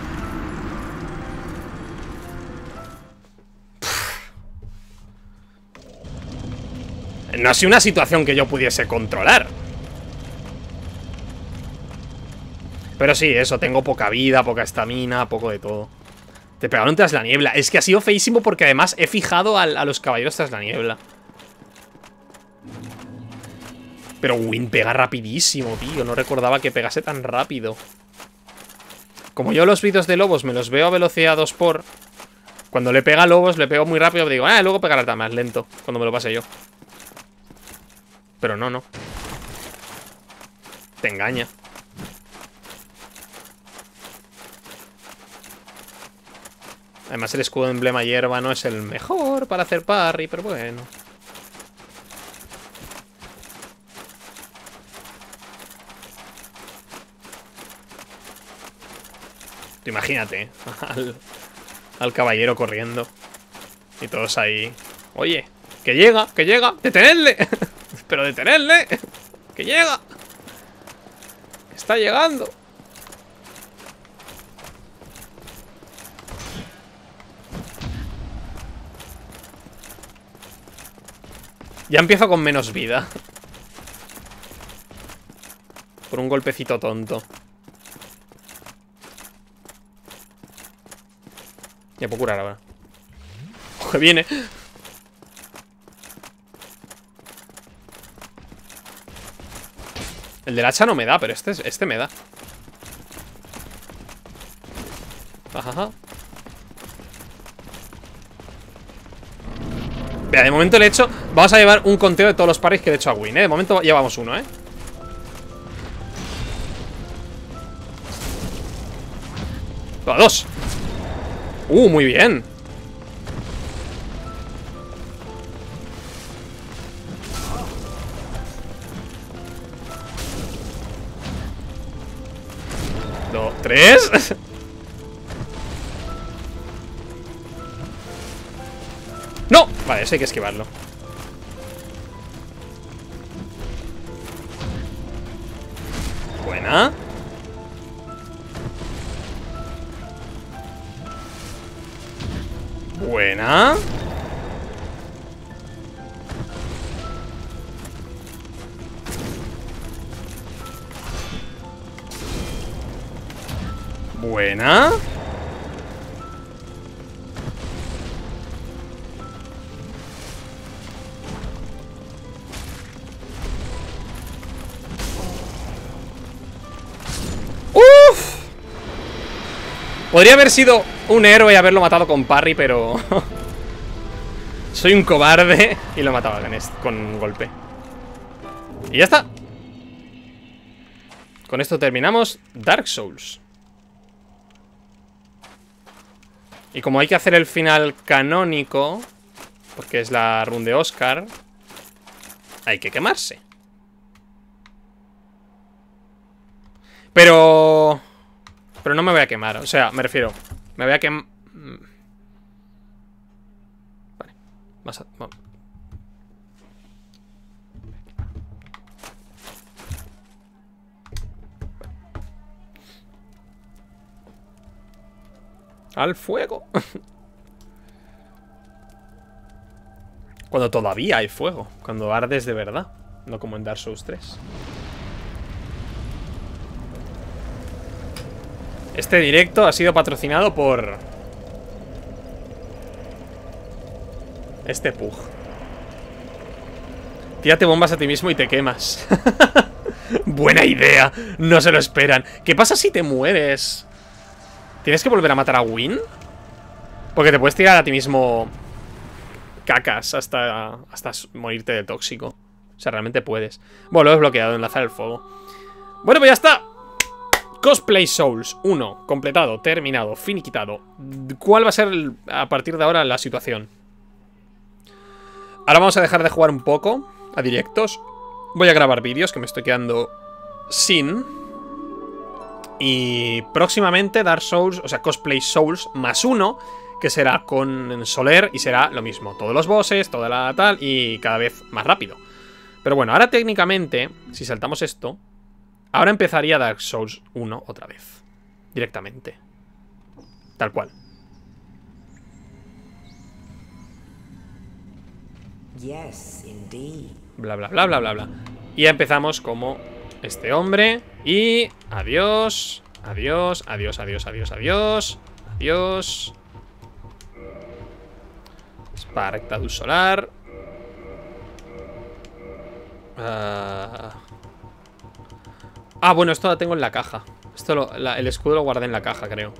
No ha sido una situación que yo pudiese controlar. Pero sí, eso, tengo poca vida, poca estamina, poco de todo. Te pegaron tras la niebla. Es que ha sido feísimo porque además he fijado a, a los caballeros tras la niebla. Pero Win pega rapidísimo, tío. No recordaba que pegase tan rápido. Como yo los vídeos de lobos me los veo a velocidad dos por... Cuando le pega a lobos, le pego muy rápido. Digo, ah, luego pegará más lento. Cuando me lo pase yo. Pero no, no. Te engaña. Además el escudo de emblema hierba no es el mejor para hacer parry, pero bueno. Tú imagínate al, al caballero corriendo. Y todos ahí. Oye, que llega, que llega. ¡Detenedle! Pero detenedle. Que llega. Está llegando. Ya empiezo con menos vida. Por un golpecito tonto. Ya puedo curar ahora. ¡Ojo, que viene! El del hacha no me da, pero este, este me da. Ajaja. Vea, de momento le he hecho... Vamos a llevar un conteo de todos los parries que le he hecho a Win, ¿eh? De momento llevamos uno, ¿eh? Dos. Uh, muy bien. dos, tres. ¡No! Vale, eso hay que esquivarlo. Buena. Buena. Buena. ¡Uf! Podría haber sido un héroe y haberlo matado con parry, pero... soy un cobarde y lo he matado con, este, con un golpe. Y ya está. Con esto terminamos Dark Souls. Y como hay que hacer el final canónico, porque es la run de Oscar, hay que quemarse. Pero... Pero no me voy a quemar, o sea, me refiero, me voy a quemar... Vale, más a... Vamos. Al fuego. Cuando todavía hay fuego. Cuando ardes de verdad. No como en Dark Souls tres. Este directo ha sido patrocinado por... este Pug. Tírate bombas a ti mismo y te quemas. Buena idea. No se lo esperan. ¿Qué pasa si te mueres? ¿Tienes que volver a matar a Wynn? Porque te puedes tirar a ti mismo cacas hasta, hasta morirte de tóxico. O sea, realmente puedes. Bueno, lo he desbloqueado, enlazar el fuego. Bueno, pues ya está. Cosplay Souls uno, completado, terminado, finiquitado. ¿Cuál va a ser a partir de ahora la situación? Ahora vamos a dejar de jugar un poco a directos. Voy a grabar vídeos, que me estoy quedando sin... Y próximamente Dark Souls, o sea, Cosplay Souls más uno, que será con Soler y será lo mismo. Todos los bosses, toda la tal y cada vez más rápido. Pero bueno, ahora técnicamente, si saltamos esto, ahora empezaría Dark Souls uno otra vez. Directamente. Tal cual. Yes, indeed. Bla, bla, bla, bla, bla, bla. Y ya empezamos como este hombre. Y adiós, adiós, adiós, adiós, adiós, adiós, adiós. Espada recta luz solar. Uh... Ah, bueno, esto lo tengo en la caja. Esto lo, la, el escudo lo guardé en la caja, creo.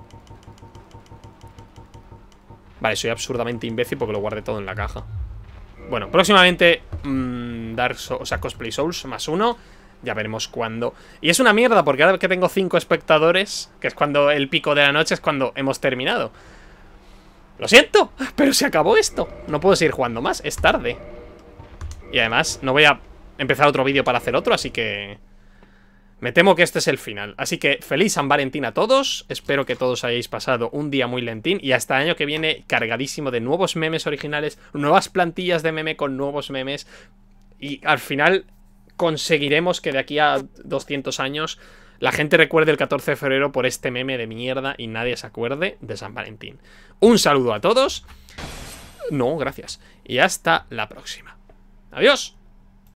Vale, soy absurdamente imbécil porque lo guardé todo en la caja. Bueno, próximamente mmm, Dark Souls, o sea, Cosplay Souls más uno. Ya veremos cuándo. Y es una mierda porque ahora que tengo cinco espectadores, que es cuando el pico de la noche, es cuando hemos terminado. Lo siento, pero se acabó esto. No puedo seguir jugando más, es tarde. Y además no voy a empezar otro vídeo para hacer otro, así que... me temo que este es el final. Así que feliz San Valentín a todos. Espero que todos hayáis pasado un día muy lentín. Y hasta el año que viene cargadísimo de nuevos memes originales, nuevas plantillas de meme con nuevos memes. Y al final conseguiremos que de aquí a doscientos años la gente recuerde el catorce de febrero por este meme de mierda y nadie se acuerde de San Valentín. Un saludo a todos. No, gracias. Y hasta la próxima. Adiós.